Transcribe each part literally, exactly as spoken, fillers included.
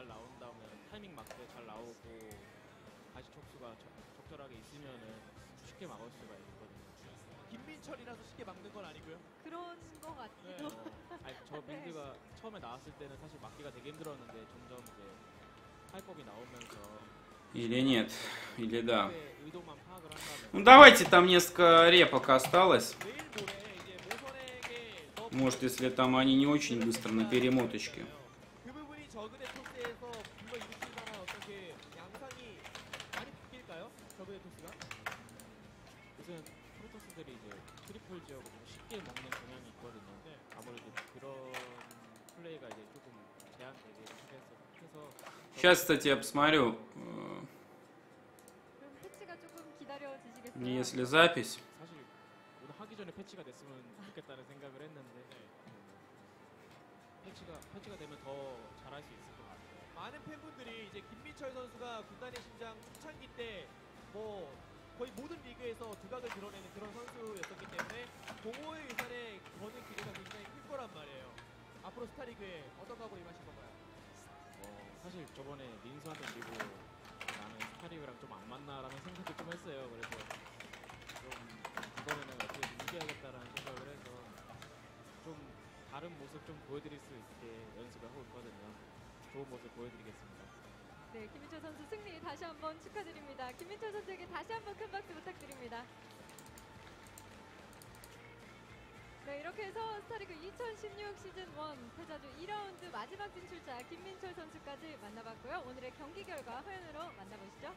잘 나온다면 타이밍 맞게 잘 나오고 가시 촉수가 적, 적절하게 있으면은 쉽게 막을 수가 있거든요. 김민철이라서 쉽게 막는 건 아니고요. 그런 거 같기도. 네. 어, 아니, 저 빌드가 처음에 나왔을 때는 사실 막기가 되게 힘들었는데 점점 이제 할법이 나오면서 Или нет, или да. 의도만 파악을 한다면 Ну давайте, там несколько репок осталось. 내일 모레 이제 모선에게 더 Может, если там они не очень быстро на перемоточке. 그 부분이 저그대 토스에서 불러일으킬 만한 어떤 그 양상이 많이 바뀔까요? 저그대 토스가? 요즘 프로토스들이 이제 트리플 지역을 좀 쉽게 먹는 경향이 있거든요. 네. 아무래도 그런 플레이가 이제 조금 제한되게 해서 Сейчас, кстати, я посмотрю, 그럼 패치가 조금 기다려지시겠어요? если запись. 사실 오늘 하기 전에 패치가 됐으면 좋겠다는 생각을 했는데 패치가 패치가 되면 더 잘할 수 있을 것 같아요. 많은 팬분들이 이제 김민철 선수가 군단의 심장 초창기 때 뭐 거의 모든 리그에서 두각을 드러내는 그런 선수였었기 때문에 공호의 의산에 거는 기대가 굉장히 클 거란 말이에요. 앞으로 스타리그에 어떤 각오로 임하실 건가요? 어, 사실 저번에 민수한테 지고 나는 스타리그랑 좀 안 맞나라는 생각도 좀 했어요. 그래서 좀 이번에는 어떻게 좀 이겨야겠다라는 생각을 해서 좀 다른 모습 좀 보여드릴 수 있게 연습을 하고 있거든요. 좋은 모습 보여드리겠습니다. 네, 김민철 선수 승리 다시 한번 축하드립니다. 김민철 선수에게 다시 한번 큰 박수 부탁드립니다. 네, 이렇게 해서 스타리그 이천십육 시즌 일 패자조 이 라운드 마지막 진출자 김민철 선수까지 만나봤고요. 오늘의 경기 결과 화면으로 만나보시죠.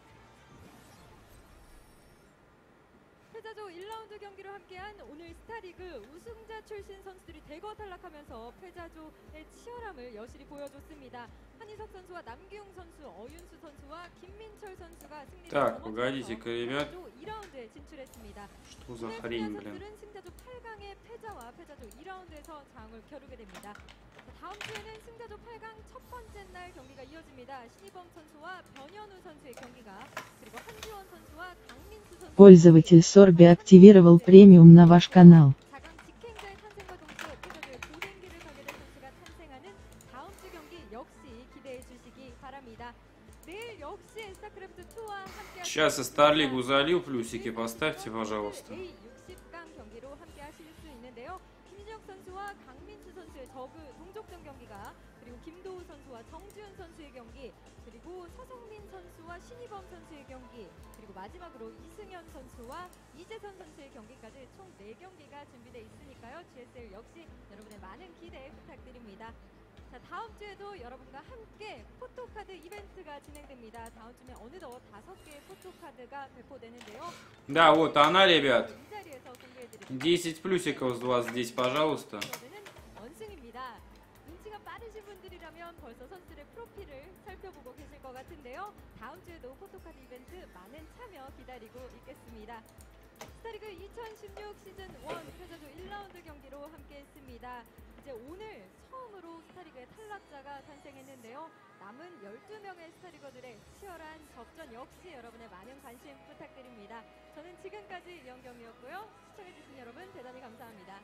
패자조 일 라운드 경기로 함께한 오늘 스타리그 우승자 출신 선수들이 대거 탈락하면서 패자조의 치열함을 여실히 보여줬습니다. 한희석 선수와 남기웅 선수, 어윤수 선수와 김민철 선수가 승리를 Так, 거머쥐면서 погодите-ка, ребят. 패자조 이 라운드에 진출했습니다. Что за 오늘 хрень, 승리한 блин? 선수들은 승자조 팔 강의 패자와 패자조 이 라운드에서 장을 겨루게 됩니다. 다음 주에는 승자조 팔 강 첫 번째 날 경기가 이어집니다. 신희범 선수와 변현우 선수의 경기가, 그리고 한지원 선수와 강민수 선수. Пользователь Sorbi активировал премиум на ваш канал. 사 강 직행자의 탄생과 동시에 패자조의 고생길을 가게 된 선수가 탄생하는 다음 주 경기 역시 기대해 주시기 바랍니다. 내일 역시 스타크래프트 이와 함께 Сейчас и Старлигу залил, плюсики поставьте, пожалуйста. 육십 강 경기로 함께 하실 수 있는데요. 김진혁 선수와 강민수 선수의 저그 동족전 경기가, 그리고 김도우 선수와 정지훈 선수의 경기, 그리고 서성민 선수와 신희범 선수의 경기, 그리고 마지막으로 이승현 선수와 이재선 선수의 경기까지 총 네 경기가 준비되어 있으니까요. 지에스엘 역시 여러분의 많은 기대 부탁드립니다. 자, 다음 주에도 여러분과 함께 포토카드 이벤트가 진행됩니다. 다음 주면 어느덧 다섯 개의 포토카드가 배포되는데요. Да, вот она, ребят. 이 자리에서 공개해드립니다. десять плюсиков с вас здесь, пожалуйста. 원승입니다. 눈치가 빠르신 분들이라면 벌써 선수들의 프로필을 살펴보고 계실 것 같은데요. 다음 주에도 포토카드 이벤트 많은 참여 기다리고 있겠습니다. 스타리그 이천십육 시즌 일 패자조 일 라운드 경기로 함께했습니다. 이제 오늘 처음으로 스타리그의 탈락자가 탄생했는데요. 남은 열두 명의 스타리거들의 치열한 접전 역시 여러분의 많은 관심 부탁드립니다. 저는 지금까지 이영경이었고요. 시청해주신 여러분 대단히 감사합니다.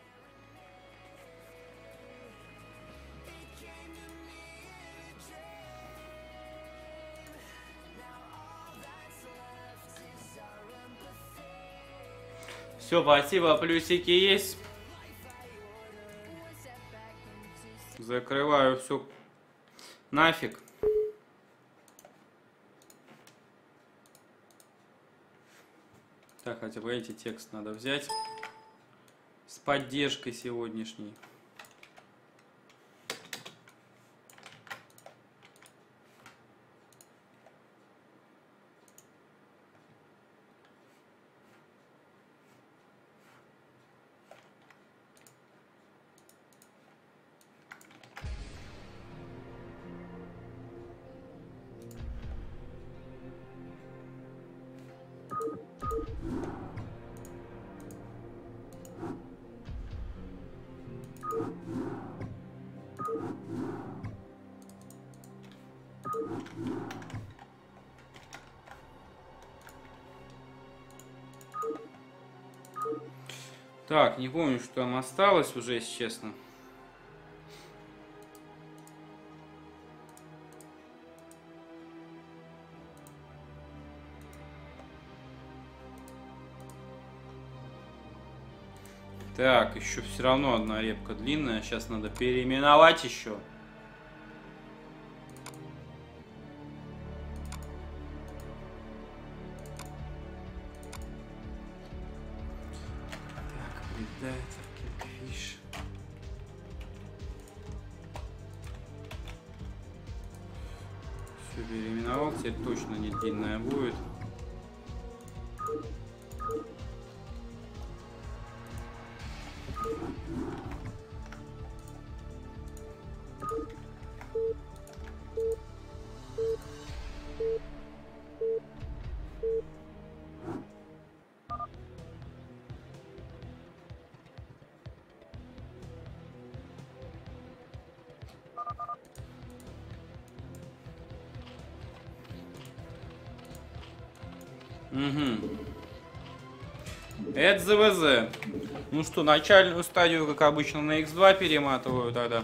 Все, спасибо, плюсики есть. Закрываю все нафиг. Так, хотя бы эти текст надо взять с поддержкой сегодняшней. Так, не помню, что там осталось уже, если честно. Так, еще все равно одна репка длинная. Сейчас надо переименовать еще. Так, предатор, Kingfish. Все переименовал, теперь точно не длинная будет. Угу. Это ЗВЗ. Ну что, начальную стадию, как обычно, на икс два перематываю тогда.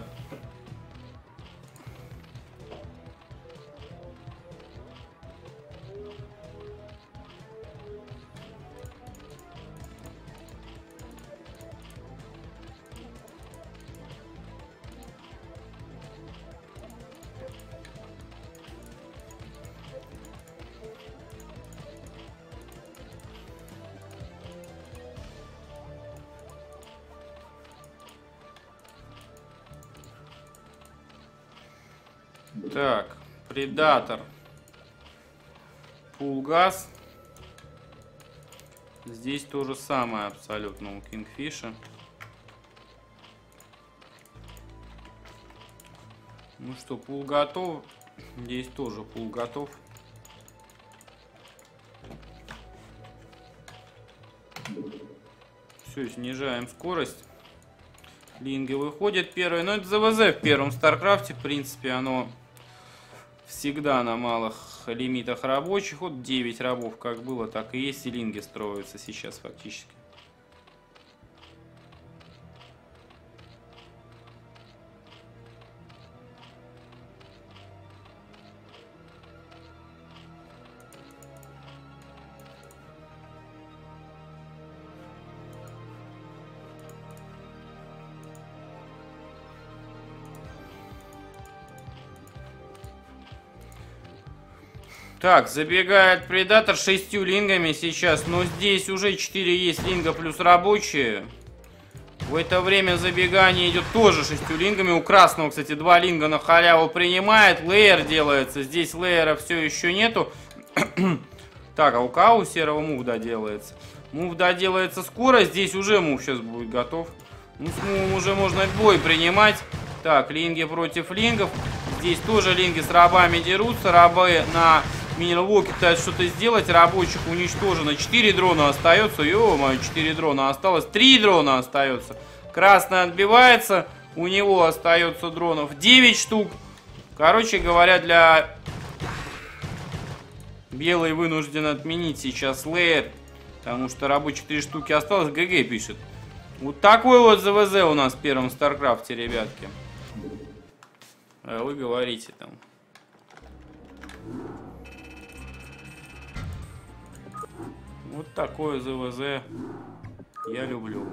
Так, предатор. Пулгаз. Здесь то же самое абсолютно у Кингфиша. Ну что, пул готов. Здесь тоже пул готов. Все, снижаем скорость. Линги выходит первый. Но это ЗВЗ в первом Старкрафте. В принципе, оно всегда на малых лимитах рабочих. Вот девять рабов как было, так и есть. И линги строятся сейчас фактически. Так, забегает предатор шестью лингами сейчас, но здесь уже четыре есть линга плюс рабочие. В это время забегание идет тоже шестью лингами. У красного, кстати, два линга на халяву принимает. Лейер делается. Здесь лейера все еще нету. Так, а у кого у серого мув доделается? Мув доделается скоро. Здесь уже мув сейчас будет готов. Ну, с мувом уже можно бой принимать. Так, линги против лингов. Здесь тоже линги с рабами дерутся. Рабы на минералблоке пытаются что-то сделать. Рабочих уничтожено. четыре дрона остается. Ё-моё, четыре дрона осталось. три дрона остается. Красный отбивается. У него остается дронов девять штук. Короче говоря, для... Белый вынужден отменить сейчас лейер. Потому что рабочих три штуки осталось. ГГ пишет. Вот такой вот ЗВЗ у нас в первом Старкрафте, ребятки. А вы говорите там. Вот такое ЗВЗ я люблю.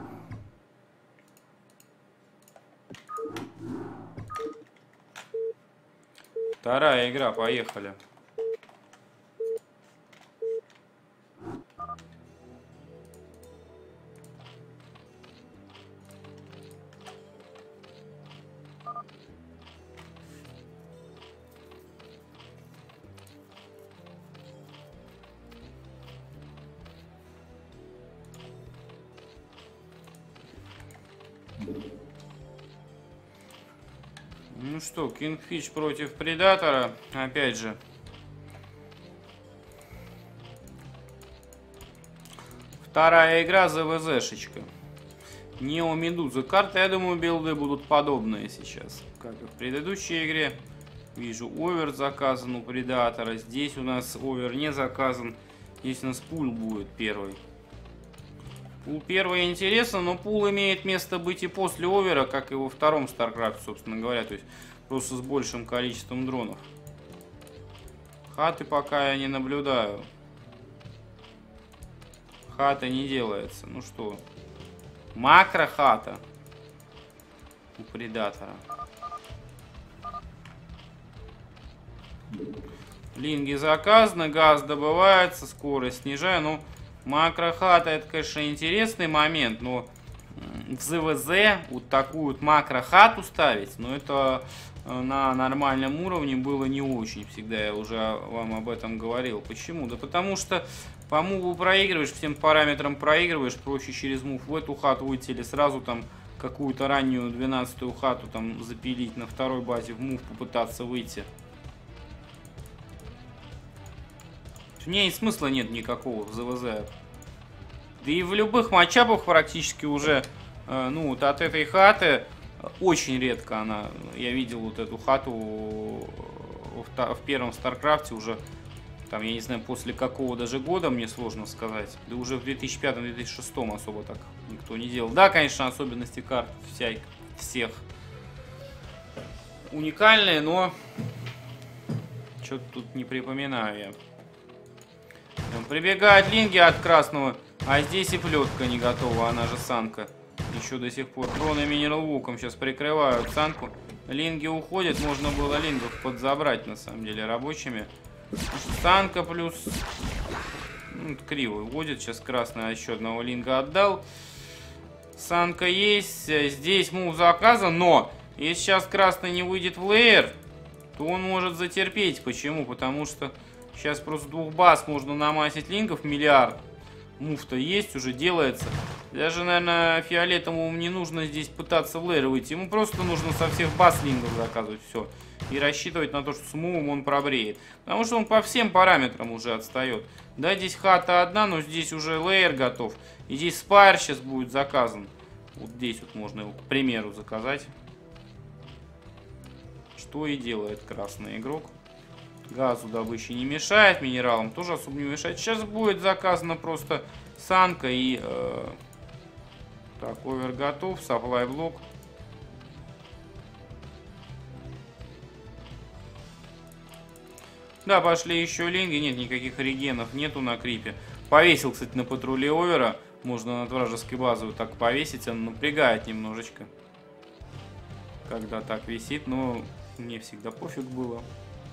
Вторая игра, поехали. Ну что, Кингфиш против Предатора, опять же. Вторая игра ЗВЗшечка. Нео Медуза. Карты, я думаю, билды будут подобные сейчас, как и в предыдущей игре. Вижу, овер заказан у Предатора. Здесь у нас овер не заказан. Здесь у нас пул будет первый. Пул первый интересно, но пул имеет место быть и после овера, как и во втором Старкрафте, собственно говоря. То есть просто с большим количеством дронов. Хаты пока я не наблюдаю. Хата не делается. Ну что, Макро-хата у предатора. Линги заказаны, газ добывается, скорость снижаю. Ну, макро-хата это, конечно, интересный момент, но в ЗВЗ вот такую вот макро-хату ставить, ну, это на нормальном уровне было не очень. Всегда я уже вам об этом говорил. Почему? Да потому что по муву проигрываешь, всем параметрам проигрываешь, проще через мув в эту хату выйти или сразу там какую-то раннюю двенадцатую хату там запилить, на второй базе в мув попытаться выйти. В ней смысла нет никакого в ЗВЗ. Да и в любых матчапах практически уже, э, ну, вот от этой хаты очень редко она, я видел вот эту хату в, в первом Старкрафте уже, там, я не знаю, после какого даже года, мне сложно сказать. Да уже в две тысячи пятом — две тысячи шестом особо так никто не делал. Да, конечно, особенности карт вся, всех уникальные, но что-то тут не припоминаю я. Прибегают линги от красного, а здесь и плетка не готова, она же санка. Еще до сих пор. Трон и Минерал Вуком сейчас прикрывают санку. Линги уходят, можно было лингов подзабрать, на самом деле, рабочими. Санка плюс... Ну, криво уходит, сейчас красный еще одного линга отдал. Санка есть, здесь мув заказан, но если сейчас красный не выйдет в лейер, то он может затерпеть. Почему? Потому что сейчас просто двух баз можно намасить лингов миллиард. Мув-то есть, уже делается. Даже, наверное, фиолетовому не нужно здесь пытаться в лейер выйти. Ему просто нужно со всех баз лингов заказывать все. И рассчитывать на то, что с мувом он пробреет. Потому что он по всем параметрам уже отстает. Да, здесь хата одна, но здесь уже лейер готов. И здесь спайр сейчас будет заказан. Вот здесь вот можно его, к примеру, заказать. Что и делает красный игрок. Газу добычи не мешает, минералам тоже особо не мешает. Сейчас будет заказана просто санка и... Э, так, овер готов, саплай блок. Да, пошли еще линги. Нет, никаких регенов нету на крипе. Повесил, кстати, на патруле овера. Можно над вражеской базой вот так повесить. Он напрягает немножечко, когда так висит. Но мне всегда пофиг было.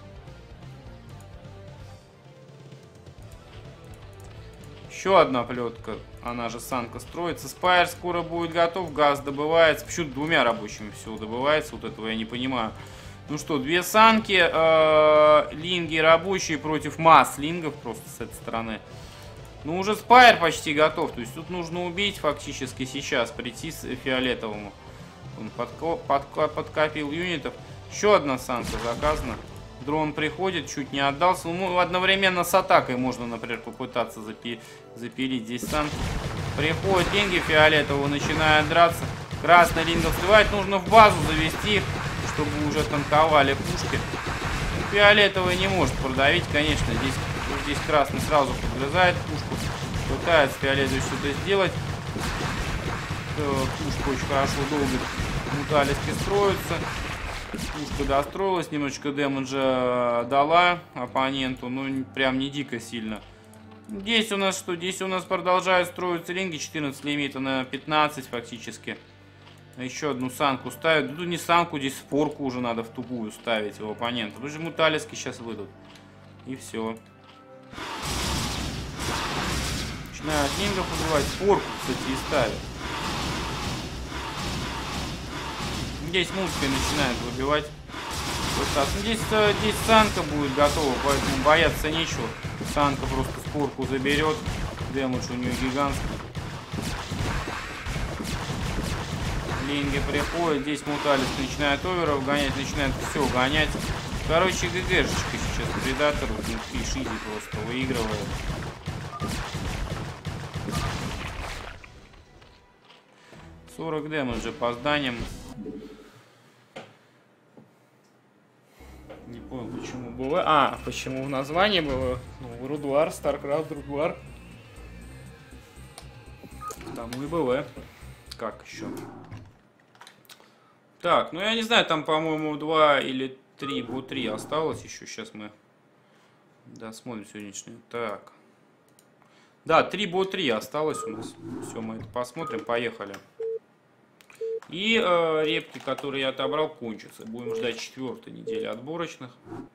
Еще одна плетка, она же санка строится. Спайр скоро будет готов, газ добывается. Почему двумя рабочими все добывается? Вот этого я не понимаю. Ну что, две санки, э, линги рабочие против масс лингов просто с этой стороны. Ну уже спайр почти готов. То есть тут нужно убить фактически сейчас, прийти с фиолетовому. Он подко, подко, подкопил юнитов. Еще одна санка заказана. Дрон приходит, чуть не отдался. Ну, одновременно с атакой можно, например, попытаться запи запилить здесь санки. Приходят деньги, фиолетового начинает драться. Красный лингов сливать. Нужно в базу завести их, чтобы уже танковали пушки. Фиолетовый не может продавить, конечно. Здесь, здесь красный сразу подгрызает пушку. Пытается фиолетовый что-то сделать. Пушка очень хорошо долго муталиски строится. Пушка достроилась, немножечко дэмэджа дала оппоненту, ну прям не дико сильно. Здесь у нас что? Здесь у нас продолжают строиться линги, четырнадцать лимита на пятнадцать фактически. Еще одну санку ставят. Ну не санку, здесь спорку уже надо в тугую ставить у оппонента. Потому что муталиски сейчас выйдут. И все. Начинают лингов убивать, спорку, кстати, и ставят. Здесь мушкой начинает выбивать. Вот так. Ну, здесь, здесь санка будет готова, поэтому бояться нечего. Санка просто спорку заберет. Дэмэдж у нее гигантский. Линги приходят. Здесь муталис начинает оверов гонять, начинает все гонять. Короче, ГГшечка сейчас предатор. Внутри шизи просто выигрывает. сорок дэмэджа по зданиям. Не понял, почему было. А, почему в названии было. Ну, Рудуар, Старкрафт, Рудуар. Там и было. Как еще? Так, ну я не знаю, там, по-моему, два или три, бо три осталось еще. Сейчас мы досмотрим сегодняшнюю. Так. Да, три бо три осталось у нас. Все, мы это посмотрим. Поехали. И э, репки, которые я отобрал, кончатся. Будем ждать четвертой недели отборочных.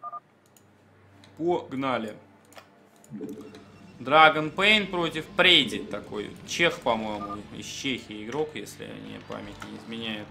Погнали. Dragon Pain против Прейди. Такой чех, по-моему, из Чехии игрок, если мне память не изменяет.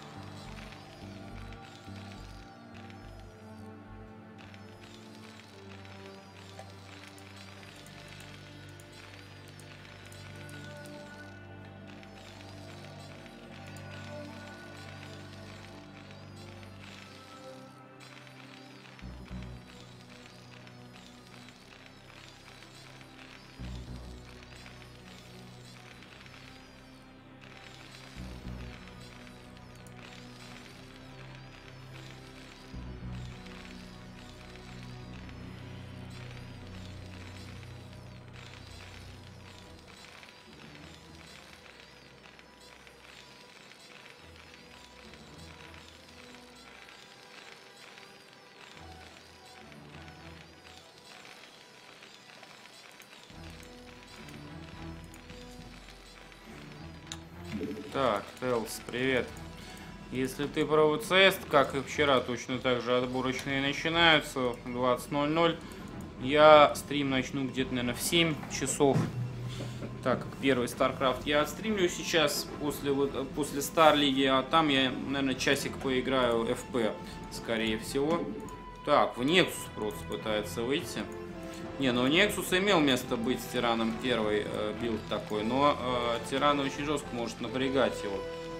Так, Телс, привет. Если ты про ВЦС, как и вчера, точно так же отборочные начинаются в двадцать ноль ноль. Я стрим начну где-то, наверное, в семь часов. Так, как первый StarCraft я отстримлю сейчас после, вот, после Star Лиги, а там я, наверное, часик поиграю эф пи, скорее всего. Так, в Nexus просто пытается выйти. Не, ну Nexus имел место быть с Тираном первый э, билд такой, но э, Тиран очень жестко может напрягать его.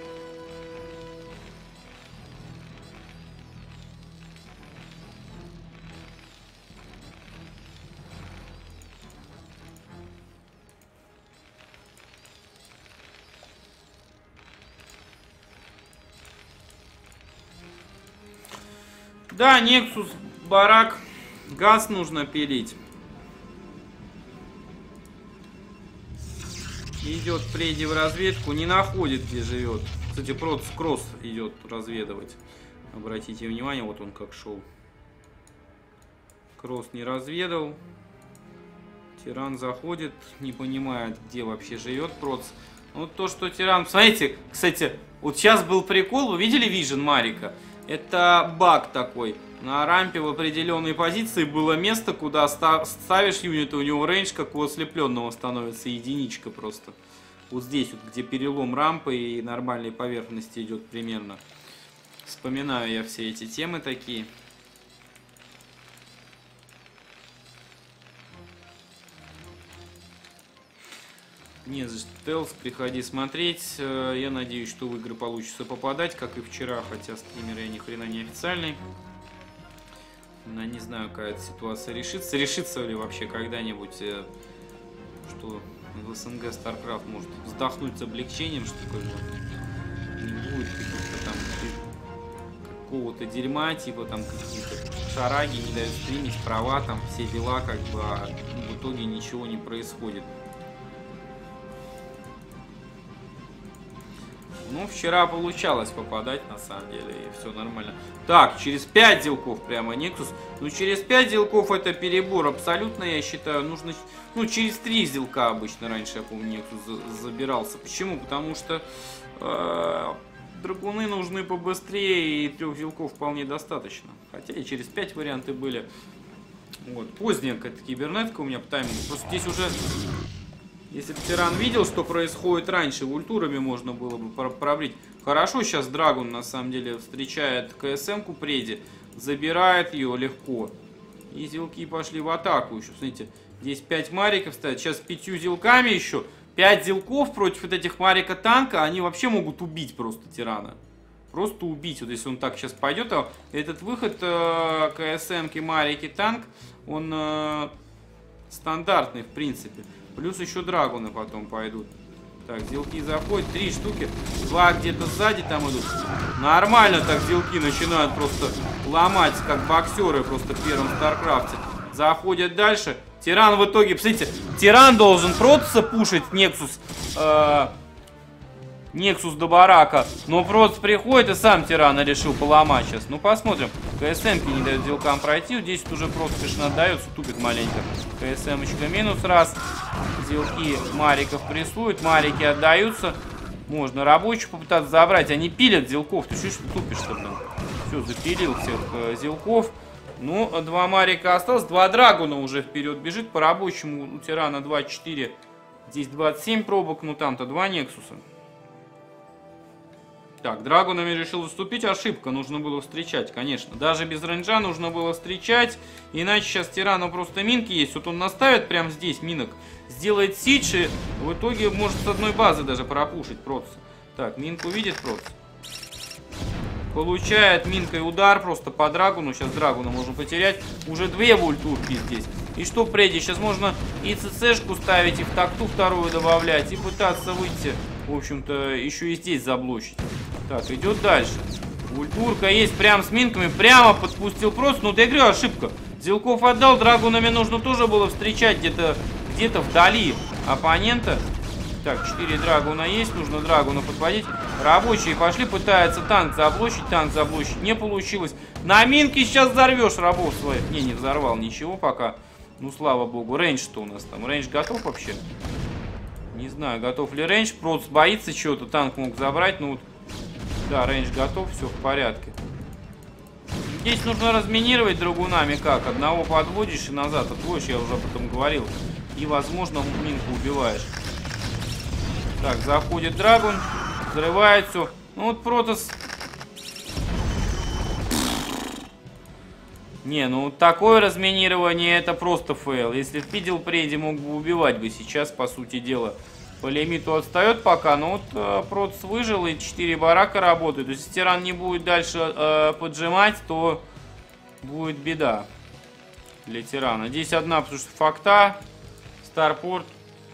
Да, Nexus, барак, газ нужно пилить. Идет Прейди в разведку, не находит, где живет. Кстати, Протс Кросс идет разведывать. Обратите внимание, вот он как шел. Кросс не разведал. Тиран заходит, не понимает, где вообще живет Протс. Вот то, что Тиран... Смотрите, кстати, вот сейчас был прикол, вы видели вижен Марика? Это баг такой. На рампе в определенной позиции было место, куда ставишь юнита, у него рейндж, как у ослепленного становится, единичка просто. Вот здесь, вот, где перелом рампы и нормальной поверхности идет примерно. Вспоминаю я все эти темы такие. Не за что, Телс, приходи смотреть. Я надеюсь, что в игры получится попадать, как и вчера, хотя стример я ни хрена не официальный. Я не знаю, какая ситуация решится. Решится ли вообще когда-нибудь, что в СНГ StarCraft может вздохнуть с облегчением, что как бы не будет каких-то там какого-то дерьма, типа там какие-то шараги не дают стримить, права, там все дела, как бы, а в итоге ничего не происходит. Ну, вчера получалось попадать, на самом деле, и все нормально. Так, через пять делков прямо Nexus. Ну, через пять делков это перебор абсолютно, я считаю. Нужно, ну, через три делка обычно раньше, я помню, Nexus забирался. Почему? Потому что э, драгуны нужны побыстрее, и трех делков вполне достаточно. Хотя и через пять варианты были. Вот, поздняя какая-то кибернетка у меня по таймингу. Просто здесь уже... Если бы Тиран видел, что происходит раньше, ультурами можно было бы пробрить. Хорошо, сейчас Драгун на самом деле встречает КСМ-ку Прейди, забирает ее легко. И зилки пошли в атаку еще. Смотрите, здесь пять мариков стоят. Сейчас пятью зилками еще. пять зилков против вот этих марика танка, они вообще могут убить просто Тирана. Просто убить. Вот если он так сейчас пойдет, а этот выход э, КСМ-ки, марики, танк, он э, стандартный в принципе. Плюс еще драгуны потом пойдут. Так, зилки заходят, три штуки. Два где-то сзади там идут. Нормально так зилки начинают просто ломать, как боксеры просто в первом Старкрафте. Заходят дальше. Тиран в итоге, посмотрите, Тиран должен просто пушить Nexus. Э, Нексус до барака. Но Протос приходит и сам Тирана решил поломать сейчас. Ну, посмотрим. КСМки не дают зелкам пройти. Вот здесь вот уже просто, конечно, отдается. Тупит маленько. КСМочка минус раз. Зелки Мариков прессуют. Марики отдаются. Можно рабочих попытаться забрать. Они пилят зелков. Ты что тупишь-то, блин? Все, запилил всех э, зелков. Ну, два Марика осталось. Два Драгуна уже вперед бежит. По рабочему у Тирана двадцать четыре. Здесь двадцать семь пробок. Ну, там-то два Нексуса. Так, Драгунами решил выступить. Ошибка. Нужно было встречать, конечно. Даже без рейнджа нужно было встречать. Иначе сейчас Тирану просто минки есть. Вот он наставит прямо здесь минок. Сделает сидж и в итоге может с одной базы даже пропушить Протос. Так, минку видит Протос. Получает минкой удар просто по Драгуну. Сейчас Драгуна можно потерять. Уже две вультурки здесь. И что впереди? Сейчас можно и ЦЦшку ставить, и в такту вторую добавлять, и пытаться выйти, в общем-то, еще и здесь заблочить. Так, идет дальше. Вультурка есть прям с минками. Прямо подпустил просто. Ну, я говорю, ошибка. Зелков отдал. Драгунами нужно тоже было встречать где-то где-то вдали оппонента. Так, четыре Драгуна есть. Нужно Драгуна подводить. Рабочие пошли. Пытается танк заблочить. Танк заблочить не получилось. На минке сейчас взорвешь рабов своих. Не, не взорвал ничего пока. Ну, слава богу. Рейндж-то у нас там. Рейндж готов вообще? Не знаю, готов ли рейндж. Протос боится чего-то. Танк мог забрать. Ну, вот. Да, рейндж готов. Все в порядке. Здесь нужно разминировать драгунами как. Одного подводишь и назад отводишь. Я уже об этом говорил. И, возможно, минку убиваешь. Так, заходит Драгун. Взрывает все. Ну, вот Протос... Не, ну такое разминирование это просто фейл. Если б видел прежде, мог бы убивать бы сейчас, по сути дела. По лимиту отстает пока, но вот э, Протос выжил и четыре барака работают. То есть, если Тиран не будет дальше э, поджимать, то будет беда для Тирана. Здесь одна, потому что факта, Старпорт.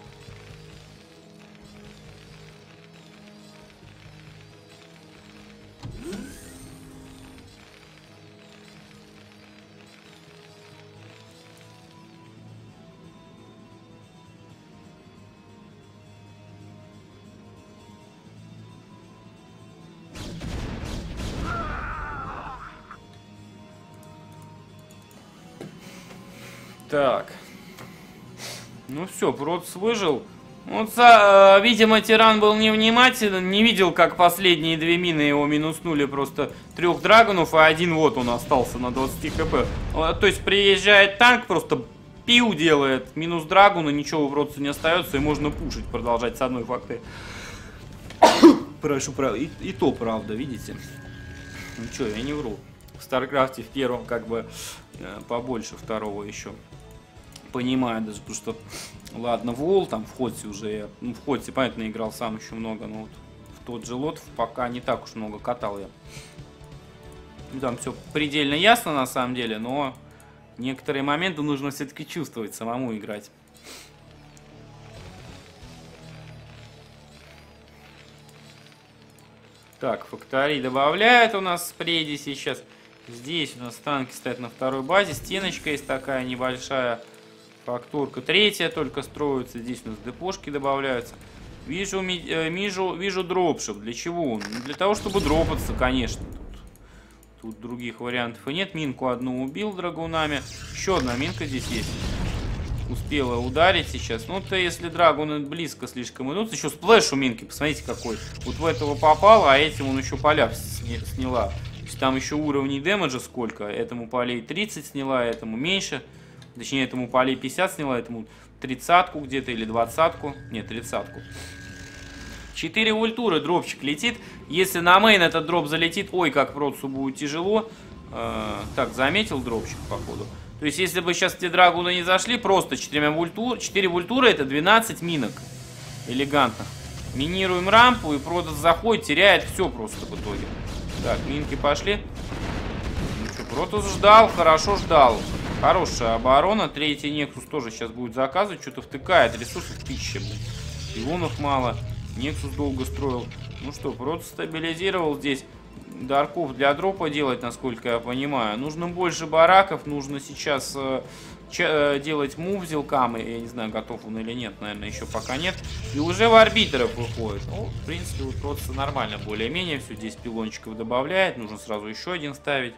Так. Ну все, Протос выжил. Вот, э, видимо, Тиран был невнимателен. Не видел, как последние две мины его минуснули просто трех драгонов, а один вот он остался на двадцати хп. То есть приезжает танк, просто пиу делает, минус драгуна, ничего у Протоса не остается, и можно пушить, продолжать с одной факты. Прошу, прав... и, и то правда, видите? Ну что, я не вру. В Старкрафте в первом как бы э, побольше второго еще. Понимаю даже, потому что, ладно, Вол, там в Хотсе уже, я, ну, в Хотсе, понятно, играл сам еще много, но вот в тот же лот пока не так уж много катал я. Ну, там все предельно ясно на самом деле, но некоторые моменты нужно все-таки чувствовать, самому играть. Так, фактори добавляют у нас спереди сейчас. Здесь у нас танки стоят на второй базе, стеночка есть такая небольшая. Фактурка третья только строится. Здесь у нас депошки добавляются. Вижу, э, вижу, вижу дропшип. Для чего он? Для того, чтобы дропаться, конечно. Тут, тут других вариантов и нет. Минку одну убил драгунами. Еще одна минка здесь есть. Успела ударить сейчас. Ну-то если драгуны близко слишком идут. Еще сплэш у минки. Посмотрите какой. Вот в этого попало, а этим он еще поля сняла. То есть там еще уровней дэмэджа сколько. Этому полей тридцать сняла, этому меньше. Точнее, этому полей пятьдесят сняла, этому тридцатку где-то или двадцатку. Нет, тридцатку. четыре ультуры, дропчик летит. Если на мейн этот дроп залетит, ой, как Протосу будет тяжело. Э, так, заметил дропчик, походу. То есть, если бы сейчас те драгуны не зашли, просто четыре вультур, четыре вультуры это двенадцать минок. Элегантно. Минируем рампу, и Протос заходит, теряет все просто в итоге. Так, минки пошли. Ну что, Протос ждал, хорошо ждал. Хорошая оборона. Третий Нексус тоже сейчас будет заказывать. Что-то втыкает. Ресурсов тысяча. Пилонов мало. Нексус долго строил. Ну что, Протос стабилизировал здесь. дарков для дропа делать, насколько я понимаю. Нужно больше бараков, нужно сейчас э, че, э, делать мув зилкам. Я не знаю, готов он или нет, наверное, еще пока нет. И уже в арбитров выходит. Ну, в принципе, вот просто нормально, более-менее. Все, здесь пилончиков добавляет. Нужно сразу еще один ставить.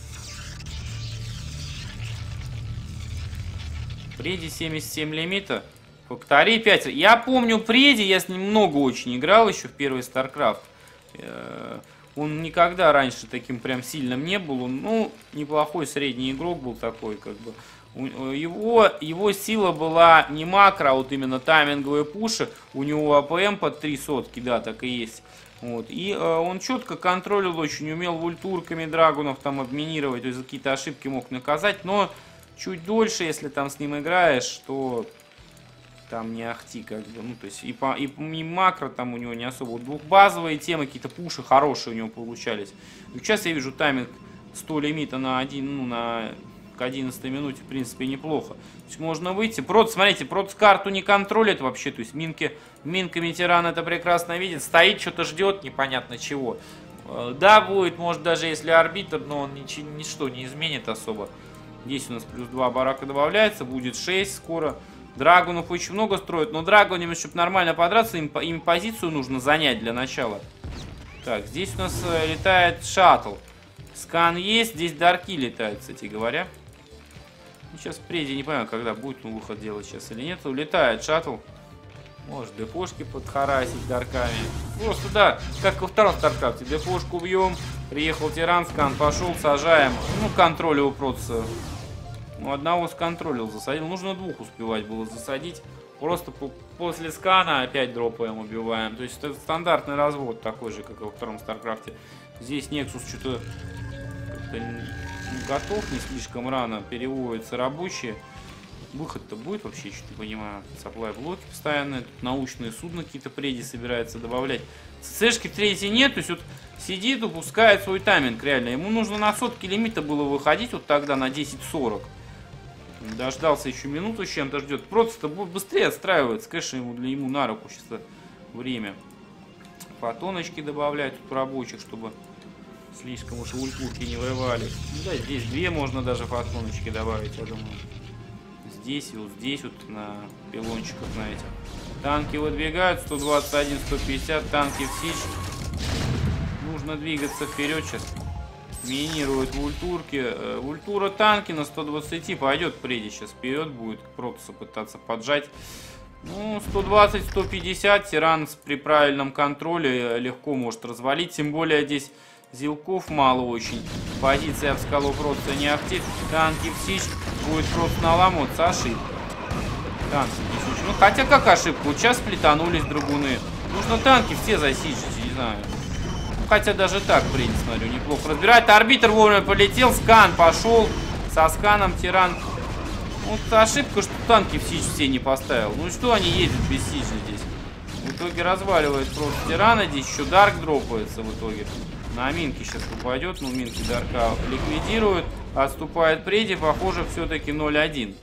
Преди семьдесят семь лимита. Фактори пять. Я помню Преди, я с ним много очень играл еще в первый StarCraft. Он никогда раньше таким прям сильным не был. Он, ну, неплохой средний игрок был такой, как бы. Его, его сила была не макро, а вот именно тайминговые пуши. У него АПМ под три сотки, да, так и есть. Вот. И э, он четко контролил, очень умел вультурками драгунов там обминировать, то есть за какие-то ошибки мог наказать, но чуть дольше, если там с ним играешь, то там не ахти, как бы, ну, то есть и, по, и, и макро там у него не особо. Двухбазовые темы, какие-то пуши хорошие у него получались. И сейчас я вижу тайминг сто лимита на один, ну, на к одиннадцатой минуте, в принципе, неплохо. То есть можно выйти. Прот, смотрите, Прот карту не контролит вообще, то есть минки, минками тиран это прекрасно видит, стоит, что-то ждет, непонятно чего. Да, будет, может, даже если арбитр, но он ничего, ничто не изменит особо. Здесь у нас плюс два барака добавляется, будет шесть скоро. Драгунов очень много строят, но драгунами, чтобы нормально подраться, им, им позицию нужно занять для начала. Так, здесь у нас э, летает шаттл. Скан есть, здесь дарки летают, кстати говоря. Ну, сейчас впереди, не понимаю, когда будет ну, выход делать сейчас или нет. Улетает шаттл. Может, депошки подхарасить дарками. Просто, да, как во втором StarCraft. Депошку бьем, приехал тиран, скан пошел, сажаем. Ну, контроль его просто... Ну, одного сконтролил, засадил. Нужно двух успевать было засадить. Просто по после скана опять дропаем, убиваем. То есть это стандартный развод, такой же, как и во втором StarCraft. Здесь Nexus что-то не готов, не слишком рано. Переводятся рабочие. Выход-то будет вообще, что-то не понимаю. Supply блоки постоянные. Тут научные судна какие-то преди собираются добавлять. ЦЦшки в третьей нет. То есть вот сидит, упускает свой тайминг реально. Ему нужно на сотки лимита было выходить вот тогда на десять сорок. Дождался еще минуту с чем-то ждет. Просто быстрее отстраивается. Конечно, ему для ему на руку сейчас время. Фотоночки добавлять тут рабочих, чтобы слишком уж ультурки не вырывались. Ну, да, здесь две можно даже фотоночки добавить, я думаю. Здесь и вот здесь вот на пилончиках на этих. Танки выдвигают. сто двадцать один, сто пятьдесят. Танки в сич. Нужно двигаться вперед сейчас. Минируют вультурки. Вультура танки на сто двадцать пойдет преди сейчас вперед. Будет Протуса пытаться поджать. Ну, сто двадцать, сто пятьдесят. Тиран при правильном контроле легко может развалить. Тем более здесь зилков мало очень. Позиция в скалу просто не актив. Танки в сич. Будет просто наламываться. Ошибка. Танки здесь очень... Ну, хотя как ошибка? Вот сейчас сплетанулись драгуны. Нужно танки все засичить, не знаю. Хотя даже так, в принципе, смотрю, неплохо разбирает. Арбитр вовремя полетел, скан пошел. Со сканом тиран. Вот ошибка, что танки в сич все не поставил. Ну что они ездят без сича здесь? В итоге разваливает просто тирана. Здесь еще дарк дропается в итоге. На минки сейчас упадет. Ну, минки дарка ликвидируют. Отступает преди. Похоже, все-таки ноль один.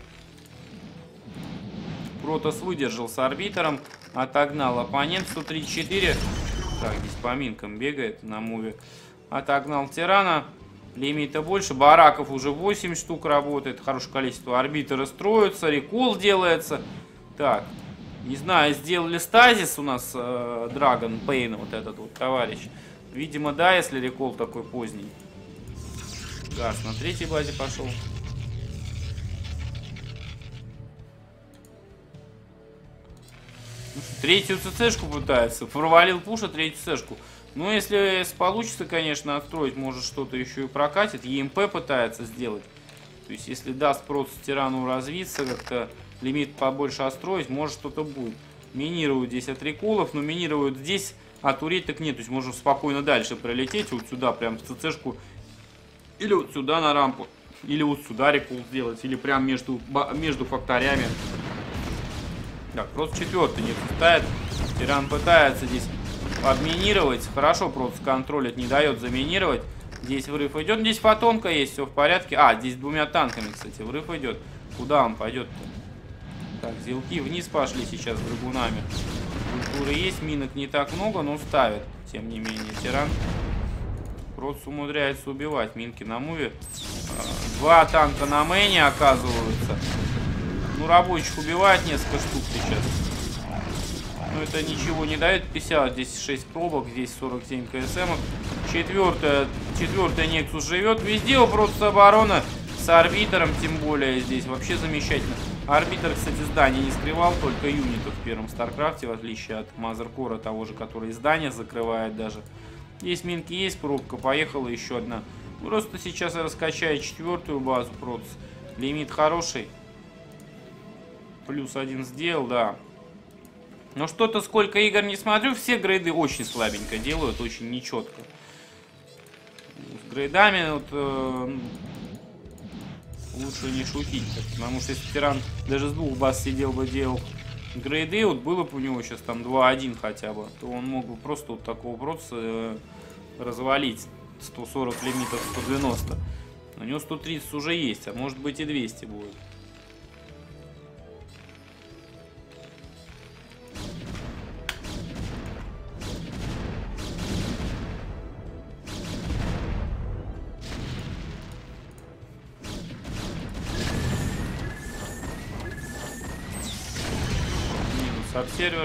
Протос выдержал с арбитром. Отогнал оппонент. сто тридцать четыре. Так, здесь по минкам бегает на муве. Отогнал тирана. Лимита больше. Бараков уже восемь штук работает. Хорошее количество. Арбитры строятся. Рекол делается. Так. Не знаю, сделали стазис у нас э, Dragon Pain, вот этот вот товарищ. Видимо, да, если рекол такой поздний. Газ на третьей базе пошел. Третью ЦЦшку пытается. Провалил пуша, третью ЦЦшку. Ну, если получится, конечно, отстроить, может что-то еще и прокатит. ЕМП пытается сделать. То есть, если даст просто тирану развиться, как-то лимит побольше отстроить, может что-то будет. Минируют здесь от реколов, но минируют здесь, а турель так нет. То есть, можно спокойно дальше пролететь, вот сюда, прям в ЦЦшку. Или вот сюда на рампу. Или вот сюда рекол сделать. Или прям между, между факторями. Так, просто четвертый не ставит. Тиран пытается здесь обминировать. Хорошо, просто контролит, не дает заминировать. Здесь врыв идет. Здесь фотонка есть, все в порядке. А, здесь двумя танками, кстати, врыв идет. Куда он пойдет-то? Так, зилки вниз пошли сейчас с драгунами. Культуры есть, минок не так много, но ставит. Тем не менее, тиран Протс умудряется убивать. Минки на муве. Два танка на мэне оказываются. Ну, рабочих убивает несколько штук сейчас. Но это ничего не дает. пятьдесят, здесь шесть пробок, здесь сорок семь КСМ. Четвертая, четвертая Нексус живет. Везде у Протса оборона. С арбитром, тем более, здесь вообще замечательно. Арбитр, кстати, здание не скрывал, только юнитов в первом Старкрафте, в отличие от Мазеркора, того же, который здание закрывает даже. Есть минки, есть пробка, поехала еще одна. Просто сейчас раскачает четвертую базу Протс. Лимит хороший. Плюс один сделал, да. Но что-то, сколько игр не смотрю, все грейды очень слабенько делают, очень нечетко. С грейдами вот... Э лучше не шутить, потому что если тиран даже с двух баз сидел бы, делал грейды, вот было бы у него сейчас там два один хотя бы, то он мог бы просто вот такого Протса э, развалить. Сто сорок лимитов, сто девяносто. У него сто тридцать уже есть, а может быть и двести будет. Обсервер.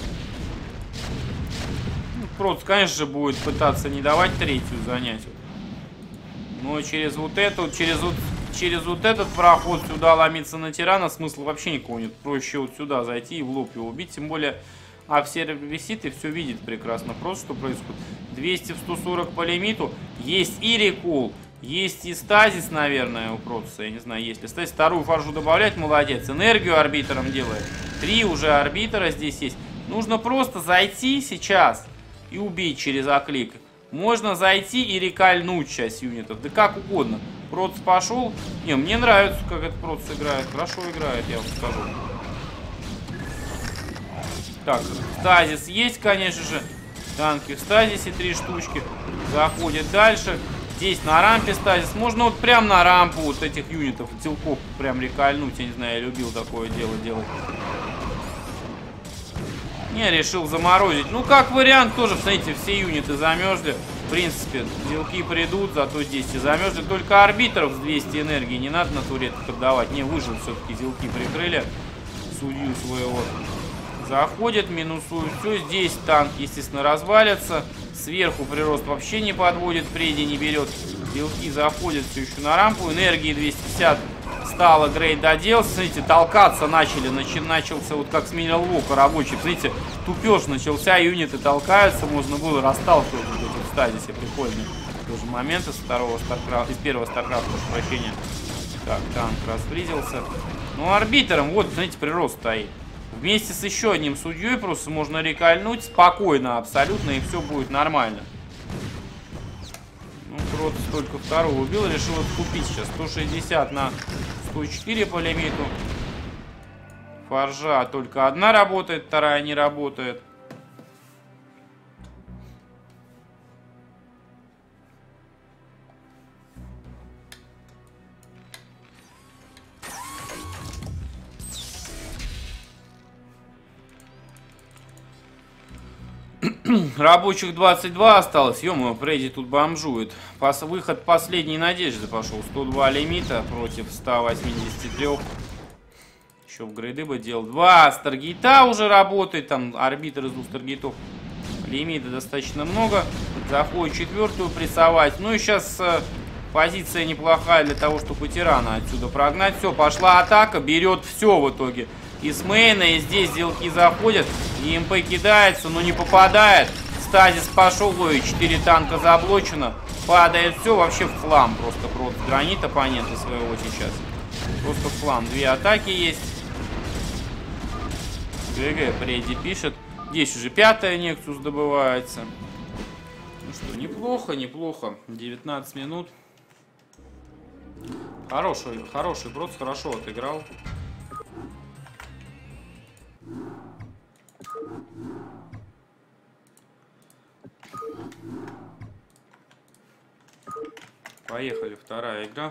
Ну, Протс, конечно же, будет пытаться не давать третью занять. Но через вот эту, через вот, через вот этот проход сюда ломиться на тирана смысла вообще никакого нет. Проще вот сюда зайти и в лоб его убить. Тем более обсервер висит и все видит прекрасно. Просто что происходит. двести в сто сорок по лимиту. Есть и рекол. Есть и стазис, наверное, у Протса. Я не знаю, есть ли стазис. Вторую фаржу добавлять, молодец. Энергию арбитром делает. Три уже арбитра здесь есть. Нужно просто зайти сейчас и убить через оклик. Можно зайти и рекальнуть часть юнитов. Да как угодно. Протс пошел. Не, мне нравится, как этот Протс играет. Хорошо играет, я вам скажу. Так, стазис есть, конечно же. Танки в стазисе, три штучки. Заходит дальше. Здесь на рампе стазис. Можно вот прям на рампу вот этих юнитов, телков прям рекальнуть. Я не знаю, я любил такое дело делать. Не, решил заморозить. Ну, как вариант тоже, смотрите, все юниты замерзли. В принципе, делки придут, зато здесь и замерзли. Только арбитров с двести энергии не надо на туретах отдавать. Не, выжил все-таки, делки прикрыли судью своего. Заходит, минусует все. Здесь танк, естественно, развалится. Сверху прирост вообще не подводит, преди не берет. Белки заходят все еще на рампу. Энергии двести пятьдесят стало, грейд доделся. Смотрите, толкаться начали. Начи, начался вот как сменил вока рабочий. Смотрите, тупеж начался, юниты толкаются. Можно было расталкивать вот эти в стазисе. Прикольные тоже моменты с второго Старкрафта, из первого Старкрафта, прошу прощения. Так, танк распризился. Ну, арбитром, вот, знаете, прирост стоит. Вместе с еще одним судьей просто можно рекальнуть спокойно абсолютно, и все будет нормально. Ну, Протс только второго убил, решил откупить сейчас. сто шестьдесят на сто четыре по лимиту. Фаржа только одна работает, вторая не работает. Рабочих двадцать два осталось. Ё-моё, Фредди тут бомжует. Пос выход последней надежды пошел. сто два лимита против ста восьмидесяти трёх. Еще в грейды бы делал. Два старгейта уже работает. Там арбитр из двух старгейтов. Лимита достаточно много. Заходит четвертую прессовать. Ну и сейчас э, позиция неплохая для того, чтобы тирана отсюда прогнать. Все, пошла атака. Берет все в итоге. И с мейна, и здесь делки заходят. И МП кидается, но не попадает. Стазис пошел, ой, четыре танка заблочено. Падает все вообще в хлам. Просто Протс гранит оппонента своего сейчас. Просто в хлам. Две атаки есть. ГГ, Фредди пишет. Здесь уже пятая Нексус добывается. Ну что, неплохо, неплохо. девятнадцать минут. Хороший, хороший Протс, хорошо отыграл. Поехали, вторая игра.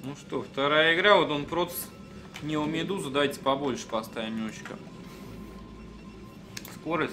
Ну что, вторая игра. Вот он Проц, Нео Медузу. Давайте побольше поставим немножечко. Скорость.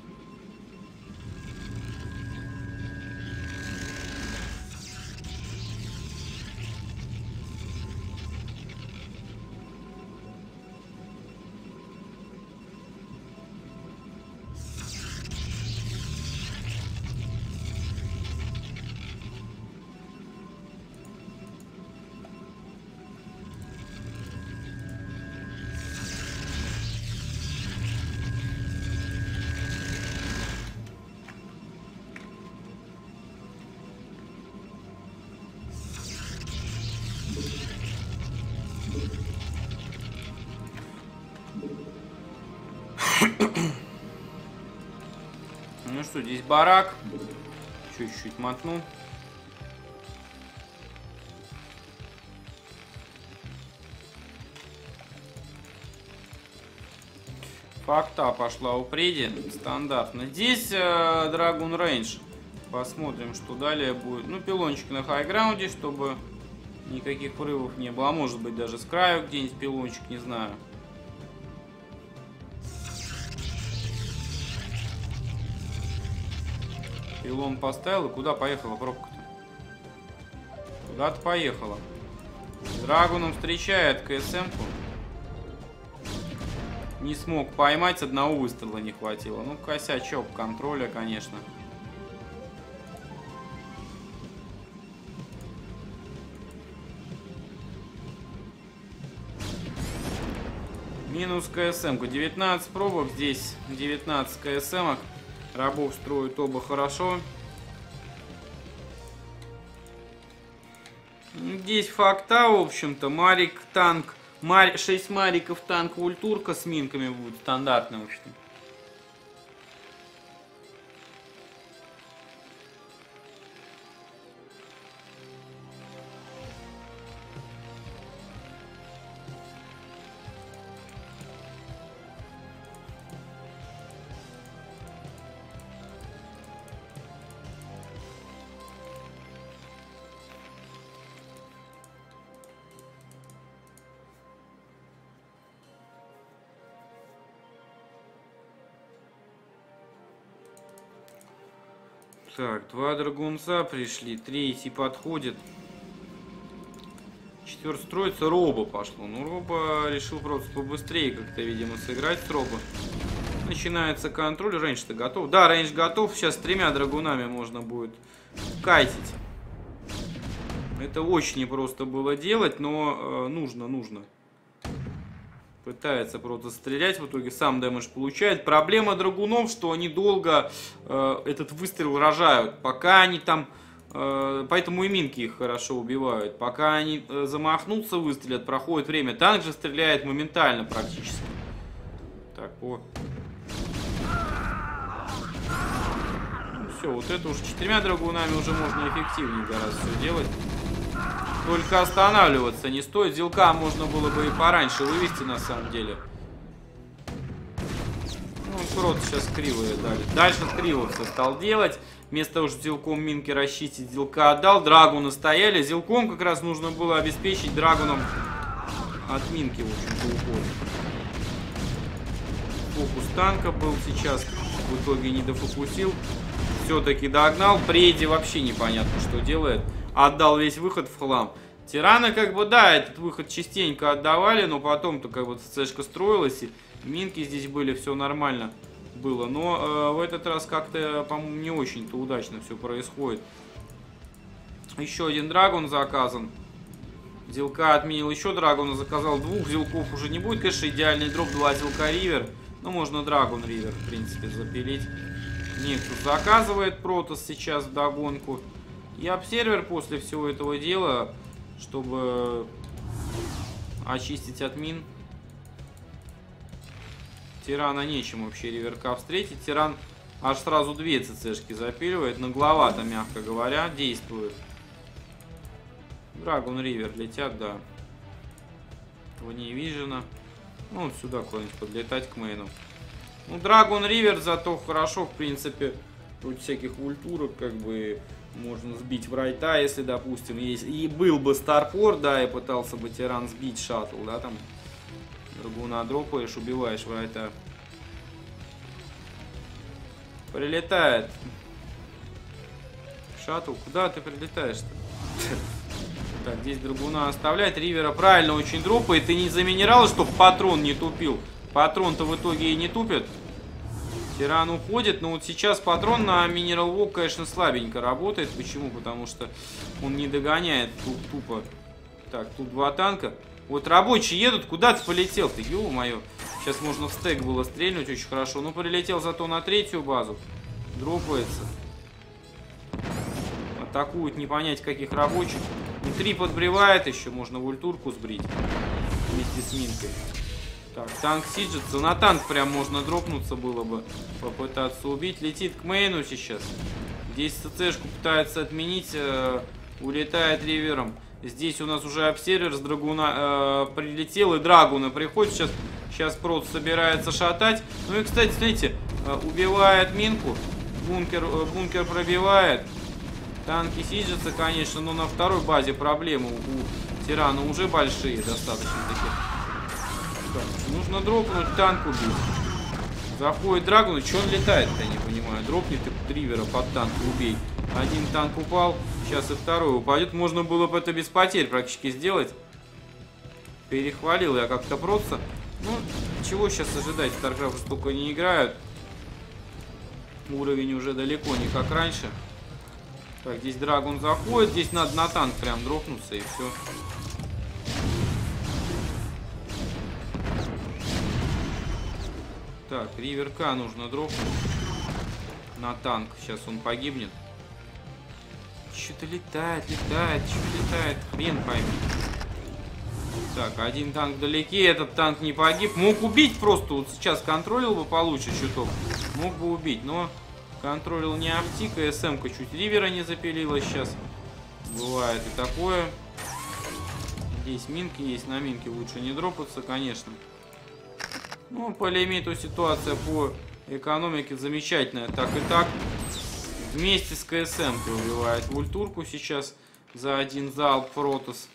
Ну что, здесь барак. Чуть-чуть мотну. Факта пошла у Преди. Стандартно. Здесь э, Dragon Range. Посмотрим, что далее будет. Ну, пилончик на хайграунде, чтобы никаких прорывов не было. А может быть даже с краю где-нибудь пилончик, не знаю. Пилон поставил, и куда поехала пробка-то? Куда-то поехала. Драгоном встречает КСМ-ку. Не смог поймать, одного выстрела не хватило. Ну, косячок контроля, конечно. Минус КСМ-ку. девятнадцать пробок, здесь девятнадцать КСМ-ок. Рабов строят оба хорошо. Здесь факта, в общем-то. Марик, танк. Мар... шесть мариков, танк, ультурка с минками будет стандартно, в общем-то. Так, два драгунца пришли, третий подходит. Четвертый строится, Робо пошло. Ну, Робо решил просто побыстрее как-то, видимо, сыграть с Робо. Начинается контроль, рейндж-то готов. Да, рейндж готов, сейчас с тремя драгунами можно будет кайтить. Это очень непросто было делать, но э, нужно, нужно. Пытается просто стрелять, в итоге сам дэмэдж получает. Проблема драгунов, что они долго э, этот выстрел рожают. Пока они там... Э, поэтому и минки их хорошо убивают. Пока они э, замахнутся, выстрелят, проходит время. Танк же стреляет моментально практически. Так, по... Ну, все, вот это уже четырьмя драгунами уже можно эффективнее гораздо все делать. Только останавливаться не стоит. Зилка можно было бы и пораньше вывести, на самом деле. Ну, просто сейчас кривые дали. Дальше криво все стал делать. Вместо того, что зилком минки расчистить, зилка отдал. Драгуны стояли. Зилком как раз нужно было обеспечить драгуном от минки, в общем-то, уход. Фокус танка был сейчас. В итоге не дофокусил. Все-таки догнал. Преди вообще непонятно, что делает. Отдал весь выход в хлам. Тираны, как бы, да, этот выход частенько отдавали, но потом-то, как бы, ЦЦшка строилась, и минки здесь были, все нормально было. Но э, в этот раз как-то, по-моему, не очень-то удачно все происходит. Еще один драгон заказан. Зилка отменил еще драгона, заказал двух. Зилков уже не будет, конечно, идеальный дроп, два зилка ривер. Но можно драгон ривер, в принципе, запилить. Нексус заказывает Протос сейчас в догонку. И обсервер после всего этого дела, чтобы очистить от мин. Тирана нечем вообще реверка встретить. Тиран аж сразу две ЦЦшки запиливает. Нагловато, мягко говоря, действует. Драгон ривер летят, да. Вне вижена. Ну, вот сюда куда-нибудь подлетать к мейну. Ну, Драгон ривер зато хорошо, в принципе, против всяких ультурок, как бы... Можно сбить врайта, если, допустим, есть. И был бы старпорт, да, и пытался бы тиран сбить шаттл, да, там. Драгуна дропаешь, убиваешь врайта. Прилетает. Шаттл, куда ты прилетаешь-то? Так, здесь драгуна оставляет. Ривера правильно очень дропает. И не за минералы, чтобы патрон не тупил. Патрон-то в итоге и не тупит. Тиран уходит, но вот сейчас патрон на Mineral Walk, конечно, слабенько работает. Почему? Потому что он не догоняет тупо. Так, тут два танка. Вот рабочие едут, куда ты полетел ты? Ё-моё. Сейчас можно в стек было стрельнуть очень хорошо. Ну, прилетел зато на третью базу. Дропается. Атакуют не понять каких рабочих. Внутри подбревает еще, можно в ультурку сбрить. Вместе с минкой. Так, танк сиджится. На танк прям можно дропнуться было бы. Попытаться убить. Летит к мейну сейчас. Здесь ЦЦшку пытается отменить. Э, улетает ривером. Здесь у нас уже обсервер с драгуна э, прилетел. И драгуна приходит. Сейчас, сейчас прот собирается шатать. Ну и, кстати, смотрите. Э, убивает минку. Бункер, э, бункер пробивает. Танки сиджатся, конечно. Но на второй базе проблемы у тирана уже большие достаточно такие. Нужно дропнуть, танк убить. Заходит драгун, что он летает-то, я не понимаю. Дропни ты ривера под танк, убей. Один танк упал, сейчас и второй упадет. Можно было бы это без потерь практически сделать. Перехвалил я как-то просто. Ну, чего сейчас ожидать? StarCraft столько не играют. Уровень уже далеко не как раньше. Так, здесь драгун заходит. Здесь надо на танк прям дропнуться и все. Так, риверка нужно дропнуть на танк. Сейчас он погибнет. Что-то летает, летает, что-то летает. Хрен пойми. Так, один танк вдалеке. Этот танк не погиб. Мог убить просто. Вот сейчас контролил бы получше чуток. Мог бы убить, но контролил не автика. СМ-ка чуть ривера не запилила сейчас. Бывает и такое. Здесь минки есть. На минке лучше не дропаться, конечно. Ну, по лимиту ситуация по экономике замечательная. Так и так. Вместе с КСМ убивает ультурку сейчас за один залп Протос.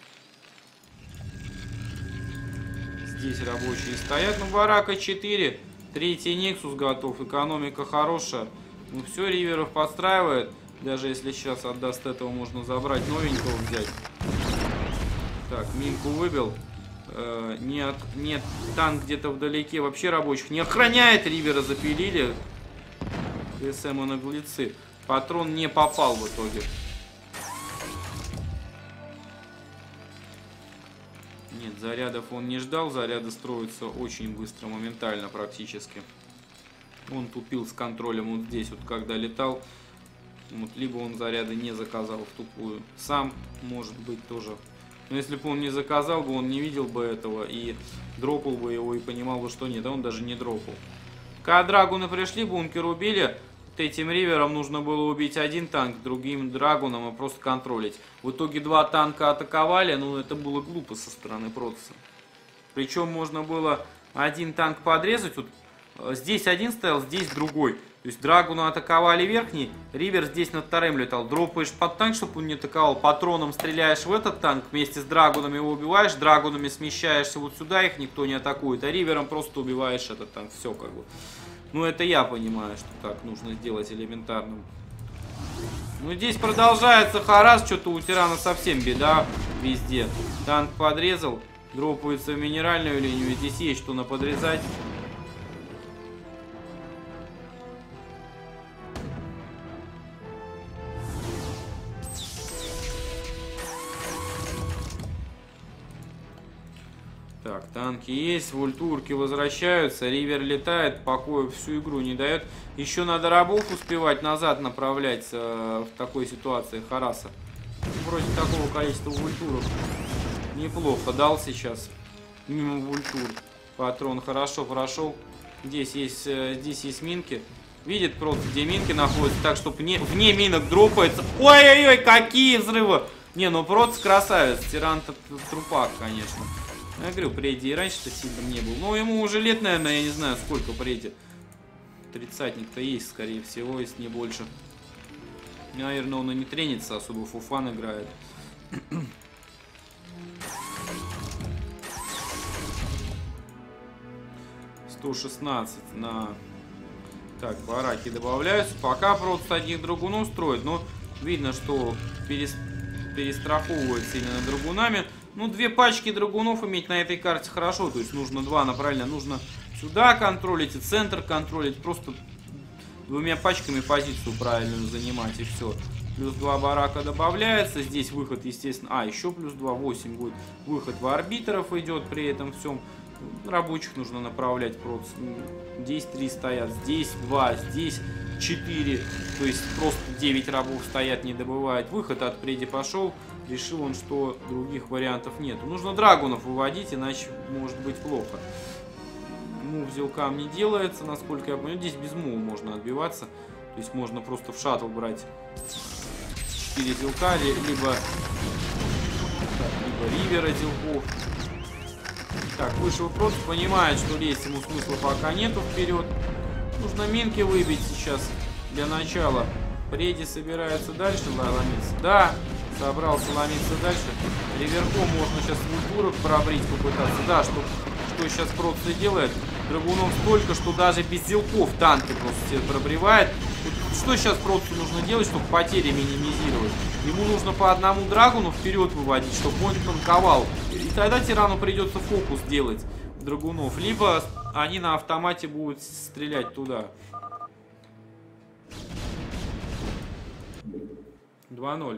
Здесь рабочие стоят. Ну, барака четыре. Третий Нексус готов. Экономика хорошая. Ну, все, риверов подстраивает. Даже если сейчас отдаст этого, можно забрать новенького взять. Так, минку выбил. Uh, нет, нет, танк где-то вдалеке вообще рабочих не охраняет, ривера запилили. СМ наглецы. Патрон не попал в итоге. Нет, зарядов он не ждал, заряды строятся очень быстро, моментально практически. Он тупил с контролем вот здесь, вот когда летал. Вот, либо он заряды не заказал в тупую. Сам, может быть, тоже. Но если бы он не заказал бы, он не видел бы этого и дропал бы его и понимал бы, что нет, а он даже не дропал. Когда драгуны пришли, бункер убили, вот этим ривером нужно было убить один танк, другим драгуном и просто контролить. В итоге два танка атаковали, но это было глупо со стороны Протоса. Причем можно было один танк подрезать, вот здесь один стоял, здесь другой. То есть драгуна атаковали верхний, ривер здесь над вторым летал. Дропаешь под танк, чтобы он не атаковал, патроном стреляешь в этот танк, вместе с драгунами его убиваешь, драгунами смещаешься вот сюда, их никто не атакует, а ривером просто убиваешь этот танк. Все как бы. Ну это я понимаю, что так нужно сделать элементарно. Ну здесь продолжается харас, что-то у тирана совсем беда везде. Танк подрезал, дропается в минеральную линию, здесь есть что наподрезать. Так, танки есть, вультурки возвращаются, ривер летает, покоя всю игру не дает. Еще надо рабов успевать назад направлять э, в такой ситуации хараса. Вроде такого количества вультуров неплохо дал сейчас. Мимо вультур. Патрон хорошо прошел. Здесь есть, э, здесь есть минки. Видит просто, где минки находятся, так, чтобы не, вне минок дропается. Ой-ой-ой, какие взрывы! Не, ну просто красавец, тиран-то трупак, конечно. Я говорю, Преди и раньше-то сильно не был. Но ему уже лет, наверное, я не знаю, сколько Преди. Тридцатник-то есть, скорее всего, если не больше. Наверное, он и не тренится, особо фуфан играет. сто шестнадцать на... Так, бараки добавляются. Пока просто одних драгунов строят, но видно, что перес... перестраховывается именно драгунами. Ну, две пачки драгунов иметь на этой карте хорошо. То есть нужно два, направленно нужно сюда контролить и центр контролить. Просто двумя пачками позицию правильную занимать, и все. Плюс два барака добавляется. Здесь выход, естественно... А, еще плюс два, восемь будет. Выход в арбитров идет при этом всем. Рабочих нужно направлять просто. Здесь три стоят, здесь два, здесь четыре. То есть просто девять рабов стоят, не добывают. Выход от преди пошел. Решил он, что других вариантов нет. Нужно драгунов выводить, иначе может быть плохо. Мув зелкам не делается, насколько я понимаю. Здесь без мува можно отбиваться. То есть можно просто в шаттл брать четыре зелка, либо, так, либо ривера зелков. Так, вышел просто, понимает, что лезть ему смысла пока нету вперед. Нужно минки выбить сейчас для начала. Преди собирается дальше ломиться. Да, собрался ломиться дальше. Реверком можно сейчас вультурок пробрить, попытаться. Да, что, что сейчас просто делает. Драгунов столько, что даже без зелков танки просто себе пробривает. Что сейчас просто нужно делать, чтобы потери минимизировать? Ему нужно по одному драгуну вперед выводить, чтобы он танковал. И тогда тирану придется фокус делать драгунов. Либо они на автомате будут стрелять туда. два ноль.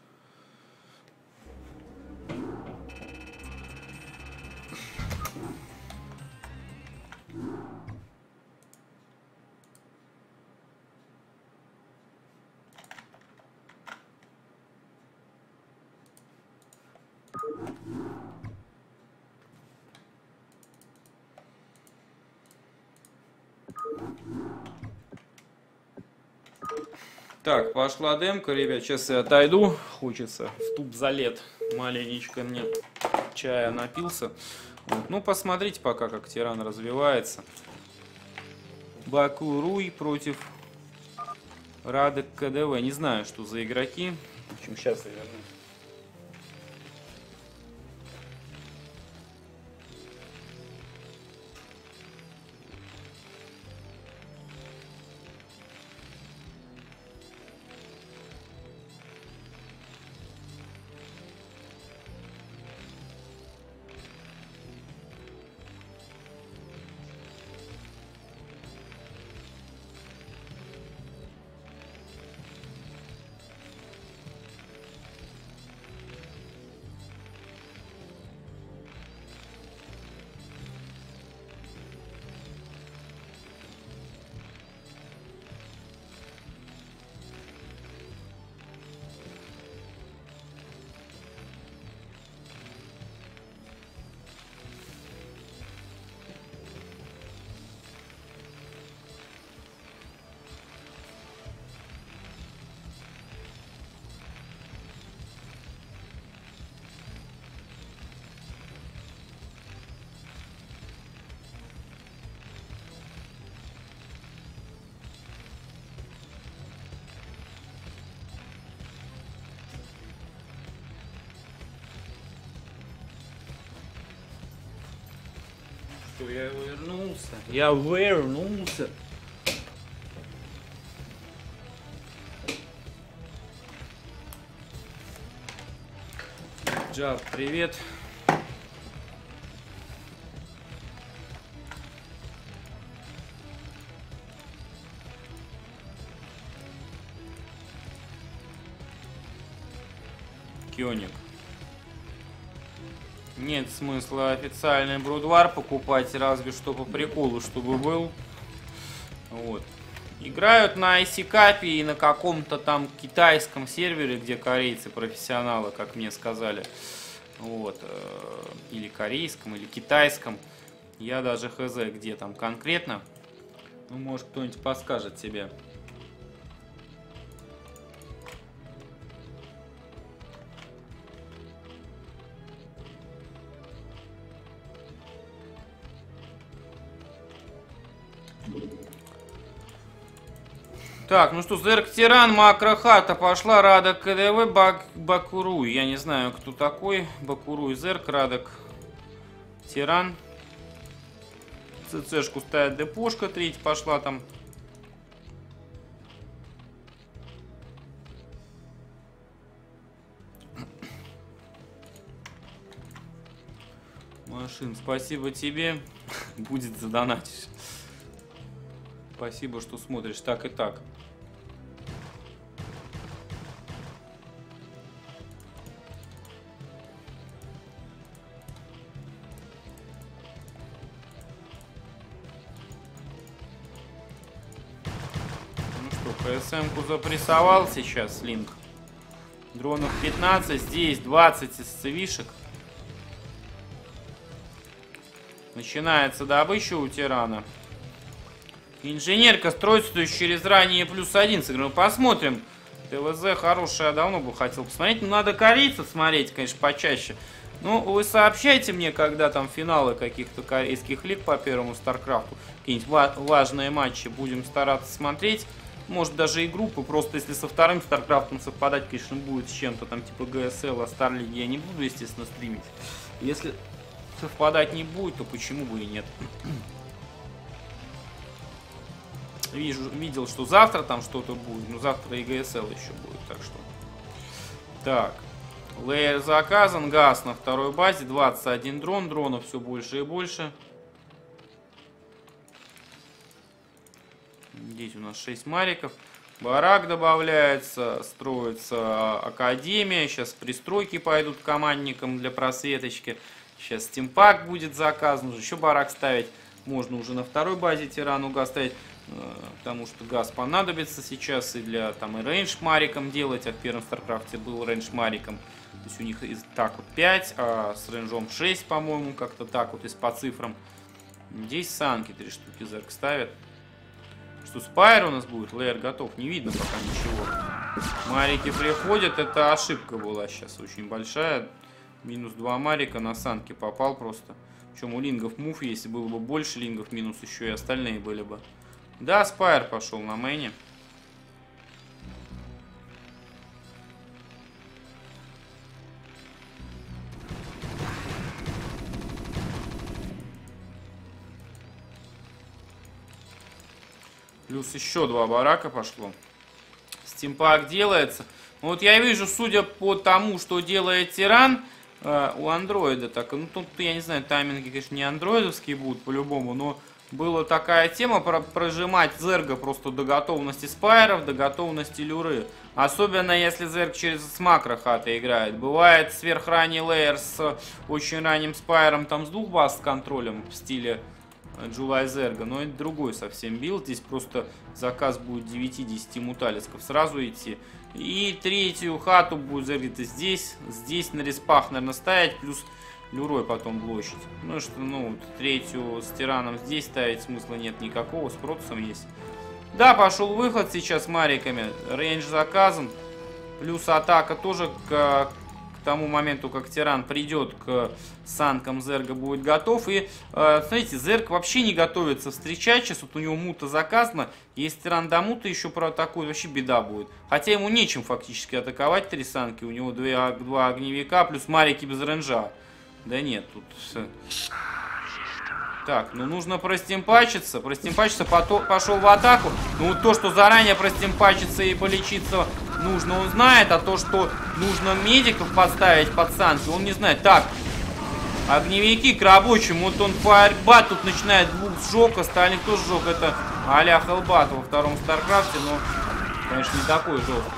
Так, пошла демка, ребят, сейчас я отойду, хочется в туб залет, маленечко мне чая напился. Вот. Ну, посмотрите пока, как тиран развивается. Баку Руй против Радек КДВ, не знаю, что за игроки. В общем, сейчас я вернусь. Я вернулся. Я вернулся. Джаб, привет. Кёник. Нет смысла официальный брудвар покупать, разве что по приколу, чтобы был. Вот. Играют на айсикапе и на каком-то там китайском сервере, где корейцы профессионалы, как мне сказали. Вот. Или корейском, или китайском. Я даже хз, где там конкретно. Ну, может, кто-нибудь подскажет тебе. Так, ну что, Зерк Тиран, Макрохата пошла, Радок КДВ, Бак, Бакуруй. Я не знаю, кто такой. Бакуруй, Зерк, Радок Тиран. ЦЦшку ставит Депошка, треть пошла там. Машин, спасибо тебе. Будет задонатишь. Спасибо, что смотришь. Так и так. Ну что, КСМ-ку запрессовал сейчас Линк. Дронов пятнадцать, здесь двадцать из цивишек. Начинается добыча у Тирана. Инженерка строится, то есть через ранее плюс один. Ну, посмотрим. ТВЗ хорошая, давно бы хотел посмотреть. Ну, надо корейцев смотреть, конечно, почаще. Ну, вы сообщайте мне, когда там финалы каких-то корейских лиг по первому Старкрафту. Какие-нибудь ва важные матчи будем стараться смотреть. Может, даже и группы. Просто если со вторым Старкрафтом совпадать, конечно, будет с чем-то там типа ГСЛ, а Старлиги я не буду, естественно, стримить. Если совпадать не будет, то почему бы и нет. Вижу, видел, что завтра там что-то будет, но завтра и ГСЛ еще будет, так что. Так, лейер заказан, газ на второй базе, двадцать один дрон, дронов все больше и больше. Здесь у нас шесть мариков, барак добавляется, строится академия, сейчас пристройки пойдут командникам для просветочки. Сейчас стимпак будет заказан, еще барак ставить. Можно уже на второй базе Тирану газ ставить, потому что газ понадобится сейчас и для там и рейндж мариком делать. А в первом Старкрафте был рейндж мариком. То есть у них из, так вот пять, а с рейнджом шесть, по-моему, как-то так вот, и по цифрам. Здесь санки три штуки Зерк ставят. Что, спайр у нас будет? Лейер готов. Не видно пока ничего. Марики приходят. Это ошибка была сейчас очень большая. Минус два марика на санки попал просто. Причем у лингов мув, если было бы больше лингов, минус еще и остальные были бы. Да, спайр пошел на мэне. Плюс еще два барака пошло. Стимпак делается. Вот я вижу, судя по тому, что делает Тиран, э, у андроида так. Ну тут, я не знаю, тайминги, конечно, не андроидовские будут по-любому, но была такая тема про прожимать Зерга просто до готовности спайров, до готовности люры. Особенно если Зерг через с макрохата играет. Бывает сверхранний лейер с очень ранним спайром, там с двух баз с контролем в стиле Джулай Зерга, но это другой совсем билд. Здесь просто заказ будет девять-десять муталисков сразу идти. И третью хату будет Зерг здесь, здесь на респах, наверное, ставить, плюс люрой потом блочить. Ну что, ну, третью с Тираном здесь ставить смысла нет никакого, с Протусом есть. Да, пошел выход сейчас с мариками, рейндж заказан, плюс атака тоже к, к тому моменту, как Тиран придет к санкам, Зерга будет готов. И, э, смотрите, Зерг вообще не готовится встречать, сейчас вот у него мута заказана, если Тиран до мута еще проатакует, вообще беда будет. Хотя ему нечем фактически атаковать три санки, у него два, два огневика, плюс марики без рейнджа. Да нет, тут... Так, ну нужно простимпачиться. Простимпачиться, пошел в атаку. Ну вот то, что заранее простимпачиться и полечиться нужно, он знает. А то, что нужно медиков подставить под санки, он не знает. Так, огневики к рабочим. Вот он фаербат тут начинает двух сжег, остальных тоже сжег. Это а-ля Хелбат во втором Старкрафте, но, конечно, не такой жесткий.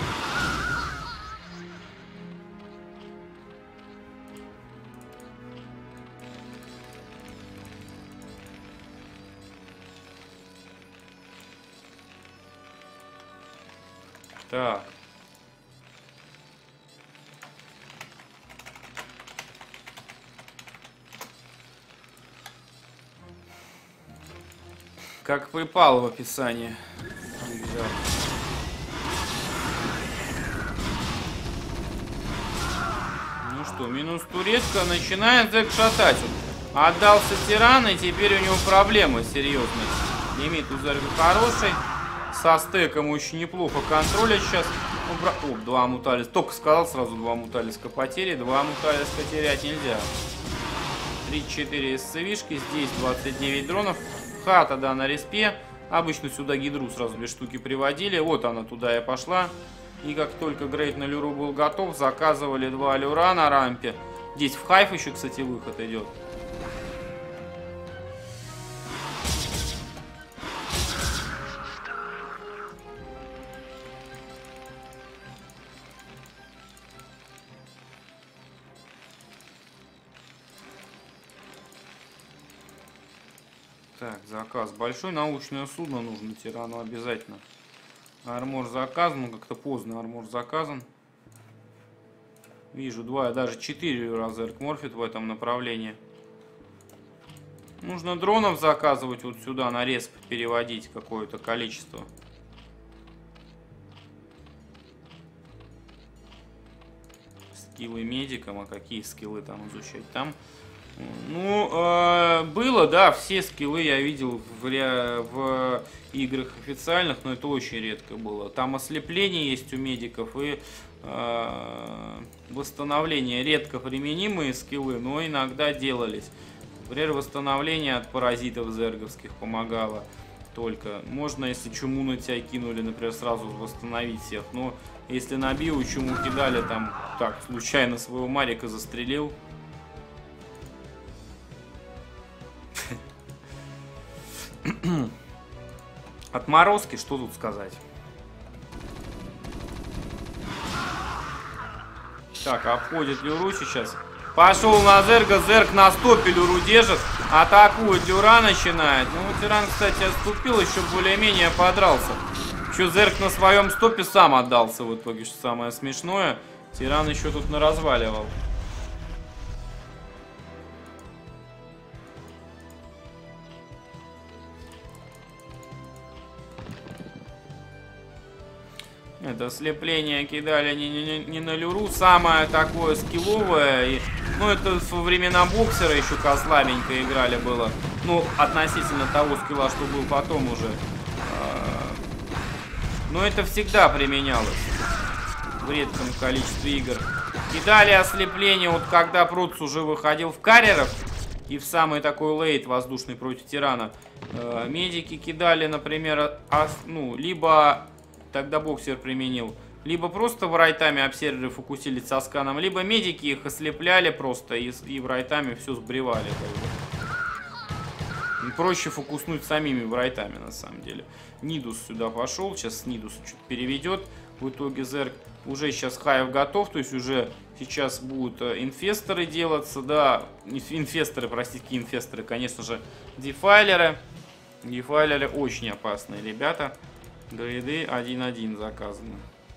Так. Как припал в описании. Ну что, минус турецка, начинает Зек шатать. Отдался Тиран, и теперь у него проблемы серьезные. Лимит у Зерга хороший. со стеком очень неплохо контролят сейчас. Убра... О, два муталиска. Только сказал сразу два муталиска потери. Два муталиска терять нельзя. тридцать четыре эсцевишки. Здесь двадцать девять дронов. Хата, да, на респе. Обычно сюда гидру сразу две штуки приводили. Вот она туда и пошла. И как только Грейт на люру был готов, заказывали два люра на рампе. Здесь в хайф еще, кстати, выход идет. Так, заказ большой. Научное судно нужно тирану обязательно. Армор заказан, ну как-то поздно армор заказан. Вижу два, даже четыре раза морфит в этом направлении. Нужно дронов заказывать вот сюда, на респ переводить какое-то количество. Скиллы медикам, а какие скиллы там изучать? Там, ну, э, было, да, все скиллы я видел в, в играх официальных, но это очень редко было. Там ослепление есть у медиков и э, восстановление. Редко применимые скиллы, но иногда делались. Например, восстановление от паразитов зерговских помогало только. Можно, если чуму на тебя кинули, например, сразу восстановить всех. Но если на био чуму кидали, там, так, случайно своего Марика застрелил. Отморозки, что тут сказать? Так, обходит Люру сейчас. Пошел на Зерга, Зерг на стопе Люру держит. Атакует, Люра начинает. Ну, Тиран, кстати, отступил, еще более-менее подрался. Еще Зерг на своем стопе сам отдался в итоге, что самое смешное. Тиран еще тут наразваливал. Это слепление кидали не, не, не на Люру, самое такое скилловое. И, ну, это во времена боксера еще слабенько играли было. Ну, относительно того скилла, что был потом уже. Но это всегда применялось в редком количестве игр. Кидали ослепление, вот когда Проц уже выходил в карьеров и в самый такой лейт воздушный против Тирана. Медики кидали, например, ос, ну, либо... Тогда боксер применил. Либо просто в райтаме обсерверы фокусились со сканом, либо медики их ослепляли просто и, и в райтаме все сбривали. Проще фокуснуть самими в райтаме на самом деле. Нидус сюда пошел. Сейчас Нидус чуть переведет. В итоге Зерг уже сейчас хайв готов. То есть уже сейчас будут инфесторы делаться. Да, инфесторы, простите, какие инфесторы. Конечно же, дефайлеры. Дефайлеры очень опасные ребята. Грейды один-один заказаны.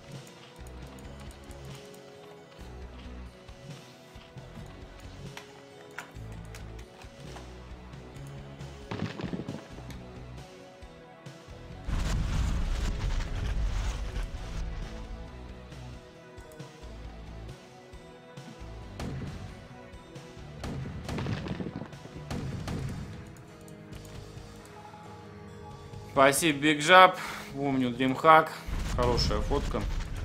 Спасибо, Биг Жаб. Помню, Дримхак. Хорошая фотка.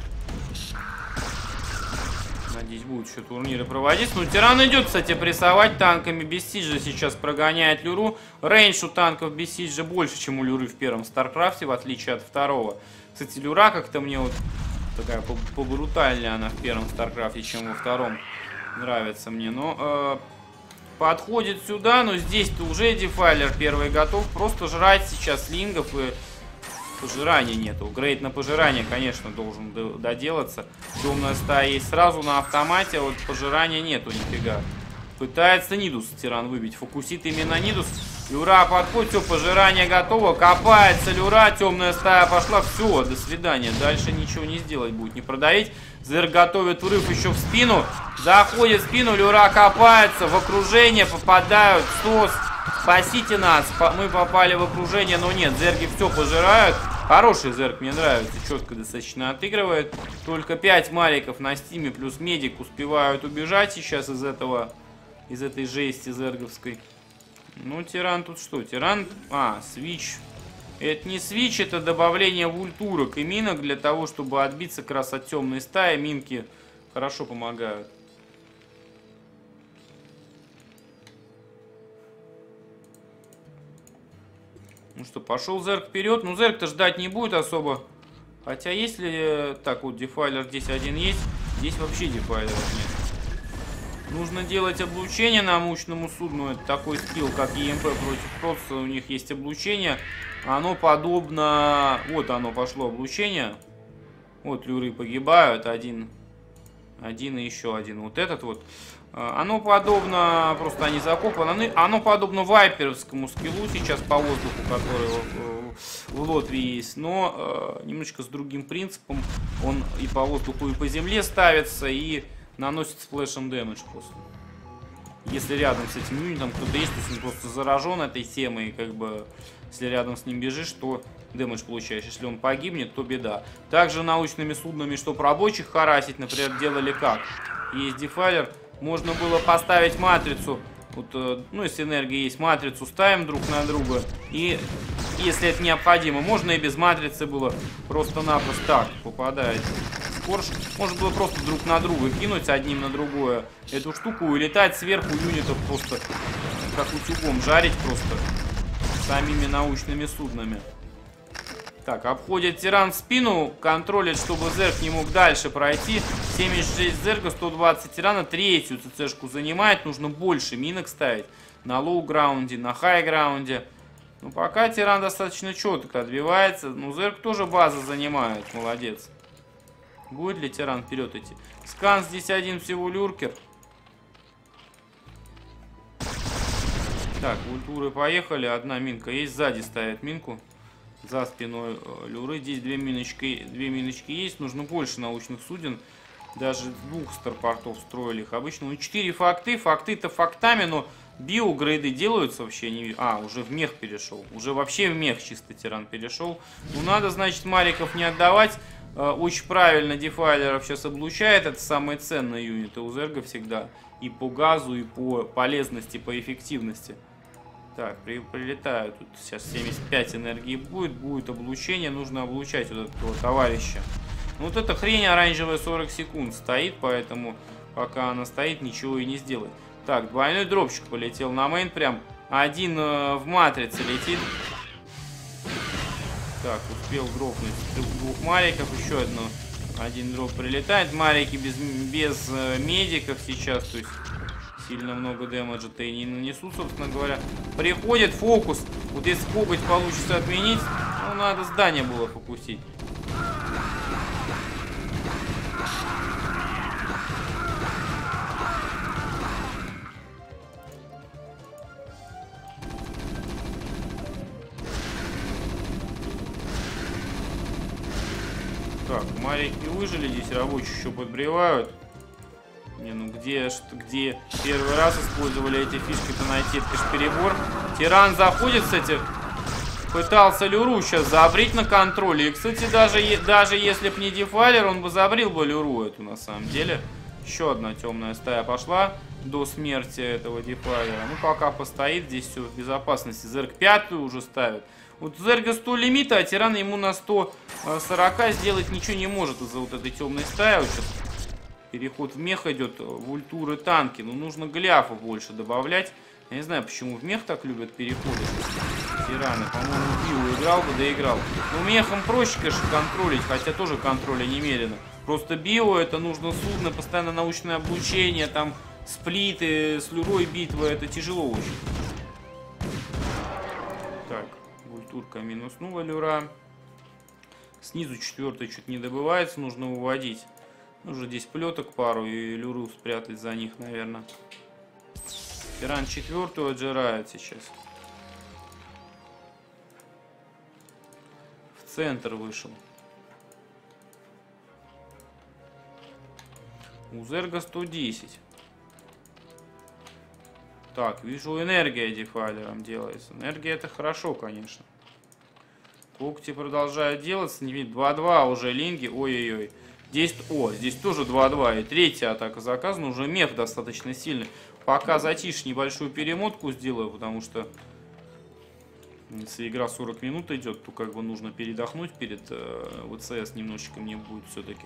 Надеюсь, будут еще турниры проводить. Ну, Тиран идет, кстати, прессовать танками. Бессиджа сейчас прогоняет Люру. Рейндж у танков Бессиджа больше, чем у Люры в первом Старкрафте, в отличие от второго. Кстати, Люра как-то мне вот такая побрутальнее она в первом Старкрафте, чем во втором. Нравится мне. Но э, подходит сюда, но здесь-то уже дефайлер первый готов. Просто жрать сейчас лингов и... Пожирания нету. Грейд на пожирание, конечно, должен доделаться. Темная стая есть сразу на автомате, а вот пожирания нету нифига. Пытается Нидус Тиран выбить. Фокусит именно Нидус. Люра подходит, все, пожирание готово. Копается Люра, темная стая пошла. Все, до свидания. Дальше ничего не сделать будет, не продавить. Зерг готовит врыв еще в спину. Заходит в спину, Люра копается. В окружение попадают. Сос. Спасите нас. Мы попали в окружение, но нет. Зерги все пожирают. Хороший Зерг, мне нравится. Четко достаточно отыгрывает. Только пять мариков на стиме плюс медик успевают убежать сейчас из этого, из этой жести зерговской. Ну, Тиран тут что? Тиран... А, свич. Это не свич, это добавление вультурок и минок для того, чтобы отбиться как раз от темной стаи. Минки хорошо помогают. Ну что, пошел Зерк вперед. Ну, Зерк-то ждать не будет особо. Хотя, если... Так, вот, дефайлер здесь один есть. Здесь вообще дефайлеров нет. Нужно делать облучение научному судну. Это такой скилл, как и эм пэ против Протса. У них есть облучение. Оно подобно... Вот оно пошло, облучение. Вот люры погибают. Один. Один и еще один. Вот этот вот. Оно подобно, просто они закопаны, оно подобно вайперовскому скиллу сейчас по воздуху, который в, в Лотве есть, но э, немножечко с другим принципом. Он и по воздуху, и по земле ставится, и наносит сплэшем дэмэдж просто. Если рядом с этим юнитом кто-то есть, то есть он просто заражен этой темой, и как бы, если рядом с ним бежишь, то дэмэдж получаешь. Если он погибнет, то беда. Также научными суднами, чтобы рабочих харасить, например, делали как? Есть дефайлер. Можно было поставить матрицу, вот, ну, если энергия есть, матрицу ставим друг на друга. И если это необходимо, можно и без матрицы было просто-напросто так попадать. Скорж. Можно было просто друг на друга кинуть одним на другое эту штуку и летать сверху юнитов просто как утюгом, жарить просто самими научными суднами. Так, обходит тиран в спину, контролит, чтобы Зерк не мог дальше пройти. семьдесят шесть Зерка, сто двадцать тирана, третью ЦЦшку занимает. Нужно больше минок ставить на лоу-граунде, на хай-граунде. Ну, пока тиран достаточно четко отбивается. Ну, Зерк тоже базу занимает, молодец. Будет ли тиран вперед идти? Скан здесь один всего люркер. Так, ультуры поехали. Одна минка есть, сзади ставит минку. За спиной люры. Здесь две миночки, две миночки есть. Нужно больше научных суден. Даже двух старпортов строили их обычно. Ну, четыре факты. Факты-то фактами, но биогрейды делаются вообще не... А, уже в мех перешел. Уже вообще в мех чисто тиран перешел. Ну, надо, значит, мариков не отдавать. Очень правильно дефайлеров сейчас облучает. Это самые ценные юниты у Зерга всегда. И по газу, и по полезности, по эффективности. Так, при, прилетают. Тут сейчас семьдесят пять энергии будет. Будет облучение. Нужно облучать вот этого товарища. Ну, вот эта хрень оранжевая сорок секунд стоит. Поэтому пока она стоит, ничего и не сделает. Так, двойной дропчик полетел на мейн. Прям один э, в матрице летит. Так, успел дропнуть двух мариков. Еще одно. Один дроп прилетает. Марики без, без э, медиков сейчас. То есть... Сильно много дэмэджа-то и не нанесут, собственно говоря. Приходит фокус. Вот если коготь получится отменить, ну, надо здание было фокусить. Так, марики выжили, здесь рабочие еще подбревают. Не, ну где, что, где первый раз использовали эти фишки-то найти, это ж перебор. Тиран заходит, кстати, пытался люру сейчас забрить на контроле. И, кстати, даже, даже если бы не дефайлер, он бы забрил бы люру эту на самом деле. Еще одна темная стая пошла до смерти этого дефайлера. Ну, пока постоит, здесь все в безопасности. Зерк пятую уже ставит. Вот у Зерга сто лимита, а тиран ему на сто сорок сделать ничего не может из-за вот этой темной стаи. Вот сейчас переход в мех идет, в ультуры танки. Ну, нужно гляфа больше добавлять. Я не знаю, почему в мех так любят переходы. Тираны, по-моему, Био играл бы, доиграл. Ну, мехом проще, конечно, контролить, хотя тоже контроля немерено. Просто Био, это нужно судно, постоянно научное обучение, там сплиты, с люрой битвы, это тяжело очень. Так, ультурка минуснула люра. Снизу четвертый чуть не добывается, нужно уводить. Нужно здесь плеток пару и люру спрятать за них, наверное. Тиран четвертую отжирает сейчас. В центр вышел. У Зерга сто десять. Так, вижу, энергия дефайлером делается. Энергия это хорошо, конечно. Когти продолжают делаться. Не видно. два-два уже линги. Ой-ой-ой. Здесь, о, здесь тоже два-два. И третья атака заказана. Уже мех достаточно сильный. Пока затишь, небольшую перемотку сделаю, потому что Если игра сорок минут идет, то как бы нужно передохнуть перед э, ВЦС немножечко мне будет все-таки.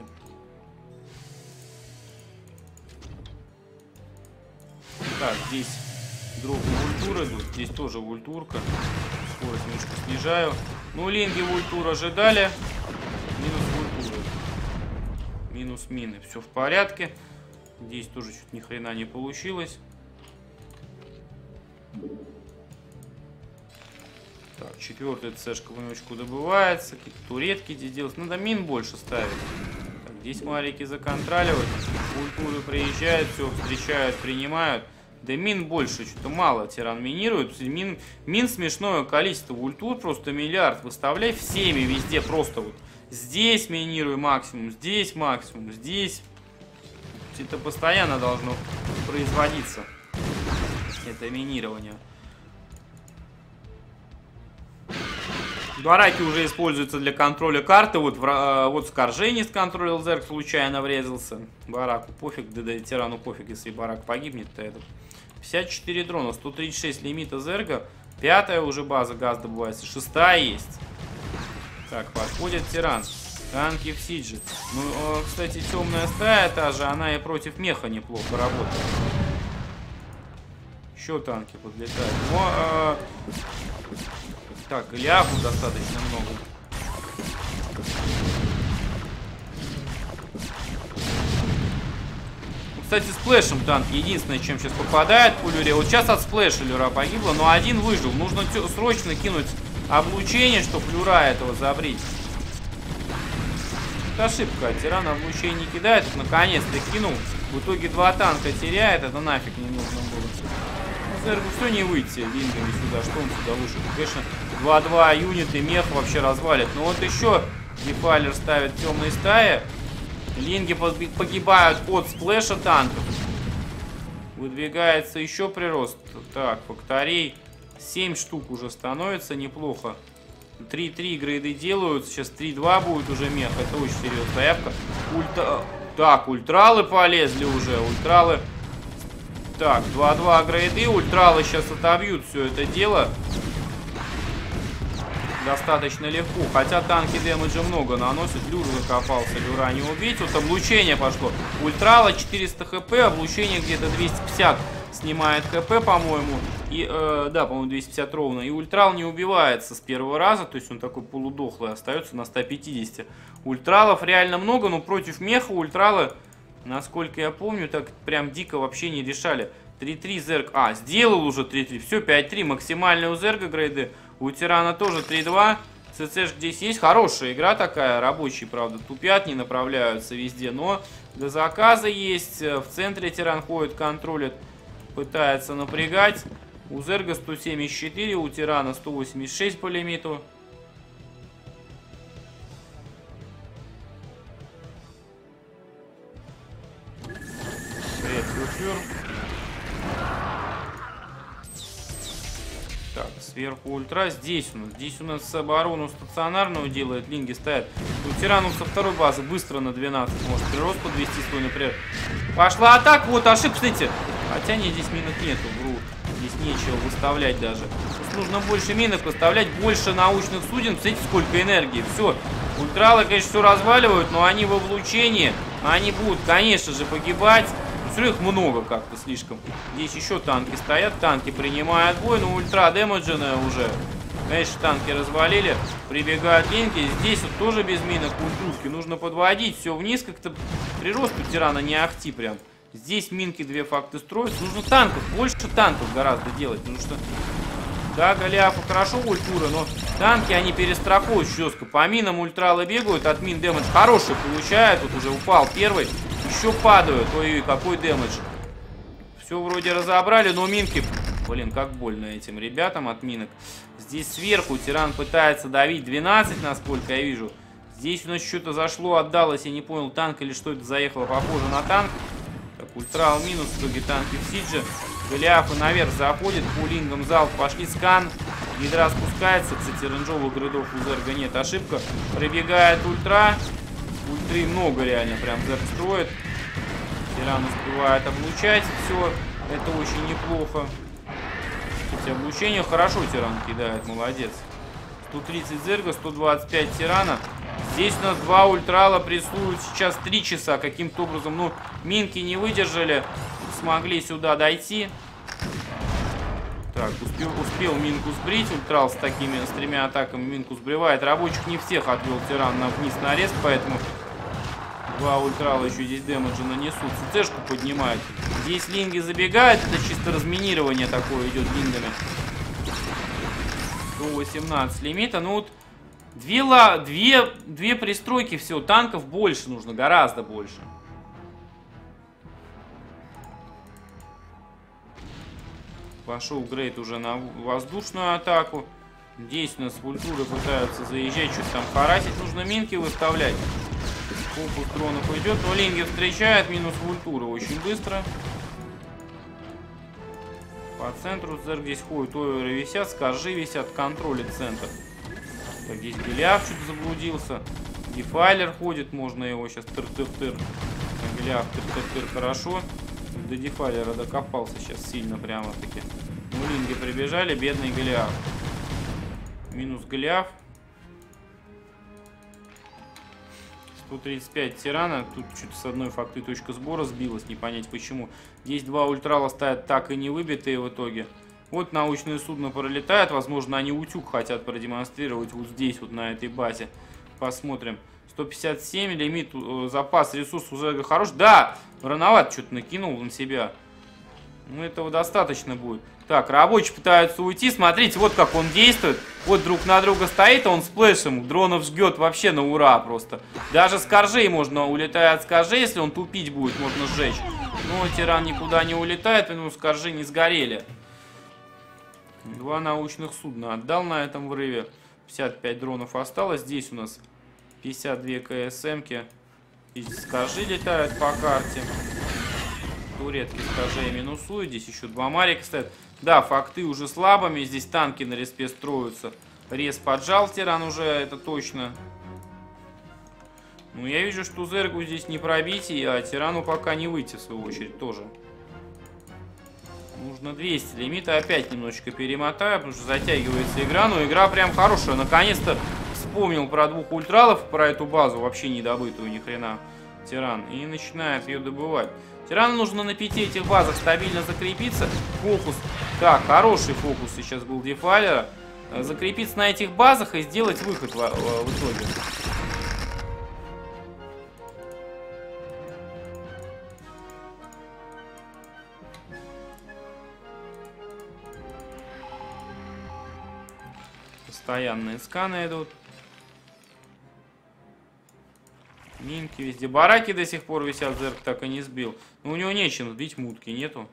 Так, здесь дропы ультур идут, здесь тоже ультурка. Скорость немножко снижаю. Ну, линги ультур ожидали. Минус ультуры. Минус мины. Все в порядке. Здесь тоже чуть ни хрена не получилось. Так, четвертая цешка понемножку добывается. Какие-то туретки здесь делать. Надо мин больше ставить. Так, здесь марики законтроливать. Ультуры приезжают, все встречают, принимают. Да мин больше, что-то мало тиран минирует. Мин, мин смешное количество. Ультур просто миллиард. Выставляй всеми везде просто вот. Здесь минируй максимум, здесь максимум, здесь. Это постоянно должно производиться. Это минирование. Бараки уже используются для контроля карты. Вот, вот Скорженец контролил Зерк, случайно врезался. Бараку пофиг, да, да тирану пофиг, если барак погибнет, то это. пятьдесят четыре дрона, сто тридцать шесть лимита Зерга. Пятая уже база газ добывается, шестая есть. Так, подходит тиран. Танки в Сидже. Ну, кстати, темная стая та же, она и против меха неплохо работает. Еще танки подлетают. Но, э, так, Голиафу достаточно много. Кстати, сплэшем танки единственное, чем сейчас попадает по люре. Вот сейчас от сплэша люра погибла, но один выжил. Нужно срочно кинуть облучение, чтобы люра этого забрить. Это ошибка. Тиран облучение не кидает. Наконец-то кинул. В итоге два танка теряет. Это нафиг не нужно было. Зергу все не выйти лингами сюда. Что он сюда вышел? Конечно, два-два юниты мех вообще развалит. Но вот еще Дефайлер ставит темные стаи. Линги погибают от сплэша танков. Выдвигается еще прирост. Так, факторей семь штук уже становится. Неплохо. три-три грейды делают. Сейчас три-два будет уже мех. Это очень серьезная заявка. Ульта... Так, ультралы полезли уже. Ультралы... Так, два-два грейды. Ультралы сейчас отобьют все это дело. Достаточно легко. Хотя танки дэмэджа много наносят. Люр закопался. Люра не убить. Вот облучение пошло. Ультрала четыреста хп. Облучение где-то двести пятьдесят снимает хп, по-моему. И, э, да, по-моему, двести пятьдесят ровно. И ультрал не убивается с первого раза. То есть он такой полудохлый остается на ста пятидесяти. Ультралов реально много, но против меха ультралы, насколько я помню, так прям дико вообще не решали. три-три Зерг. А, сделал уже три-три. Все, пять-три. Максимальные у Зерга грейды. У Тирана тоже три-два. ЦЦш здесь есть. Хорошая игра такая. Рабочие, правда, тупят, не направляются везде. Но до заказа есть. В центре Тиран ходит, контролит. Пытается напрягать. У Зерга сто семьдесят четыре. У Тирана сто восемьдесят шесть по лимиту. Привет, Люфер. Так, сверху ультра. Здесь у нас. Здесь у нас оборону стационарную делает. Линги ставят. У Тиранов со второй базы быстро на двенадцать может прирост подвести свой, например. Пошла атака. Вот ошибка, смотрите. Хотя нет, здесь минок нету. Вру. Здесь нечего выставлять даже. Тут нужно больше минок выставлять. Больше научных суден. Смотрите, сколько энергии. Все. Ультралы, конечно, все разваливают. Но они в облучении. Они будут, конечно же, погибать. Все их много как-то слишком. Здесь еще танки стоят, танки принимают бой, но ультра демедженная уже. Конечно, танки развалили, прибегают линки. Здесь вот тоже без минок ультурки. Нужно подводить все вниз, как-то прирост у Тирана не ахти прям. Здесь минки две факты строятся. Нужно танков, больше танков гораздо делать. Потому что, да, Голиафу хорошо ультура, но танки они перестрахуют жестко. По минам ультралы бегают, от мин дэмэдж хороший получают. Тут уже упал первый. Еще падают. Ой-ой, какой дэмэдж. Все вроде разобрали, но минки... Блин, как больно этим ребятам от минок. Здесь сверху Тиран пытается давить двенадцать, насколько я вижу. Здесь у нас что-то зашло, отдалось, я не понял, танк или что это заехало, похоже на танк. Так, ультрал минус, в итоге танки в Сидже. Голиафы наверх заходит, по лингам залп пошли, скан. Гидра спускается, кстати, рейнджовых гридов у Зерга нет, ошибка. Пробегает ультра. Ультры много реально, прям Зерг строит. Тиран успевает облучать, все, это очень неплохо. эти облучения. Хорошо тиран кидает, молодец. сто тридцать зерга, сто двадцать пять тирана. Здесь у нас два ультрала прессуют сейчас три часа. Каким-то образом, ну, минки не выдержали. Смогли сюда дойти. Так, успел, успел минку сбрить. Ультрал с такими, с тремя атаками минку сбривает. Рабочих не всех отвел тиран на вниз на арест, поэтому два ультрала еще здесь дэмэджа нанесут. ЦЦшку поднимают. Здесь линги забегают. Это чисто разминирование такое идет лингами. сто восемнадцать лимита. Ну вот две, ла, две, две пристройки всего. Танков больше нужно, гораздо больше. Пошел Грейт уже на воздушную атаку. Здесь у нас вультуры пытаются заезжать, что-то там харасить. Нужно минки выставлять. Фокус дронов идет. Но линги встречает. Минус вультура очень быстро. По центру Зерг здесь ходит. Оверы висят, скажи висят. Контролит центр. Так, здесь Беляв что-то заблудился. Дефайлер ходит. Можно его сейчас тыр-тыр-тыр. Беляв тыр-тыр-тыр. Хорошо. До Дефайлера докопался сейчас сильно прямо-таки. Ну, линги прибежали. Бедный Голиаф. Минус Голиаф. сто тридцать пять тирана. Тут что-то с одной факты точка сбора сбилась. Не понять почему. Здесь два ультрала стоят так и не выбитые в итоге. Вот научные судна пролетают. Возможно, они утюг хотят продемонстрировать вот здесь, вот на этой базе. Посмотрим. сто пятьдесят семь, лимит, э, запас ресурсов у Зерга хорош. Да, рановато что-то накинул на себя. Ну, этого достаточно будет. Так, рабочие пытаются уйти. Смотрите, вот как он действует. Вот друг на друга стоит, а он сплэшем дронов жгет вообще на ура просто. Даже с коржей можно, улетая от скоржей, если он тупить будет, можно сжечь. Но тиран никуда не улетает, потому что скоржи не сгорели. Два научных судна отдал на этом врыве. пятьдесят пять дронов осталось. Здесь у нас пятьдесят две КСМки. Здесь скажи летают по карте. Туретки скажи минусуют. Здесь еще два марика стоят. Да, факты уже слабыми. Здесь танки на респе строятся. Рез поджал тиран уже, это точно. Ну, я вижу, что Зергу здесь не пробить, а тирану пока не выйти, в свою очередь, тоже. Нужно двести лимита. Опять немножечко перемотаю, потому что затягивается игра. Но игра прям хорошая. Наконец-то вспомнил про двух ультралов, про эту базу, вообще не добытую ни хрена, тиран. И начинает ее добывать. Тирану нужно на пяти этих базах стабильно закрепиться. Фокус. Так, хороший фокус сейчас был Дефайлера. Закрепиться на этих базах и сделать выход в, в, в итоге. Постоянные сканы идут. Минки везде. Бараки до сих пор висят. Зерг так и не сбил. Но у него нечем сбить, мутки нету.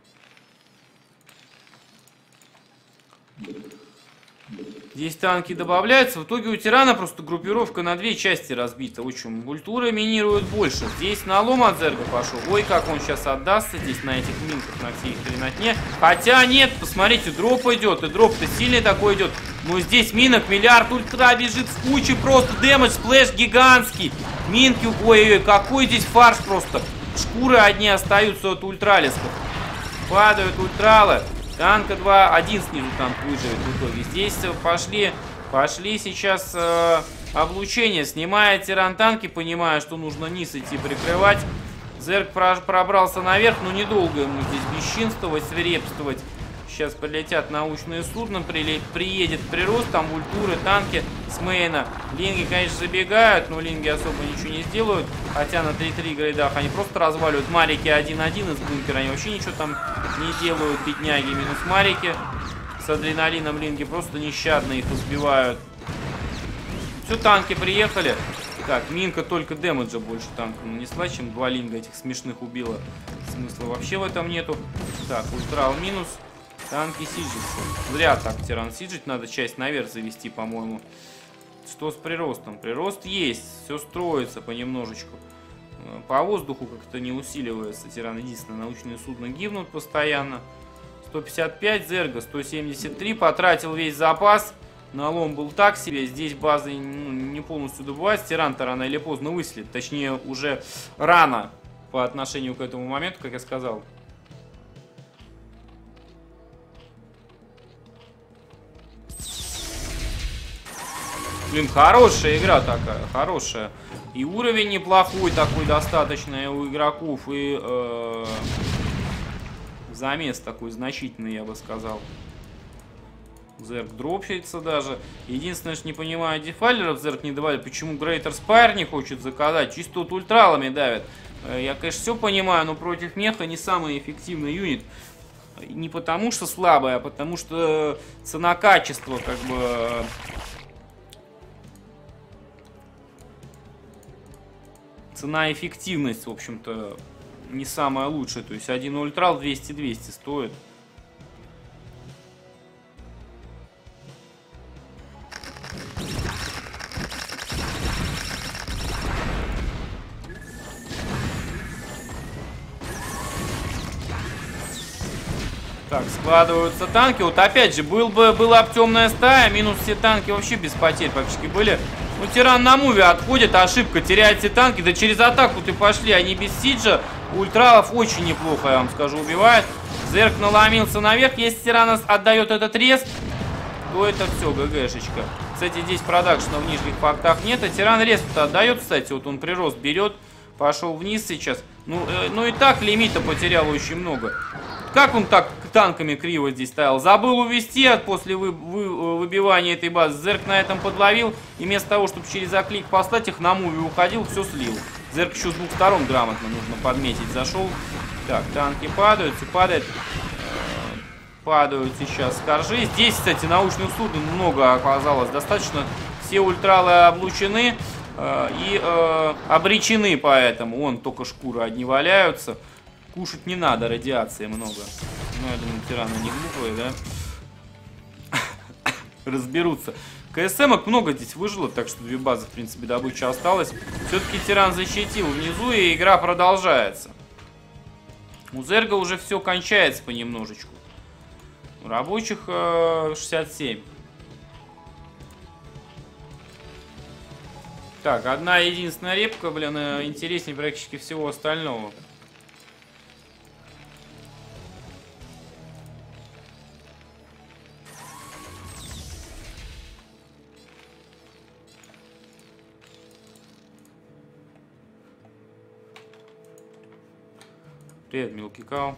Здесь танки добавляются. В итоге у тирана просто группировка на две части разбита. Очень. Ультура минирует больше. Здесь налом от Зерга пошел. Ой, как он сейчас отдастся здесь на этих минках, на всей их хренотне. Хотя нет, посмотрите, дроп идет. И дроп-то сильный такой идет. Но здесь минок, миллиард ультра бежит в куче. Просто дэмэдж, сплэш гигантский. Минки, ой-ой-ой, какой здесь фарш просто. Шкуры одни остаются от ультралисков. Падают ультралы. Танка два, один снизу танк выживет в итоге. Здесь пошли, пошли сейчас э, облучение. Снимает тиран танки, понимая, что нужно низ идти прикрывать. Зерг пробрался наверх, но недолго ему здесь бесчинствовать, свирепствовать. Сейчас прилетят научные судна, при, приедет прирост, там ультуры, танки с мейна. Линги, конечно, забегают, но линги особо ничего не сделают. Хотя на три-три грейдах они просто разваливают. Марики один-один из бункера, они вообще ничего там не делают, бедняги. Минус марики. С адреналином линги просто нещадно их избивают. Все, танки приехали. Так, минка только дэмэджа больше танка нанесла, чем два линга этих смешных убила. Смысла вообще в этом нету. Так, ультрал минус. Танки сиджатся. Зря так тиран сиджить. Надо часть наверх завести, по-моему. Что с приростом? Прирост есть. Все строится понемножечку. По воздуху как-то не усиливается тиран. Единственное, научные судна гибнут постоянно. сто пятьдесят пять Зерга, сто семьдесят три. Потратил весь запас. Налом был так себе. Здесь базы ну, не полностью добывать. Тиран-то рано или поздно выследит. Точнее, уже рано по отношению к этому моменту, как я сказал. Блин, хорошая игра такая, хорошая. И уровень неплохой такой достаточно у игроков, и э, замес такой значительный, я бы сказал. Зерк дропщится даже. Единственное, что не понимаю, дефайлеров Зерк не давали. Почему Грейтер Спайр не хочет заказать? Чисто вот ультралами давят. Я, конечно, все понимаю, но против меха не самый эффективный юнит. Не потому что слабый, а потому что цена-качество как бы... Цена-эффективность, в общем-то, не самая лучшая. То есть один ультрал двести-двести стоит. Так, складываются танки. Вот опять же, был бы, была бы темная стая, минус все танки вообще без потерь практически были. Ну, тиран на муве отходит, ошибка, теряет все танки. Да через атаку ты пошли, они без сиджа. Ультралов очень неплохо, я вам скажу, убивает. Зерк наломился наверх. Если тиран отдает этот рез, то это все, ГГшечка. Кстати, здесь продакшена в нижних фактах нет. А тиран рез-то отдает, кстати. Вот он прирост берет, пошел вниз сейчас. Ну, э, ну и так лимита потерял очень много. Как он так танками криво здесь ставил? Забыл увести от после вы, вы, выбивания этой базы. Зерк на этом подловил. И вместо того, чтобы через оклик послать их, на муве уходил, все слил. Зерк еще с двух сторон грамотно нужно подметить. Зашел. Так, танки падают. И падает. Э, падают сейчас скоржи. Здесь, кстати, научных суден много оказалось. Достаточно. Все ультралы облучены. Э, и э, обречены поэтому. Вон только шкуры одни валяются. Кушать не надо, радиации много. Ну, я думаю, тираны не глупые, да? Разберутся. КСМок много здесь выжило, так что две базы, в принципе, добыча осталась. Все-таки тиран защитил внизу, и игра продолжается. У Зерга уже все кончается понемножечку. У рабочих э, шестьдесят семь. Так, одна единственная репка, блин, интереснее практически всего остального. Привет, мелкий кау.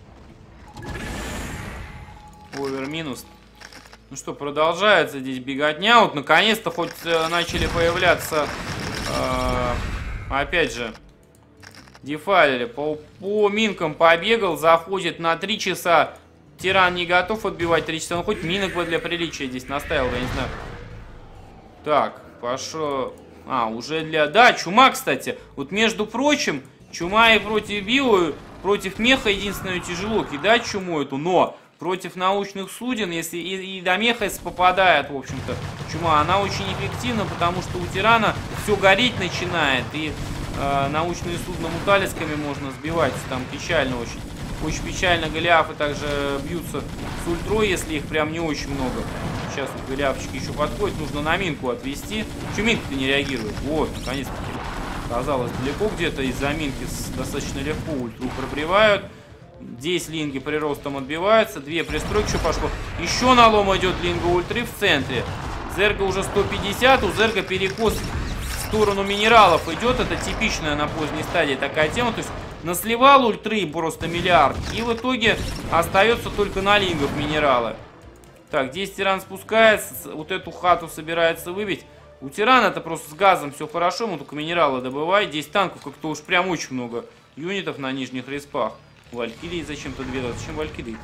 Овер минус. Ну что, продолжается здесь беготня. Вот наконец-то хоть э, начали появляться, э, опять же, дефайлеры. По, по минкам побегал, заходит на три часа. Тиран не готов отбивать три часа. Он хоть минок бы для приличия здесь наставил, я не знаю. Так, пошел. А, уже для... Да, чума, кстати. Вот между прочим, чума и против био... Против меха единственное тяжело кидать чуму эту, но против научных суден, если и, и до меха если попадает, в общем-то, чума, она очень эффективна, потому что у тирана все гореть начинает, и э, научные судна муталисками можно сбивать, там печально очень. Очень печально голиафы также бьются с ультрой, если их прям не очень много. Сейчас вот голиафчики еще подходят, нужно на минку отвести. Чё минка-то не реагирует? Вот, наконец-таки. Казалось, далеко где-то из-за минки достаточно легко ультру пробивают. Здесь линги приростом отбиваются. Две пристройки еще пошло. Еще налом идет линга ультры в центре. Зерга уже сто пятьдесят. У Зерга перекос в сторону минералов идет. Это типичная на поздней стадии такая тема. То есть насливал ультры просто миллиард. И в итоге остается только на лингах минералы. Так, здесь тиран спускается. Вот эту хату собирается выбить. У тирана это просто с газом все хорошо, ему только минералы добывает. Здесь танков как-то уж прям очень много юнитов на нижних респах. Валькирии зачем-то две. Зачем Валькирии-то?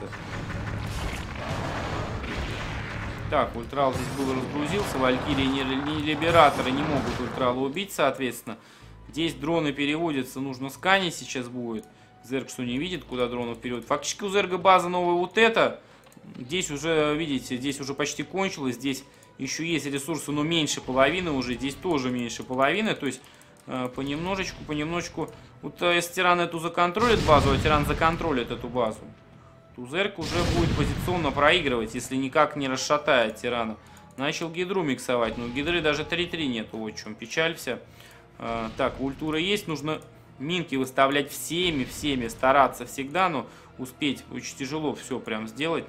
Так, ультрал здесь был разгрузился. Валькирии не, не либераторы не могут ультрала убить, соответственно. Здесь дроны переводятся, нужно сканить сейчас будет. Зерг что не видит, куда дронов переводят. Фактически у Зерга база новая вот эта. Здесь уже, видите, здесь уже почти кончилось. Здесь еще есть ресурсы, но меньше половины уже. Здесь тоже меньше половины. То есть э, понемножечку, понемножечку. Вот э, если тиран эту законтролит базу, а тиран законтролит эту базу, то Зерг уже будет позиционно проигрывать, если никак не расшатает тирана. Начал гидру миксовать, но у гидры даже три-три нету. Вот в чем печаль вся. Э, так, ультура есть. Нужно минки выставлять всеми, всеми. Стараться всегда, но успеть очень тяжело все прям сделать.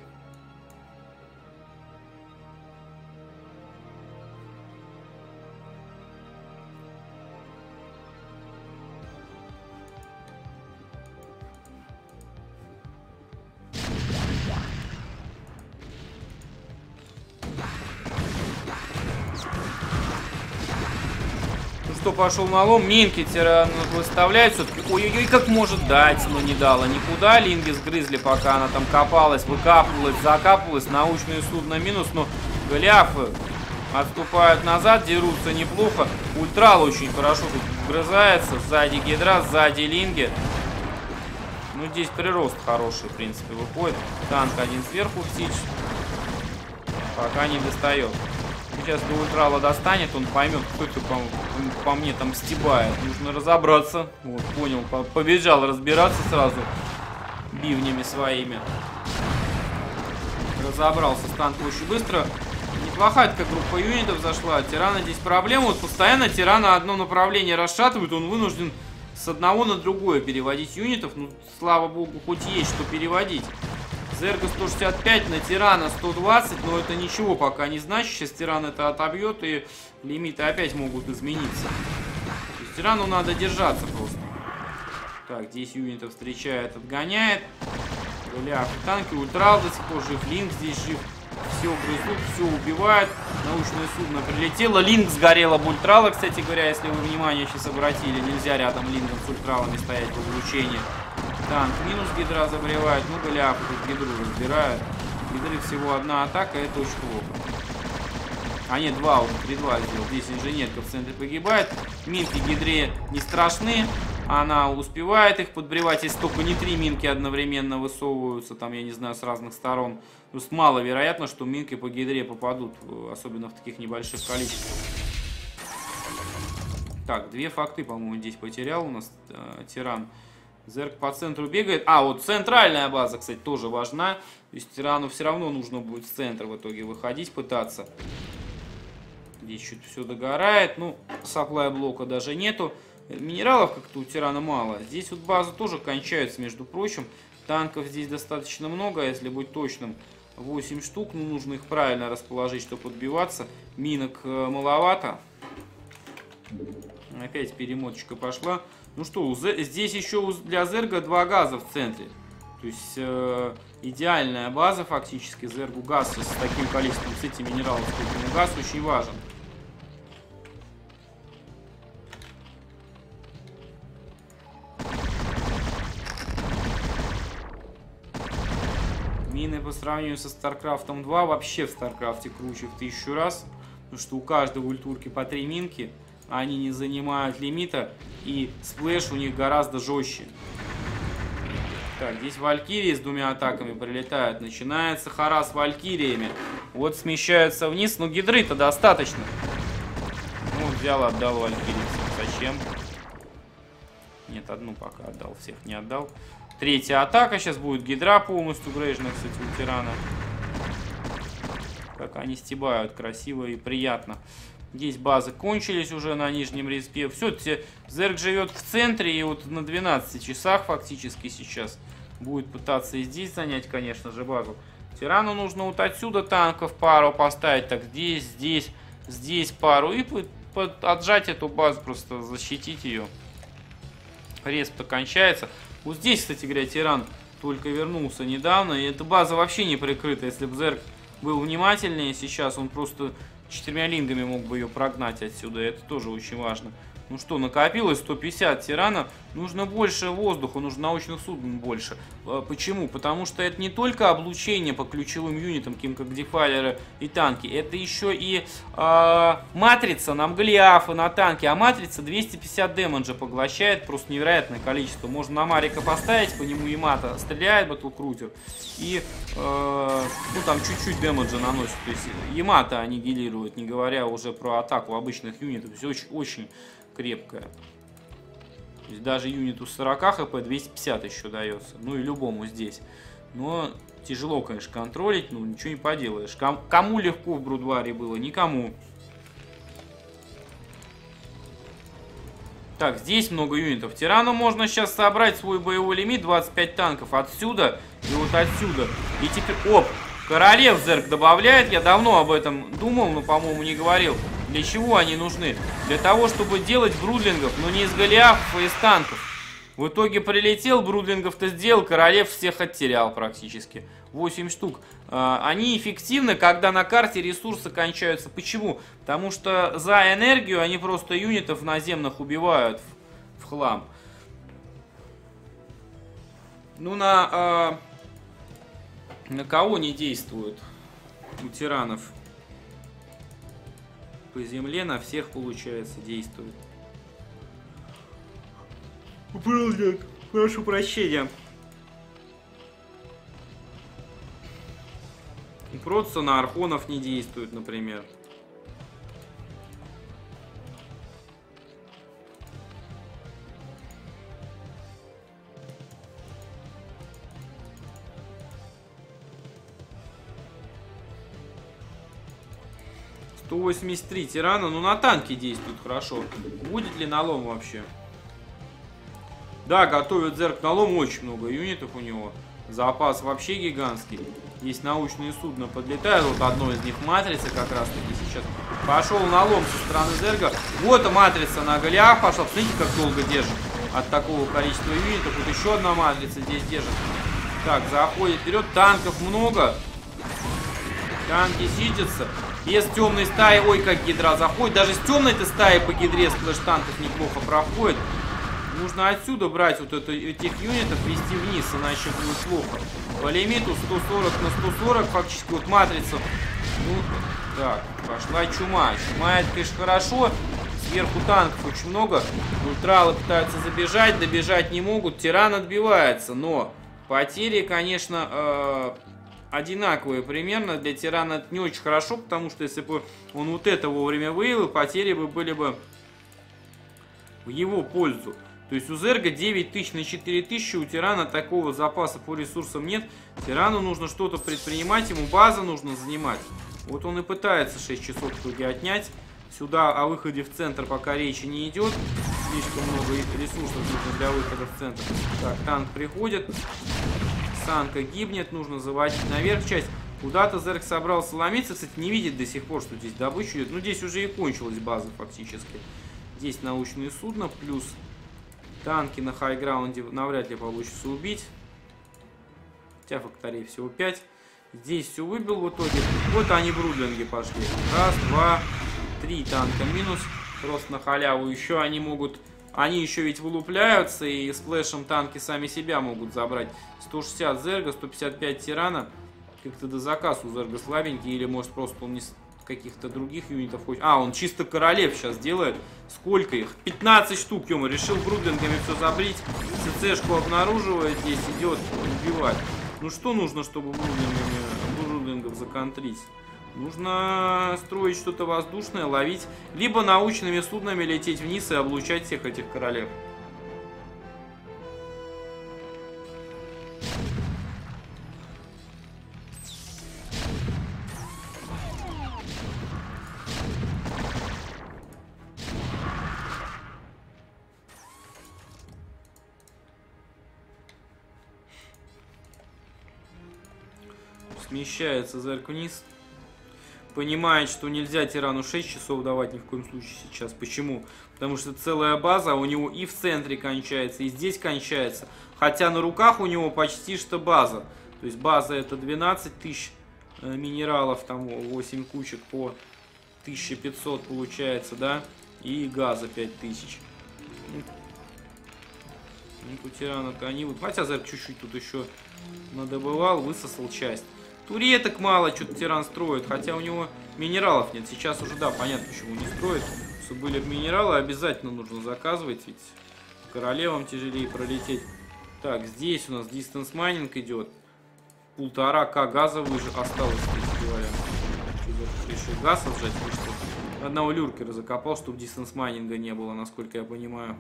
что пошел на лом. Минки тиран выставляет все-таки. Ой-ой-ой, как может дать, но не дала никуда. Линги сгрызли, пока она там копалась, выкапывалась, закапывалась. Научное судно минус, но Голиафы отступают назад, дерутся неплохо. Ультрал очень хорошо тут вгрызается. Сзади Гидра, сзади Линги. Ну, здесь прирост хороший, в принципе, выходит. Танк один сверху, Птич. Пока не достает. Сейчас до Ультрала достанет, он поймет, кто это по, по мне там стебает. Нужно разобраться. Вот, понял, побежал разбираться сразу бивнями своими. Разобрался с танком очень быстро. Неплохая такая группа юнитов зашла. Тирана здесь проблема. Вот постоянно Тирана одно направление расшатывает. Он вынужден с одного на другое переводить юнитов. Ну, слава богу, хоть есть что переводить. Зерга сто шестьдесят пять, на Тирана сто двадцать, но это ничего пока не значит. Сейчас Тиран это отобьет, и лимиты опять могут измениться. То есть Тирану надо держаться просто. Так, здесь юнитов встречает, отгоняет. Голиаф и танки, Ультрал до сих пор жив, Линк здесь жив. Все грызут, все убивают. Научное судно прилетело. Линк сгорел об Ультрала, кстати говоря, если вы внимание сейчас обратили. Нельзя рядом Линком с Ультралами стоять в облучении. Танк минус, Гидра забревает. Ну, Голиаф тут Гидру разбирают. Гидры всего одна атака, это очень плохо. А нет, два, он три-два сделал. Здесь инженерка в центре погибает. Минки Гидре не страшны. Она успевает их подбревать, если только не три минки одновременно высовываются, там, я не знаю, с разных сторон. Просто маловероятно, что минки по Гидре попадут, особенно в таких небольших количествах. Так, две факты, по-моему, здесь потерял у нас э, Тиран. Зерк по центру бегает. А, вот центральная база, кстати, тоже важна. То есть Тирану все равно нужно будет в центр в итоге выходить, пытаться. Здесь чуть все догорает. Ну, сапплай блока даже нету. Минералов как-то у Тирана мало. Здесь вот базы тоже кончаются, между прочим. Танков здесь достаточно много, если быть точным. восемь штук. Ну, нужно их правильно расположить, чтобы отбиваться. Минок маловато. Опять перемоточка пошла. Ну что, здесь еще для Зерга два газа в центре. То есть э, идеальная база фактически. Зергу газ с таким количеством, с этим минералом, сколько газ очень важен. Мины по сравнению со StarCraft два вообще в StarCraft круче в тысячу раз. Потому что у каждого ультурки по три минки. Они не занимают лимита. И сплэш у них гораздо жестче. Так, здесь Валькирии с двумя атаками прилетают. Начинается хара с Валькириями. Вот смещаются вниз. Но Гидры-то достаточно. Ну, взял, отдал Валькирии. Зачем? Нет, одну пока отдал. Всех не отдал. Третья атака. Сейчас будет Гидра полностью грейжена, кстати, у Тирана. Как они стебают красиво и приятно. Здесь базы кончились уже на нижнем респе. Все, Зерг живет в центре. И вот на двенадцати часах фактически сейчас будет пытаться и здесь занять, конечно же, базу. Тирану нужно вот отсюда танков пару поставить. Так, здесь, здесь, здесь пару. И под, под, отжать эту базу, просто защитить ее. Респ-то кончается. Вот здесь, кстати говоря, Тиран только вернулся недавно. И эта база вообще не прикрыта. Если бы Зерг был внимательнее сейчас, он просто четырьмя лингами мог бы ее прогнать отсюда. Это тоже очень важно. Ну что, накопилось сто пятьдесят Тирана. Нужно больше воздуха, нужно научных суден больше. Почему? Потому что это не только облучение по ключевым юнитам, таким как дефайлеры и танки. Это еще и э, матрица на Голиафы, на танки. А матрица двести пятьдесят демеджа поглощает. Просто невероятное количество. Можно на Марика поставить, по нему Ямато стреляет, батлкрутер. И э, ну там чуть-чуть демеджа наносит. То есть Ямато аннигилирует, не говоря уже про атаку обычных юнитов. Все очень, очень крепкая. То есть даже юниту с сорок хп двести пятьдесят еще дается. Ну и любому здесь. Но тяжело, конечно, контролить. Ну ничего не поделаешь. Ком кому легко в Брудваре было? Никому. Так, здесь много юнитов. Тирану можно сейчас собрать свой боевой лимит. двадцать пять танков отсюда и вот отсюда. И теперь... Оп! Королев Зерг добавляет. Я давно об этом думал, но, по-моему, не говорил. Для чего они нужны? Для того, чтобы делать брудлингов, но не из Голиафов, а из танков. В итоге прилетел, брудлингов-то сделал, королев всех оттерял практически. восемь штук. Они эффективны, когда на карте ресурсы кончаются. Почему? Потому что за энергию они просто юнитов наземных убивают в, в хлам. Ну, на, э, на кого не действуют у тиранов? По земле на всех, получается, действует. Брудлинг, прошу прощения. Просто на архонов не действует, например. сто восемьдесят три тирана, ну на танке действует хорошо. Будет ли налом вообще? Да, готовят Зерк налом, очень много юнитов у него. Запас вообще гигантский. Есть научные судна, подлетают. Вот одно из них матрица как раз таки сейчас. Пошел налом со стороны Зерга. Вот матрица на Голиаф пошла. Смотрите, как долго держит от такого количества юнитов. Вот еще одна матрица здесь держит. Так, заходит вперед. Танков много. Танки сидятся. Без темной стаи, ой, как гидра заходит. Даже с темной-то стаи по гидре сплэш-танков неплохо проходит. Нужно отсюда брать вот это, этих юнитов, вести вниз, иначе будет плохо. По лимиту сто сорок на сто сорок, фактически вот матрицу. Ну, так, пошла чума. Чума, это, конечно, хорошо. Сверху танков очень много. Ультралы пытаются забежать, добежать не могут. Тиран отбивается, но потери, конечно, э, одинаковые примерно. Для тирана это не очень хорошо, потому что если бы он вот это вовремя выявил, потери бы были бы в его пользу. То есть у Зерга девять тысяч на четыре тысячи, у тирана такого запаса по ресурсам нет. Тирану нужно что-то предпринимать, ему база нужно занимать. Вот он и пытается шесть часов в итоге отнять. Сюда о выходе в центр пока речи не идет. Слишком много ресурсов нужно для выхода в центр. Так, танк приходит. Санка гибнет, нужно заводить наверх часть. Куда-то Зерг собрался ломиться. Кстати, не видит до сих пор, что здесь добыча идет. Ну, здесь уже и кончилась база фактически. Здесь научные судна, плюс танки на хайграунде навряд ли получится убить. Хотя факторий всего пять. Здесь все выбил в итоге. Вот они брудлинги пошли. Раз, два, три танка минус. Просто на халяву. Еще они могут... Они еще ведь вылупляются, и сплэшем танки сами себя могут забрать. сто шестьдесят Зерга, сто пятьдесят пять тирана. Как-то до заказ у Зерга слабенький. Или может просто он не... каких-то других юнитов хочет. А, он чисто королев сейчас делает. Сколько их? пятнадцать штук, ё-моё. Решил брудлингами все забрить. ЦЦшку обнаруживает, здесь идет убивать. Ну что нужно, чтобы брудлингами, брудлингов законтрить? Нужно строить что-то воздушное, ловить. Либо научными суднами лететь вниз и облучать всех этих королев. Смещается Зерк вниз. Понимает, что нельзя тирану шесть часов давать ни в коем случае сейчас. Почему? Потому что целая база у него и в центре кончается, и здесь кончается. Хотя на руках у него почти что база. То есть база это двенадцать тысяч э, минералов, там восемь кучек по тысяча пятьсот получается, да? И газа пять тысяч. У тирана-то они вот... Хотя Зерк чуть-чуть тут еще надобывал, высосал часть. Туреток мало, что-то тиран строит, хотя у него минералов нет. Сейчас уже, да, понятно, почему не строит. Чтобы были минералы, обязательно нужно заказывать, ведь королевам тяжелее пролететь. Так, здесь у нас дистанс майнинг идет. Полтора К газа выше осталось, кстати говоря. Решил газ отжать, что одного люркера закопал, чтобы дистанс майнинга не было, насколько я понимаю.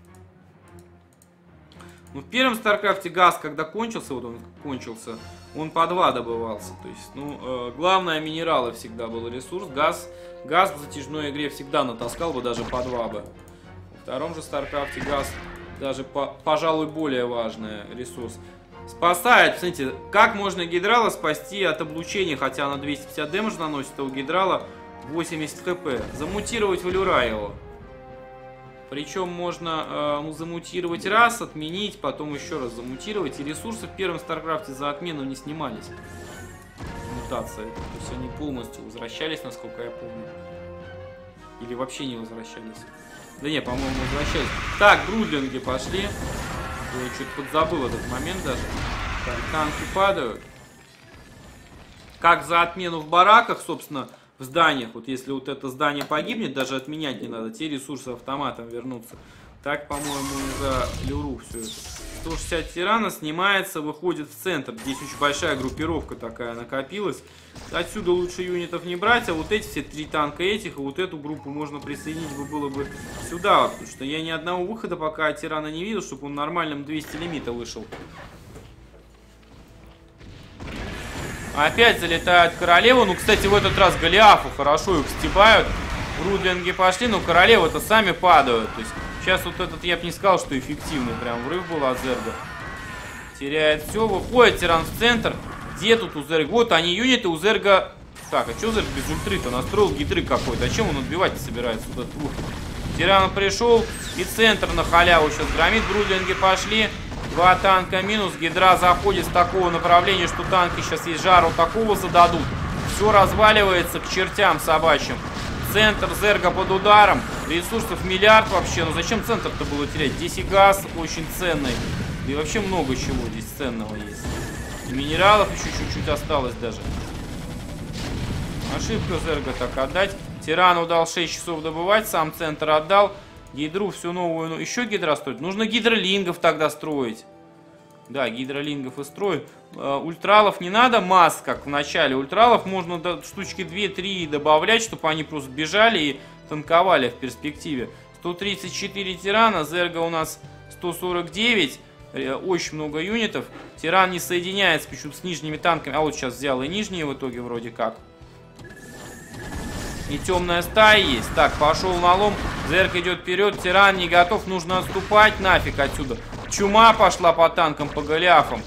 Ну, в первом Старкрафте газ, когда кончился, вот он кончился, он по два добывался. То есть, ну, э, главное, минералы всегда был ресурс. Газ, газ в затяжной игре всегда натаскал бы даже по два бы. Во втором же Старкрафте газ даже, по, пожалуй, более важный ресурс. Спасает, смотрите, как можно гидрала спасти от облучения, хотя она двести пятьдесят дэмэдж наносит, а у гидрала восемьдесят хп. Замутировать в люра его. Причем можно э, замутировать раз, отменить, потом еще раз замутировать. И ресурсы в первом Старкрафте за отмену не снимались. Мутация. То есть они полностью возвращались, насколько я помню. Или вообще не возвращались. Да не, по-моему, возвращались. Так, брудлинги пошли. Я что-то подзабыл этот момент даже. Так, танки падают. Как за отмену в бараках, собственно, в зданиях. Вот если вот это здание погибнет, даже отменять не надо. Те ресурсы автоматом вернутся. Так, по-моему, и за Люру все это. сто шестьдесят тирана снимается, выходит в центр. Здесь очень большая группировка такая накопилась. Отсюда лучше юнитов не брать, а вот эти все три танка этих, и вот эту группу можно присоединить бы было бы сюда. Потому что я ни одного выхода пока от тирана не видел, чтобы он нормальным двести лимита вышел. Опять залетают королеву. Ну, кстати, в этот раз Голиафу хорошо их стебают. Брудлинги пошли, но королевы-то сами падают. То есть сейчас вот этот, я бы не сказал, что эффективный прям врыв был от Зерга. Теряет все. Выходит тиран в центр. Где тут у Зерга? Вот они, юниты у Зерга. Так, а что Зерг без ультры-то? Настроил гидры какой-то. А чем он отбивать собирается? Вот этот выход. Тиран пришел. И центр на халяву сейчас громит. Брудлинги пошли. Два танка минус. Гидра заходит с такого направления, что танки сейчас есть жару такого зададут. Все разваливается к чертям собачьим. Центр Зерга под ударом. Ресурсов миллиард вообще. Ну зачем центр-то было терять? Здесь и газ очень ценный. Да и вообще много чего здесь ценного есть. И минералов еще чуть-чуть осталось даже. Ошибка Зерга так отдать. Тирану дал шесть часов добывать. Сам центр отдал. Гидру всю новую. Ну, еще гидра строить. Нужно гидролингов тогда строить. Да, гидролингов и строить. Э, ультралов не надо масс, как в начале. Ультралов можно до штучки две-три добавлять, чтобы они просто бежали и танковали в перспективе. сто тридцать четыре тирана. Зерга у нас сто сорок девять. Э, очень много юнитов. Тиран не соединяется почему-то с нижними танками. А вот сейчас взял и нижние в итоге вроде как. И темная стая есть. Так, пошел на лом. Зерг идет вперед. Тиран не готов. Нужно отступать нафиг отсюда. Чума пошла по танкам, по Голиафам.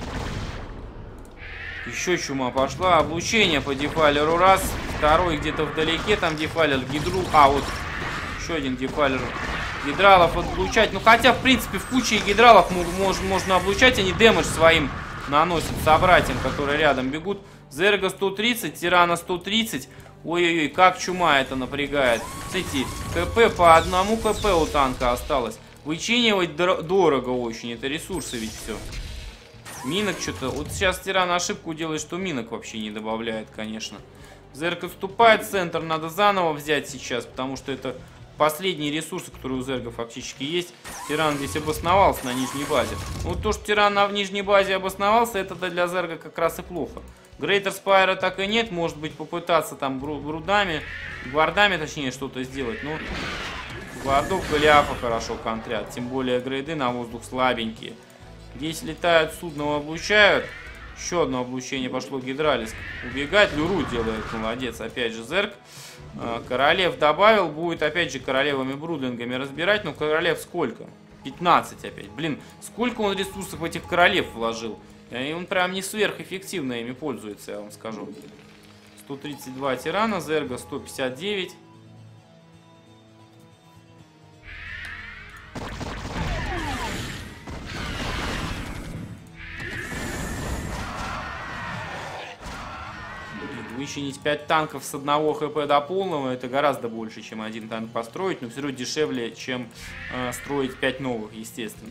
Еще чума пошла. Облучение по дефайлеру раз. Второй где-то вдалеке. Там дефайлер гидру. А, вот еще один дефайлер. Гидралов облучать. Ну, хотя, в принципе, в куче гидралов можно облучать. Они дэмэдж своим наносят собратьям, которые рядом бегут. Зерга сто тридцать. Тирана сто тридцать. Ой-ой-ой, как чума это напрягает. Кстати, КП по одному КП у танка осталось. Вычинивать дорого очень. Это ресурсы ведь все. Минок что-то... Вот сейчас тиран ошибку делает, что минок вообще не добавляет, конечно. Зерг отступает в центр. Надо заново взять сейчас, потому что это последние ресурсы, которые у Зерга фактически есть. Тиран здесь обосновался на нижней базе. Вот то, что тиран на нижней базе обосновался, это для Зерга как раз и плохо. Грейтер Спайра так и нет. Может быть, попытаться там брудами, гвардами, точнее, что-то сделать. Ну, гвардов Голиафа хорошо контрят. Тем более грейды на воздух слабенькие. Здесь летают, судно облучают. Еще одно облучение пошло. Гидралис убегать. Люру делает. Молодец. Опять же Зерг. Королев добавил. Будет опять же королевами-брудлингами разбирать. Но королев сколько? пятнадцать опять. Блин, сколько он ресурсов в этих королев вложил. И он прям не сверхэффективно ими пользуется, я вам скажу. сто тридцать два тирана, Зерга сто пятьдесят девять. Вычинить пять танков с одного хп до полного, это гораздо больше, чем один танк построить, но все равно дешевле, чем э, строить пять новых, естественно.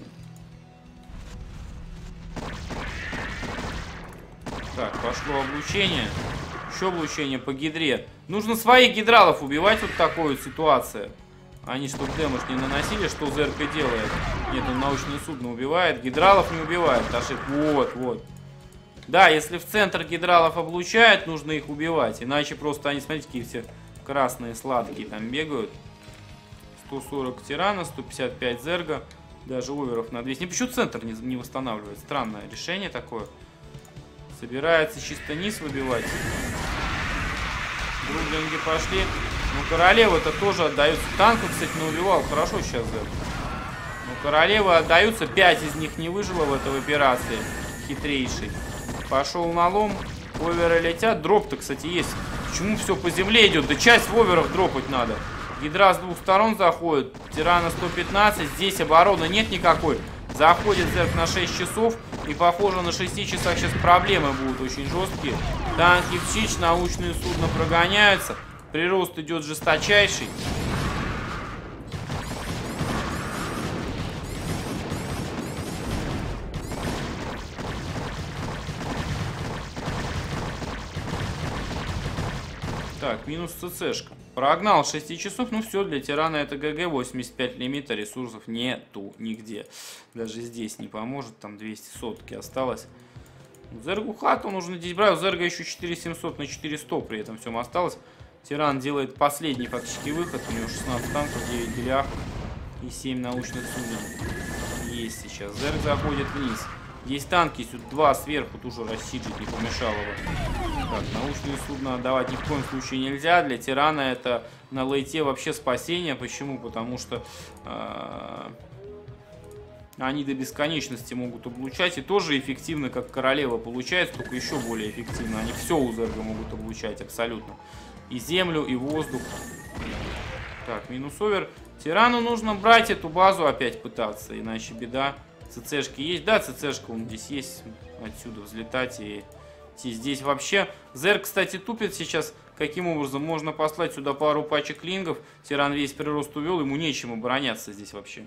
Так, пошло облучение. Еще облучение по гидре. Нужно своих гидралов убивать, вот такой вот ситуация. Они, чтобы дэмэдж не наносили, что Зерг и делает. Нет, он научное судно убивает. Гидралов не убивает. Ошибка. Вот, вот. Да, если в центр гидралов облучают, нужно их убивать. Иначе просто они, смотрите, какие все красные, сладкие там бегают. сто сорок тирана, сто пятьдесят пять Зерга. Даже оверов на двести. Почему центр не, не восстанавливает? Странное решение такое. Собирается чисто низ выбивать. Брудлинги пошли. Ну, королевы-то тоже отдаются. Танков, кстати, не убивал. Хорошо сейчас Зерг. Ну, королевы отдаются. Пять из них не выжило в этой операции. Хитрейший. Пошел на лом. Оверы летят. Дроп-то, кстати, есть. Почему все по земле идет? Да часть оверов дропать надо. Гидра с двух сторон заходит. Тирана сто пятнадцать. Здесь обороны нет никакой. Заходит Зерк на шесть часов. И похоже, на шести часах сейчас проблемы будут очень жесткие. Танки в чич, научные судна прогоняются. Прирост идет жесточайший. Так, минус ЦЦшка. Прогнал шесть часов, ну все, для тирана это ГГ, восемьдесят пять лимита, ресурсов нету нигде. Даже здесь не поможет, там двести сотки осталось. Зергу хату нужно здесь брать, у Зерга еще четыре семьсот на четыре сто при этом всем осталось. Тиран делает последний фактически выход, у него шестнадцать танков, девять голиафов и семь научных суден. Есть сейчас. Зерг заходит вниз. Есть танки, сюда два сверху тоже рассиджить не помешало бы. Так, научные судна отдавать ни в коем случае нельзя. Для тирана это на лейте вообще спасение. Почему? Потому что э, они до бесконечности могут облучать. И тоже эффективно, как королева получается, только еще более эффективно. Они все у Зерга могут облучать абсолютно. И землю, и воздух. Так, минус овер. Тирану нужно брать эту базу опять пытаться, иначе беда. ЦЦшки есть? Да, ЦЦшка он здесь есть. Отсюда взлетать и идти. Здесь вообще... Зерг, кстати, тупит сейчас. Каким образом? Можно послать сюда пару пачек лингов. Тиран весь прирост увел. Ему нечем обороняться здесь вообще.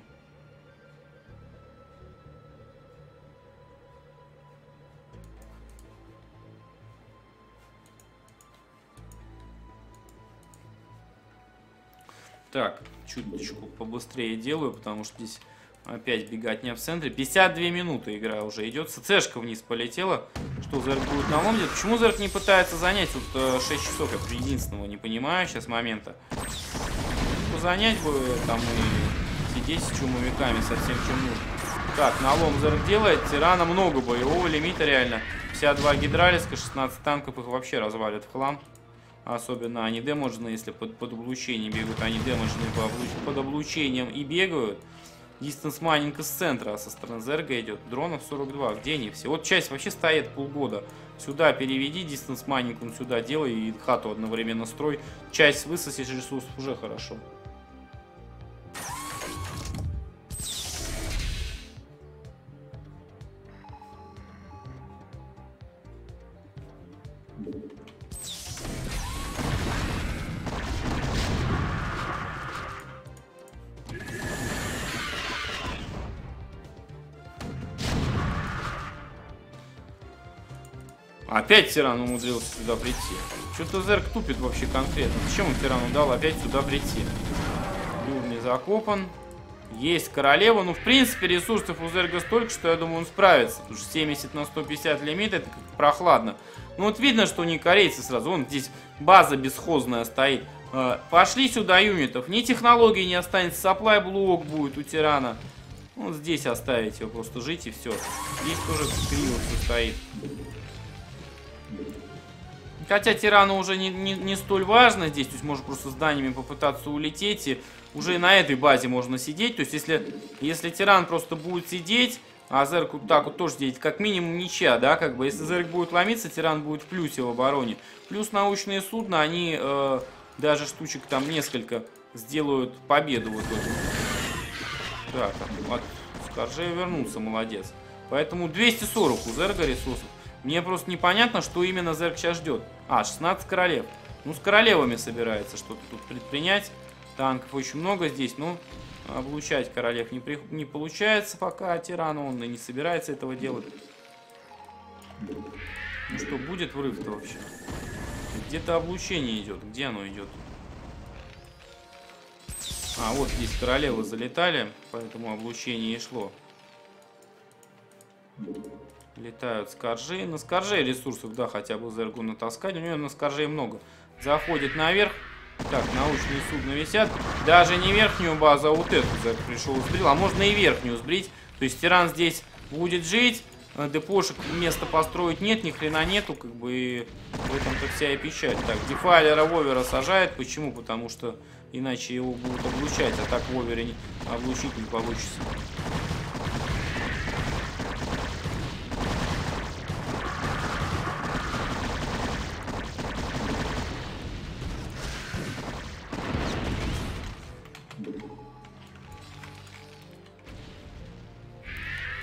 Так, чуточку побыстрее делаю, потому что здесь... Опять беготня в центре. пятьдесят две минуты игра уже идет. ЦЦшка вниз полетела. Что Зерг будет на лом делать? Почему Зерг не пытается занять вот шесть часов? Я единственного не понимаю сейчас момента. Занять бы там и сидеть с чумовиками совсем чем нужно. Так, на лом Зерг делает. Тирана много боевого лимита реально. пятьдесят два гидралиска, шестнадцать танков их вообще развалят в хлам. Особенно они демоджены, если под, под облучением бегают. Они демоджены под облучением и бегают. Дистанс майнинг из центра, а со стороны Зерга идет. Дронов сорок два. Где они все? Вот часть вообще стоит полгода. Сюда переведи, дистанс майнинг он сюда делай и хату одновременно строй. Часть высосишь ресурсов уже хорошо. Опять тиран умудрился сюда прийти. Что-то Зерг тупит вообще конкретно. Зачем он тирану дал опять сюда прийти? Люрни закопан. Есть королева. Ну, в принципе, ресурсов у Зерга столько, что я думаю, он справится. Потому что семьдесят на сто пятьдесят лимит, это как прохладно. Ну, вот видно, что не корейцы сразу. Вон здесь база бесхозная стоит. Пошли сюда юнитов. Ни технологии не останется. Саплай блок будет у тирана. Вот здесь оставить его, просто жить и все. Здесь тоже криво все стоит. Хотя тирану уже не, не, не столь важно здесь, то есть можно просто зданиями попытаться улететь, и уже и на этой базе можно сидеть. То есть если, если тиран просто будет сидеть, а Зерг вот так вот тоже сидеть, как минимум ничья, да, как бы, если Зерг будет ломиться, тиран будет в плюсе в обороне. Плюс научные судна, они э, даже штучек там несколько сделают победу в итоге. Так, от Скоржея вернулся, молодец. Поэтому двести сорок у Зерга ресурсов. Мне просто непонятно, что именно Зерг сейчас ждет. А, шестнадцать королев. Ну, с королевами собирается что-то тут предпринять. Танков очень много здесь, но облучать королев не, при... не получается пока. Тирану он и не собирается этого делать. Ну что, будет врыв-то вообще? Где-то облучение идет. Где оно идет? А, вот здесь королевы залетали, поэтому облучение и шло. Летают скоржи. На скорже ресурсов, да, хотя бы Зергу натаскать. У него на скорже много. Заходит наверх. Так, научные судна висят. Даже не верхнюю базу, а вот эту Зерг пришел сбрил. А можно и верхнюю сбрить. То есть тиран здесь будет жить. Депошек места построить нет, ни хрена нету. Как бы и в этом-то вся и печаль. Так, дефайлера Вовера сажает. Почему? Потому что иначе его будут облучать. А так Вовере не... облучить не получится.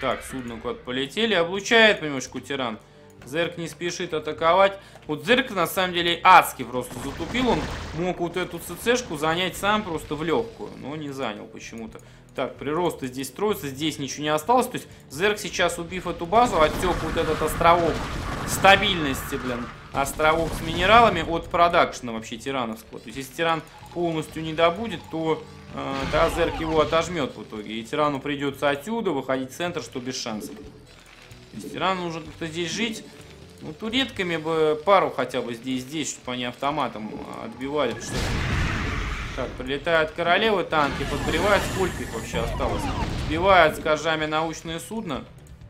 Так, судно куда-то полетели. Облучает понемножку тиран. Зерк не спешит атаковать. Вот Зерк на самом деле адски просто затупил. Он мог вот эту ЦЦшку занять сам просто в легкую. Но не занял почему-то. Так, приросты здесь строятся. Здесь ничего не осталось. То есть Зерк сейчас, убив эту базу, отсек вот этот островок стабильности, блин. Островок с минералами от продакшена вообще тирановского. То есть если тиран полностью не добудет, то э, да, Зерк его отожмет в итоге. И тирану придется отсюда выходить в центр, что без шансов. То есть тирану нужно как-то здесь жить. Ну, туретками бы пару хотя бы здесь-здесь, чтобы они автоматом отбивали. Что... Так, прилетают королевы, танки подбревают. Сколько их вообще осталось? Сбивают с коржами научное судно.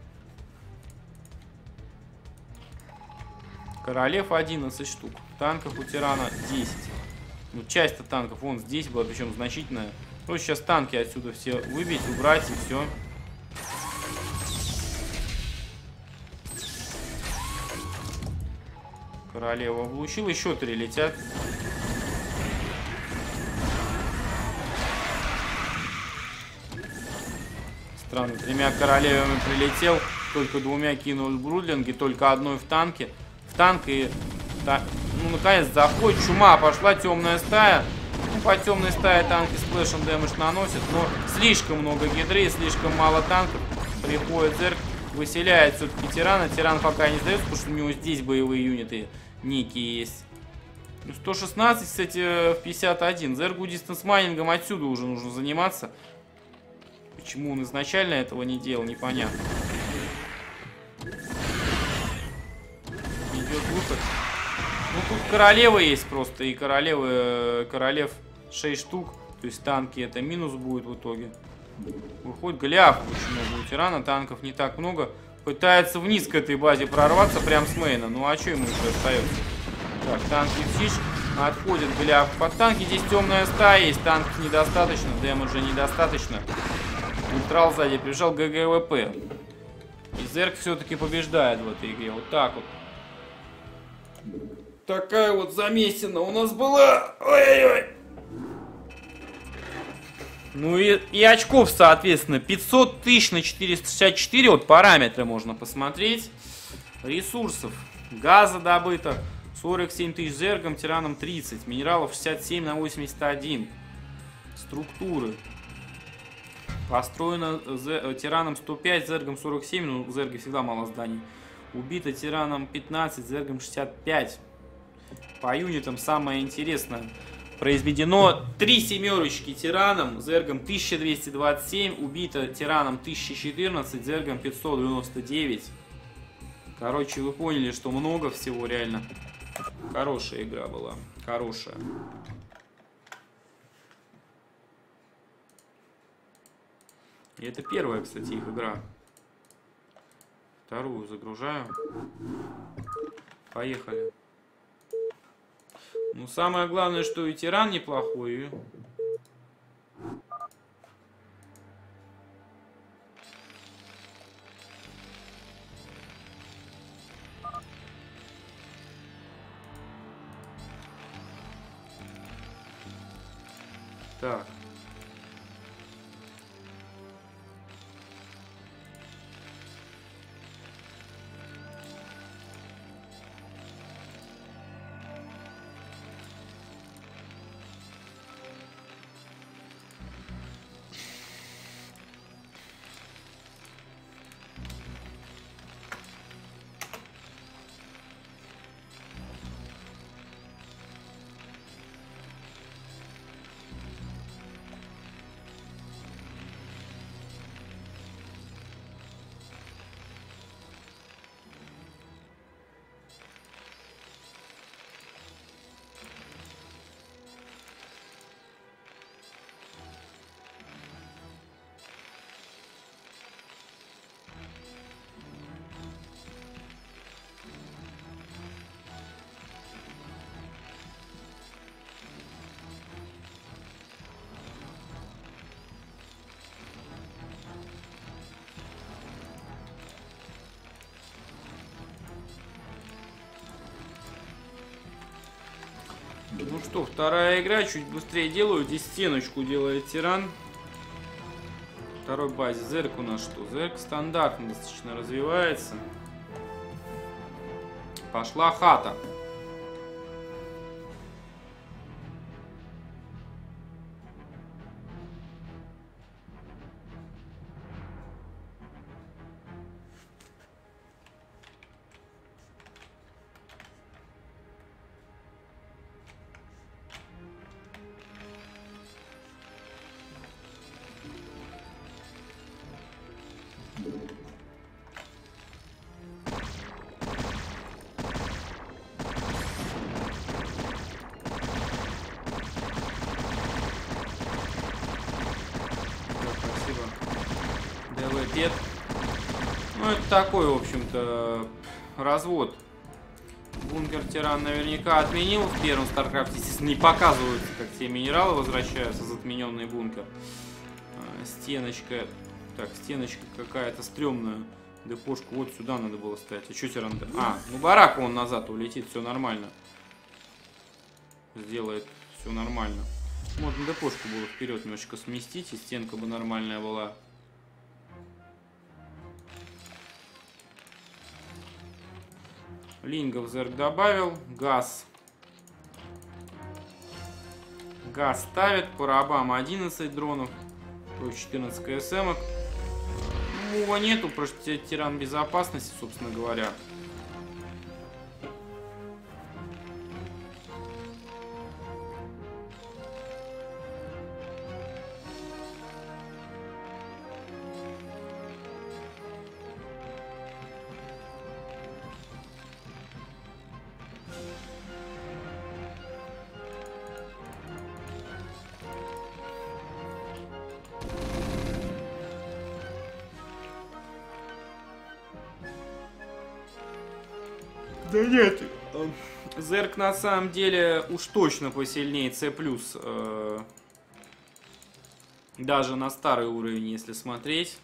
Королев одиннадцать штук. Танков у тирана десять. Ну, часть-то танков вон здесь была, причем значительная. Просто сейчас танки отсюда все выбить, убрать и все. Королева облучила, еще три летят. Странно, тремя королевами прилетел, только двумя кинул брудлинги, только одной в танке. В танк и... Так, ну, наконец, заходит. Чума пошла, темная стая. Ну, по темной стае танки с флешем дэмэдж наносят, но слишком много гидры, слишком мало танков. Приходит Зерк, выселяет все-таки тирана. Тиран пока не сдается, потому что у него здесь боевые юниты некие есть. Ну, сто шестнадцать, кстати, в пятьдесят один. Зергу дистанс-майнингом отсюда уже нужно заниматься. Почему он изначально этого не делал, непонятно. Идет выход. Ну, тут королева есть просто. И королевы, королев шесть штук. То есть танки это минус будет в итоге. Выходит Голиаф очень много у тирана. Танков не так много. Пытается вниз к этой базе прорваться прям с мейна. Ну а что ему еще остается? Так, танки в сиш. Отходит Голиаф под танки. Здесь темная стая есть. Танков недостаточно. Дэмэджа недостаточно. Ультрал сзади прибежал. ГГВП. И Зерк все-таки побеждает в этой игре. Вот так вот. Такая вот замесина у нас была. Ой-ой-ой. Ну и, и очков, соответственно, пятьсот тысяч на четыреста шестьдесят четыре. Вот параметры можно посмотреть. Ресурсов. Газа добыто сорок семь тысяч зергом, тираном тридцать. Минералов шестьдесят семь на восемьдесят один. Структуры. Построено тираном сто пять, зергом сорок семь. Ну, в зерге всегда мало зданий. Убито тираном пятнадцать, зергом шестьдесят пять. По юнитам самое интересное. Произведено три семерочки тираном, зергом тысяча двести двадцать семь. Убито тираном тысяча четырнадцать, зергом пятьсот девяносто девять. Короче, вы поняли, что много всего реально. Хорошая игра была. Хорошая. И это первая, кстати, их игра. Вторую загружаю. Поехали. Ну, самое главное, что и тиран неплохой. Так. Ну что, вторая игра, чуть быстрее делаю. Здесь стеночку делает тиран. второй базе Зерк у нас что? Зерк стандартно достаточно развивается. Пошла хата. Пет. Ну, это такой, в общем-то, развод. Бункер Тиран наверняка отменил в первом Старкрафте. Естественно, не показываются, как те минералы возвращаются за отмененный бункер. А, стеночка. Так, стеночка какая-то стрёмная. Депошку вот сюда надо было ставить. А что Тиран? А, ну барак он назад улетит, все нормально. Сделает все нормально. Можно депошку было вперед немножечко сместить, и стенка бы нормальная была. Лингов Зерк добавил. Газ. Газ ставит. По рабам одиннадцать дронов. четырнадцать КСМок. Ну, его нету, просто тиран безопасности, собственно говоря. Да нет, Зерк на самом деле уж точно посильнее С+. Э, даже на старый уровень, если смотреть.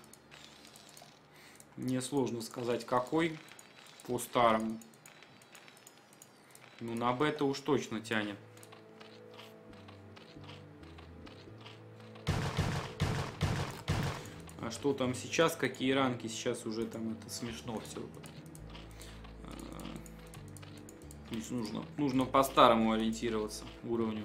Мне сложно сказать, какой по старому. Ну, на бета уж точно тянет. А что там сейчас, какие ранки сейчас уже там, это смешно все. Здесь нужно, нужно по-старому ориентироваться уровню.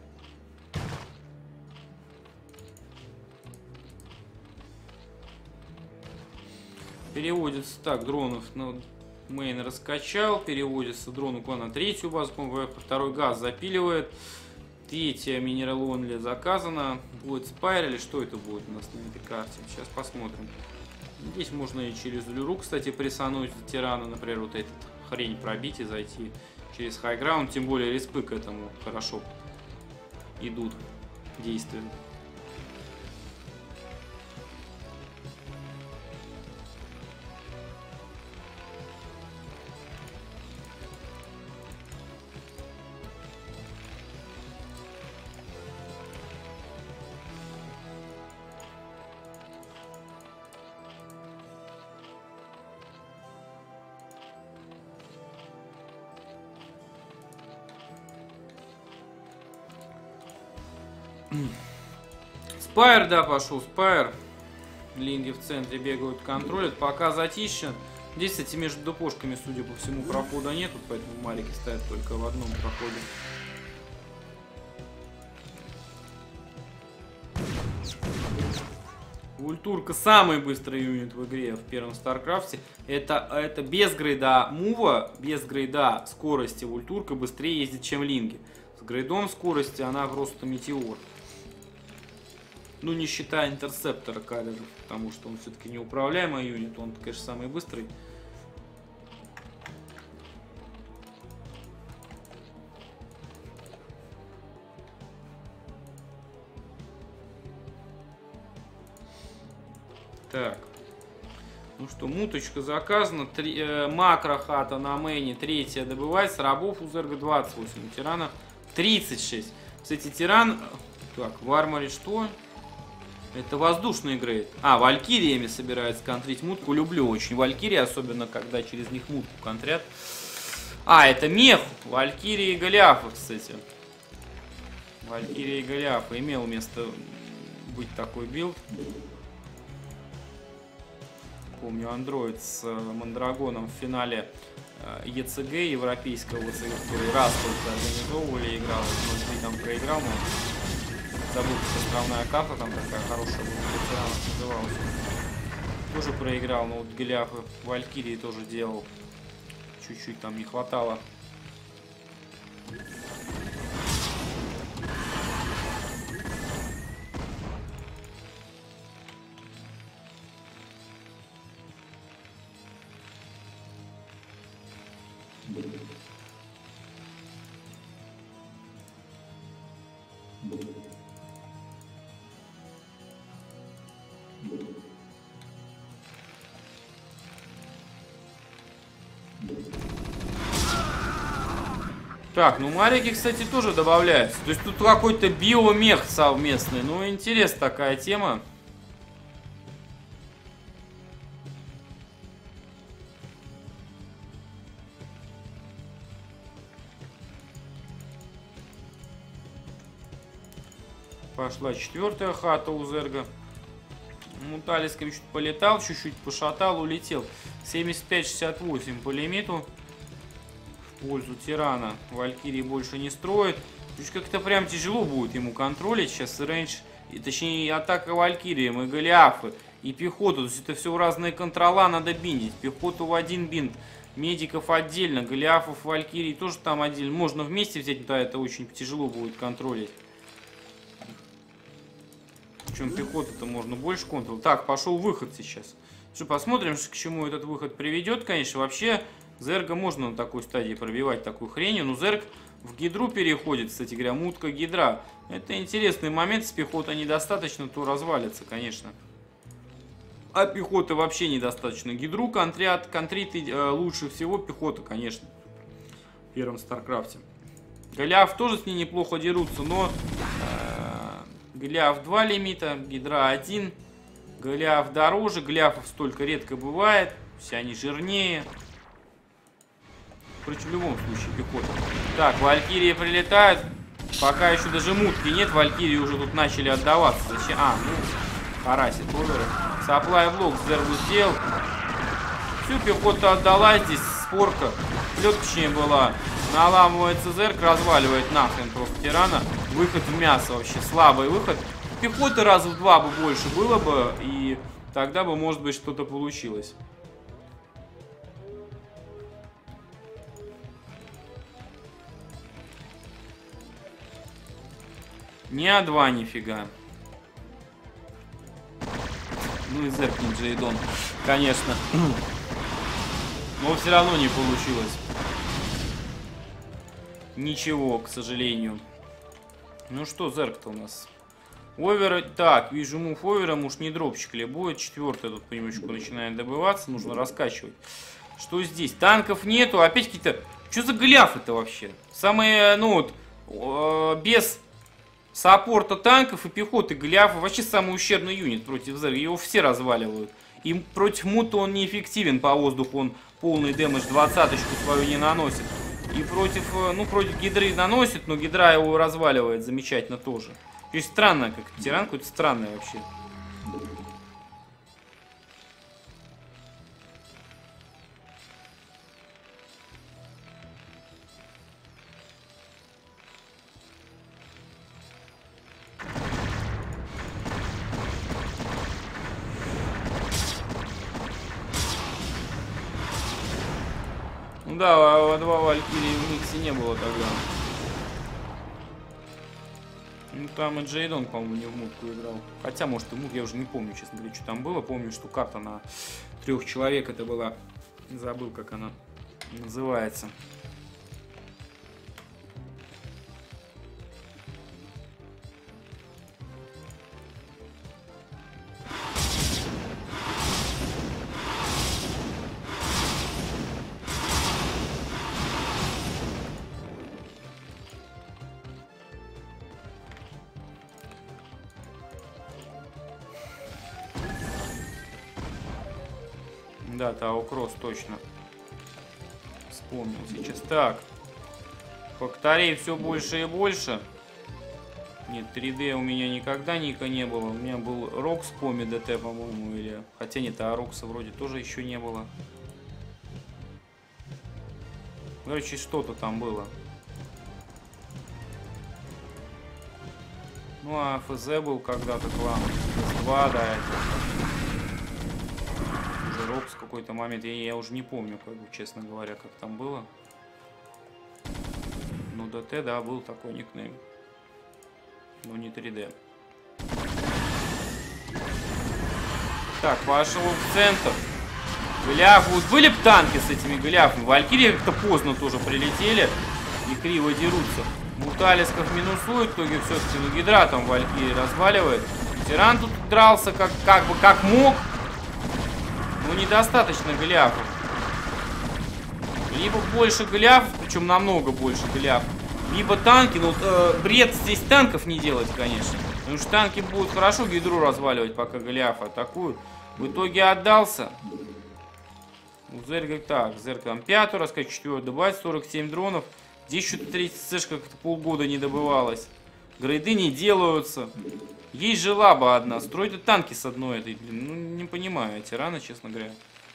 Переводится так, дронов на мейн раскачал, переводится дрон уклон на третью базу, второй газ запиливает, третья минерал онли заказана, будет спайр или что это будет у нас на этой карте, сейчас посмотрим. Здесь можно и через люру, кстати, прессануть тирана, например, вот этот хрень пробить и зайти через хайграунд, тем более респы к этому хорошо идут действия. Спайр, да, пошел Спайр. Линги в центре бегают, контролят. Пока затищен. Здесь, кстати, между депошками, судя по всему, прохода нету, поэтому марики стоят только в одном проходе. Ультурка самый быстрый юнит в игре в первом Старкрафте. Это, это без грейда мува, без грейда скорости Ультурка быстрее ездит, чем Линги. С грейдом скорости она просто метеор. Ну, не считая интерсептора Каллера, потому что он все-таки неуправляемый юнит, он, конечно, самый быстрый. Так. Ну что, муточка заказана. Три, э, макро хата на мейне. Третья добывается. Рабов у Зерга двадцать восемь. У тирана тридцать шесть. Кстати, тиран... Так, в арморе что? Это воздушный грейд. А, валькириями собирается контрить мутку. Люблю очень валькирии, особенно когда через них мутку контрят. А, это мех. Валькирии и Голиафы, кстати. Валькирии и Голиафы. Имел место быть такой билд. помню, Андроид с Мандрагоном в финале ЕЦГ европейского, который раз только организовывали, играл, но там проиграл, но забыл, что островная карта там такая хорошая была, называлась. Тоже проиграл, но вот Голиаф Валькирии тоже делал. Чуть-чуть там не хватало. Так, ну марики, кстати, тоже добавляются. То есть тут какой-то биомех совместный. Ну, интересная такая тема. Пошла четвертая хата у Зерга. Муталиском чуть полетал, чуть-чуть пошатал, улетел. семьдесят пять шестьдесят восемь по лимиту. В пользу тирана. Валькирии больше не строит. То есть как-то прям тяжело будет ему контролить. Сейчас рейндж, и, точнее атака Валькирием и Голиафы, и пехоту. То есть это все разные контрола, надо биндить. Пехоту в один бинт. Медиков отдельно. Голиафов, Валькирий тоже там отдельно. Можно вместе взять, да, это очень тяжело будет контролить. Причем пехоту-то можно больше контрол. Так, пошел выход сейчас. Что, посмотрим, к чему этот выход приведет. Конечно, вообще Зерга можно на такой стадии пробивать такую хрень. Но Зерг в гидру переходит, кстати говоря, мутка гидра. Это интересный момент. С пехотой недостаточно, то развалится, конечно. А пехоты вообще недостаточно. Гидру контрят, контрит э, лучше всего пехота, конечно. В первом Старкрафте. Голиаф тоже с ней неплохо дерутся, но... Э, Голиаф два лимита, гидра один. Голиаф дороже, Голиафов столько редко бывает. Все они жирнее. Короче, в любом случае пехота. Так, Валькирии прилетают. Пока еще даже мутки нет, Валькирии уже тут начали отдаваться. Зачем? А, ну, харасит оверы. Саплай блок Зергу сделал. Всю пехоту отдала, здесь спорка. Леточнее была. Наламывается Зерг, разваливает нахрен просто тирана. Выход в мясо вообще, слабый выход. Пехоты раза в два бы больше было бы, и тогда бы, может быть, что-то получилось. Не А два нифига. Ну и Зерг не Джейдон, конечно. Но все равно не получилось. Ничего, к сожалению. Ну что, Зерг-то у нас? Овер, так, вижу мув овером, уж не дропчик ли будет. Четвертая тут понемножку начинает добываться, нужно раскачивать. Что здесь? Танков нету, опять какие-то... Что за Голиафы-то вообще? Самые, ну вот, э, без саппорта танков и пехоты Голиафы вообще самый ущербный юнит против Зерга. Его все разваливают. И против мута он неэффективен по воздуху, он полный дэмэдж двадцаточку свою не наносит. И против, ну, против гидры наносит, но гидра его разваливает замечательно тоже. То есть странно, как тиран какой-то странный вообще. Ну да, а два Валькирии в миксе не было тогда. Ну там и Джейдон, по-моему, не в мутку играл. Хотя, может, и мут, я уже не помню, честно говоря, что там было. Помню, что карта на трех человек это была. Забыл, как она называется. Да, Тау Кросс, точно. Вспомнил сейчас. Так. Факторей все больше и больше. Нет, три дэ у меня никогда ника не было. У меня был Рокс Поми ДТ, по-моему, или... Хотя нет, а Рокса вроде тоже еще не было. Короче, что-то там было. Ну, а ФЗ был когда-то клан. эс два, да, это. Уже Рокс в какой-то момент. Я, я уже не помню, как бы, честно говоря, как там было. Ну, ДТ, да, был такой никнейм. Но не три дэ. Так, пошел в центр. Голиаф. Вот были бы танки с этими Голиафами. Валькирии как-то поздно тоже прилетели. И криво дерутся. Муталисков минусует. В итоге все-таки ну, Гидра там Валькирии разваливает. Тиран тут дрался как, как бы как мог. Но недостаточно Голиафов. Либо больше Голиафов, причем намного больше Голиафов. Либо танки, ну э, бред здесь танков не делать, конечно. Потому что танки будут хорошо Гидру разваливать, пока Голиафы атакуют. В итоге отдался. У Зерга так, Зерга там пятую, рассказать четвертую, добавить сорок семь дронов. Здесь что-то третья цешка как-то полгода не добывалась. Грейды не делаются. Есть же лаба одна. Строить танки с одной этой, блин, ну не понимаю, тирана, честно говоря.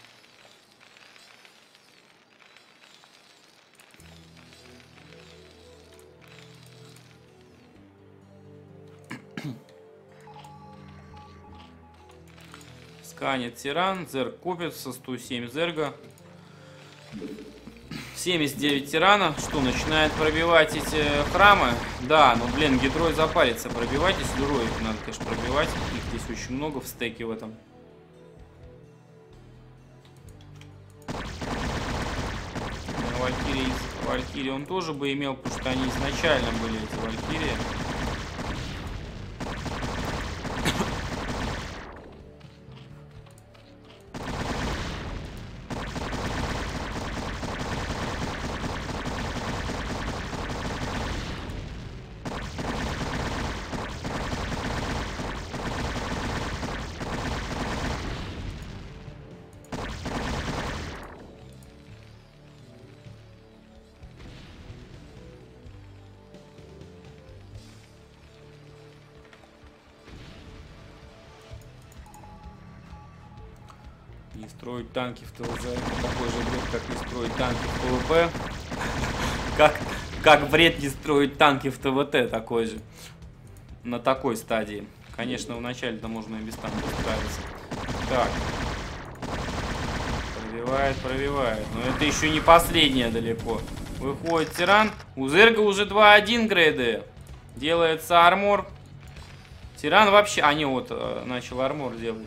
Сканет тиран, зерг копится, сто семь зерга, семьдесят девять тирана, что начинает пробивать эти храмы. Да, ну блин, гидрой запарится пробивать, если героев надо, конечно, пробивать, их здесь очень много в стеке в этом. Валькирии, Валькирии он тоже бы имел, потому что они изначально были, эти Валькирии. Не строить танки в ТЛЗ. Такой же бред, как не строить танки в ПВП. Как, как бред не строить танки в ТВТ такой же. На такой стадии. Конечно, вначале-то можно и без танков справиться. Так. Пробивает, пробивает. Но это еще не последнее далеко. Выходит тиран. У Зерга уже два один грейды. Делается армор. Тиран вообще... А, не, вот, начал армор делать.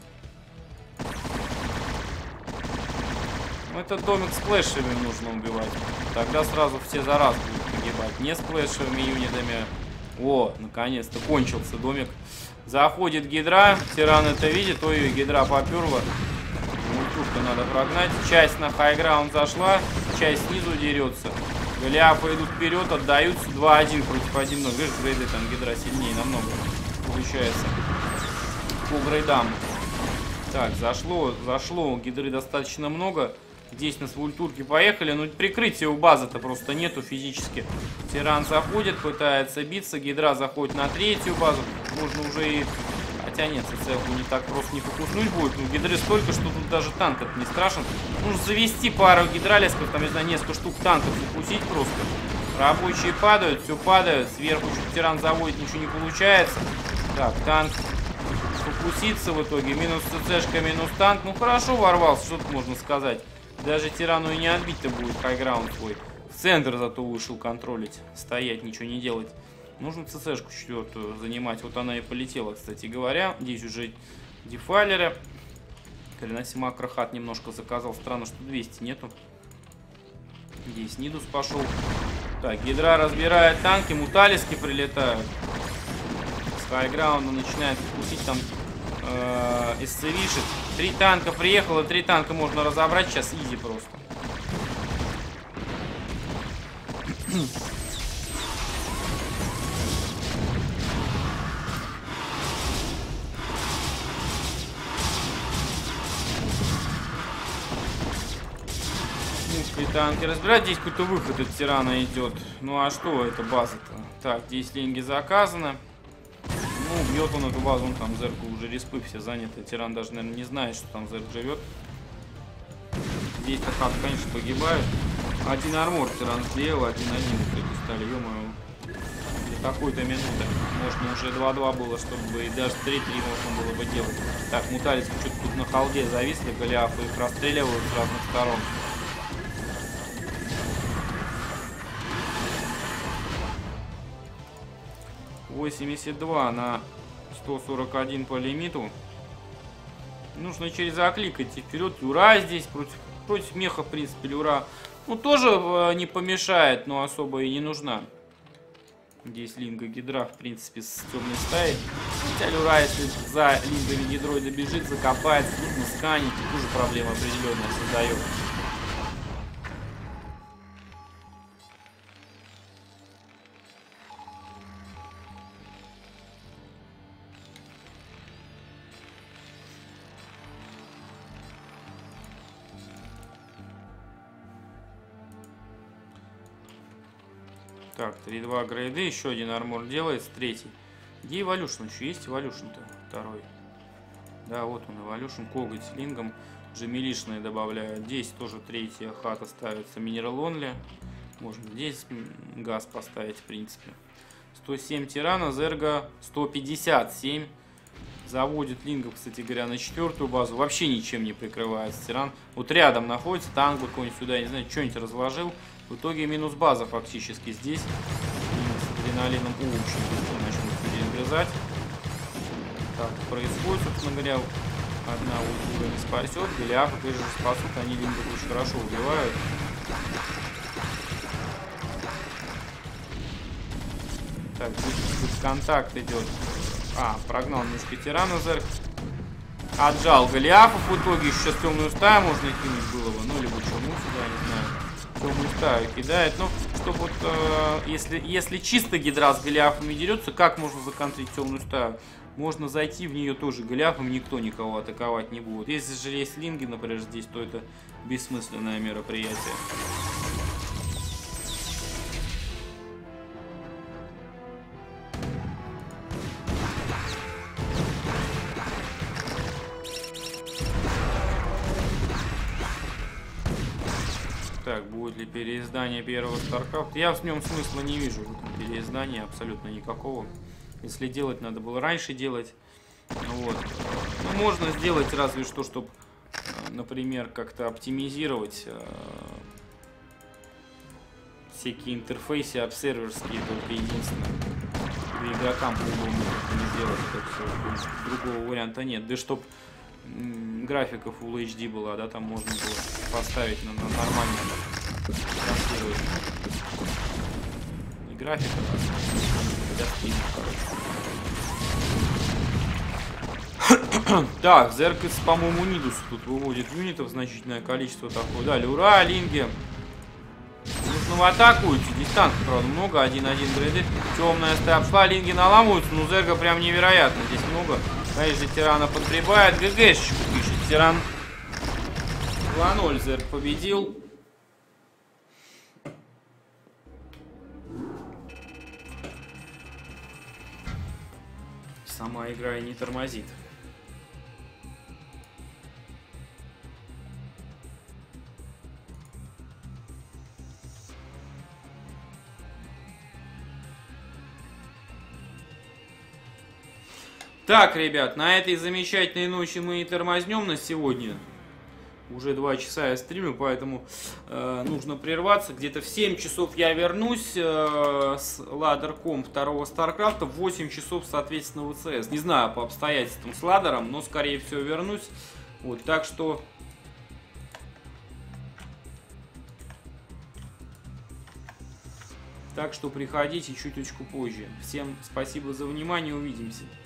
Это домик с сплэшами нужно убивать. Тогда сразу все за раз будут погибать. Не сплэшевыми юнитами. О, наконец-то кончился домик. Заходит гидра. Тиран это видит. Ой, гидра поперла. Мультушка надо прогнать. Часть на хайграунд зашла. Часть снизу дерется. Голиафы идут вперед. Отдаются два один против один ноль. Видишь, грейды там гидра сильнее намного. Получается. По грейдам. Так, зашло. Зашло. У гидры достаточно много. Здесь на свультурке поехали, но прикрытия у базы-то просто нету физически. Тиран заходит, пытается биться, гидра заходит на третью базу. Можно уже и... Хотя нет, ЦЦЛку не так просто не фокуснуть будет. Ну, гидры столько, что тут даже танк это не страшен. Нужно завести пару гидралисков, там, не знаю, несколько штук танков фокусить просто. Рабочие падают, все падают. Сверху чуть тиран заводит, ничего не получается. Так, танк фокусится в итоге. Минус ЦЦшка, минус танк. Ну, хорошо ворвался, что тут можно сказать. Даже тирану и не отбить-то будет хайграунд свой. В центр зато вышел контролить. Стоять, ничего не делать. Нужно ЦЦшку четвертую занимать. Вот она и полетела, кстати говоря. Здесь уже дефайлеры. Калинаси макрохат немножко заказал. Странно, что двести нету. Здесь Нидус пошел. Так, гидра разбирает танки. Муталиски прилетают. С хайграунда начинает вкусить там э, эсцевишек. Три танка приехало, три танка можно разобрать. Сейчас изи просто. Танки разбирать. Здесь какой-то выход от тирана идет. Ну а что это база-то? Так, здесь линги заказано. Ну, бьет он эту базу, он там Зерку уже респы все заняты. Тиран даже, наверное, не знает, что там Зерк живет. Здесь-то хат, конечно, погибает. Один армор Тиран сделал, один-один в стали, ё-моё. До такой-то минуты. Можно уже два-два было, чтобы и даже три-три можно было бы делать. Так, муталицы что-то тут на халде зависли, Голиафы их расстреливают с разных сторон. восемьдесят два на сто сорок один по лимиту. Нужно через оклик идти вперед. Люра здесь против, против меха, в принципе, Люра, ну, тоже э, не помешает, но особо и не нужна. Здесь линга гидра, в принципе, с темной стаей. Хотя Люра, если за лингами гидроида бежит, закопает, нужно сканить, тоже проблема определенная создает. Так, три-два грейды, еще один армор делается, третий. Где эволюшн? Еще есть эволюшн-то? Второй. Да, вот он, эволюшн, коготь с лингом. Джемилишные добавляют. Здесь тоже третья хата ставится. Минерал онли. Можно здесь газ поставить, в принципе. сто семь тирана, Зерга сто пятьдесят семь. Заводит лингов, кстати говоря, на четвертую базу. Вообще ничем не прикрывается тиран. Вот рядом находится, танк бы какой-нибудь сюда, не знаю, что-нибудь разложил. В итоге минус база фактически здесь. С адреналином у, очень быстро начнут перегрызать. Так, происходит, собственно говоря, одна ультура не спасет. Голиафы, конечно, спасут, они лингов очень хорошо убивают. Так, здесь контакт идет. А, прогнал немножко тирана Зерк. Отжал Голиафов в итоге. Еще сейчас темную стаю можно кинуть было бы. Ну, либо чему сюда, не знаю. Темную стаю кидает. Ну, чтобы вот, э, если, если чисто гидра с Голиафами дерется, как можно законтрить темную стаю? Можно зайти в нее тоже Голиафом, никто никого атаковать не будет. Если же есть линги, например, здесь, то это бессмысленное мероприятие. Так, будет ли переиздание первого StarCraft? Я в нем смысла не вижу, в этом переиздании абсолютно никакого. Если делать, надо было раньше делать. Вот. Ну, можно сделать разве что, чтобы, например, как-то оптимизировать э, всякие интерфейсы обсерверские, только единственное. Для игрокам по-моему не сделать это все. Другого варианта нет. Да чтоб графика Full эйч ди была, да, там можно было поставить на, на нормально транслировать. Не графика, а для стримов, короче. Так, Зеркс, по-моему, Нидус тут выводит юнитов, значительное количество такое. Да, Люра, Линги. Нужно в атаку идти. Здесь танков, правда, много. один-один грейды. Темная стая обшла, Линги наламываются. Ну, Зерга прям невероятно. Здесь много. Конечно, тирана подгребает. ГГшечку пишет тиран. два ноль Зерг победил. Сама игра и не тормозит. Так, ребят, на этой замечательной ночи мы и тормознем на сегодня. Уже два часа я стримлю, поэтому э, нужно прерваться. Где-то в семь часов я вернусь э, с ладерком второго StarCraft. В восемь часов, соответственно, в ВЦС. Не знаю по обстоятельствам с ладером, но скорее всего вернусь. Вот, так что... Так что приходите чуточку позже. Всем спасибо за внимание, увидимся.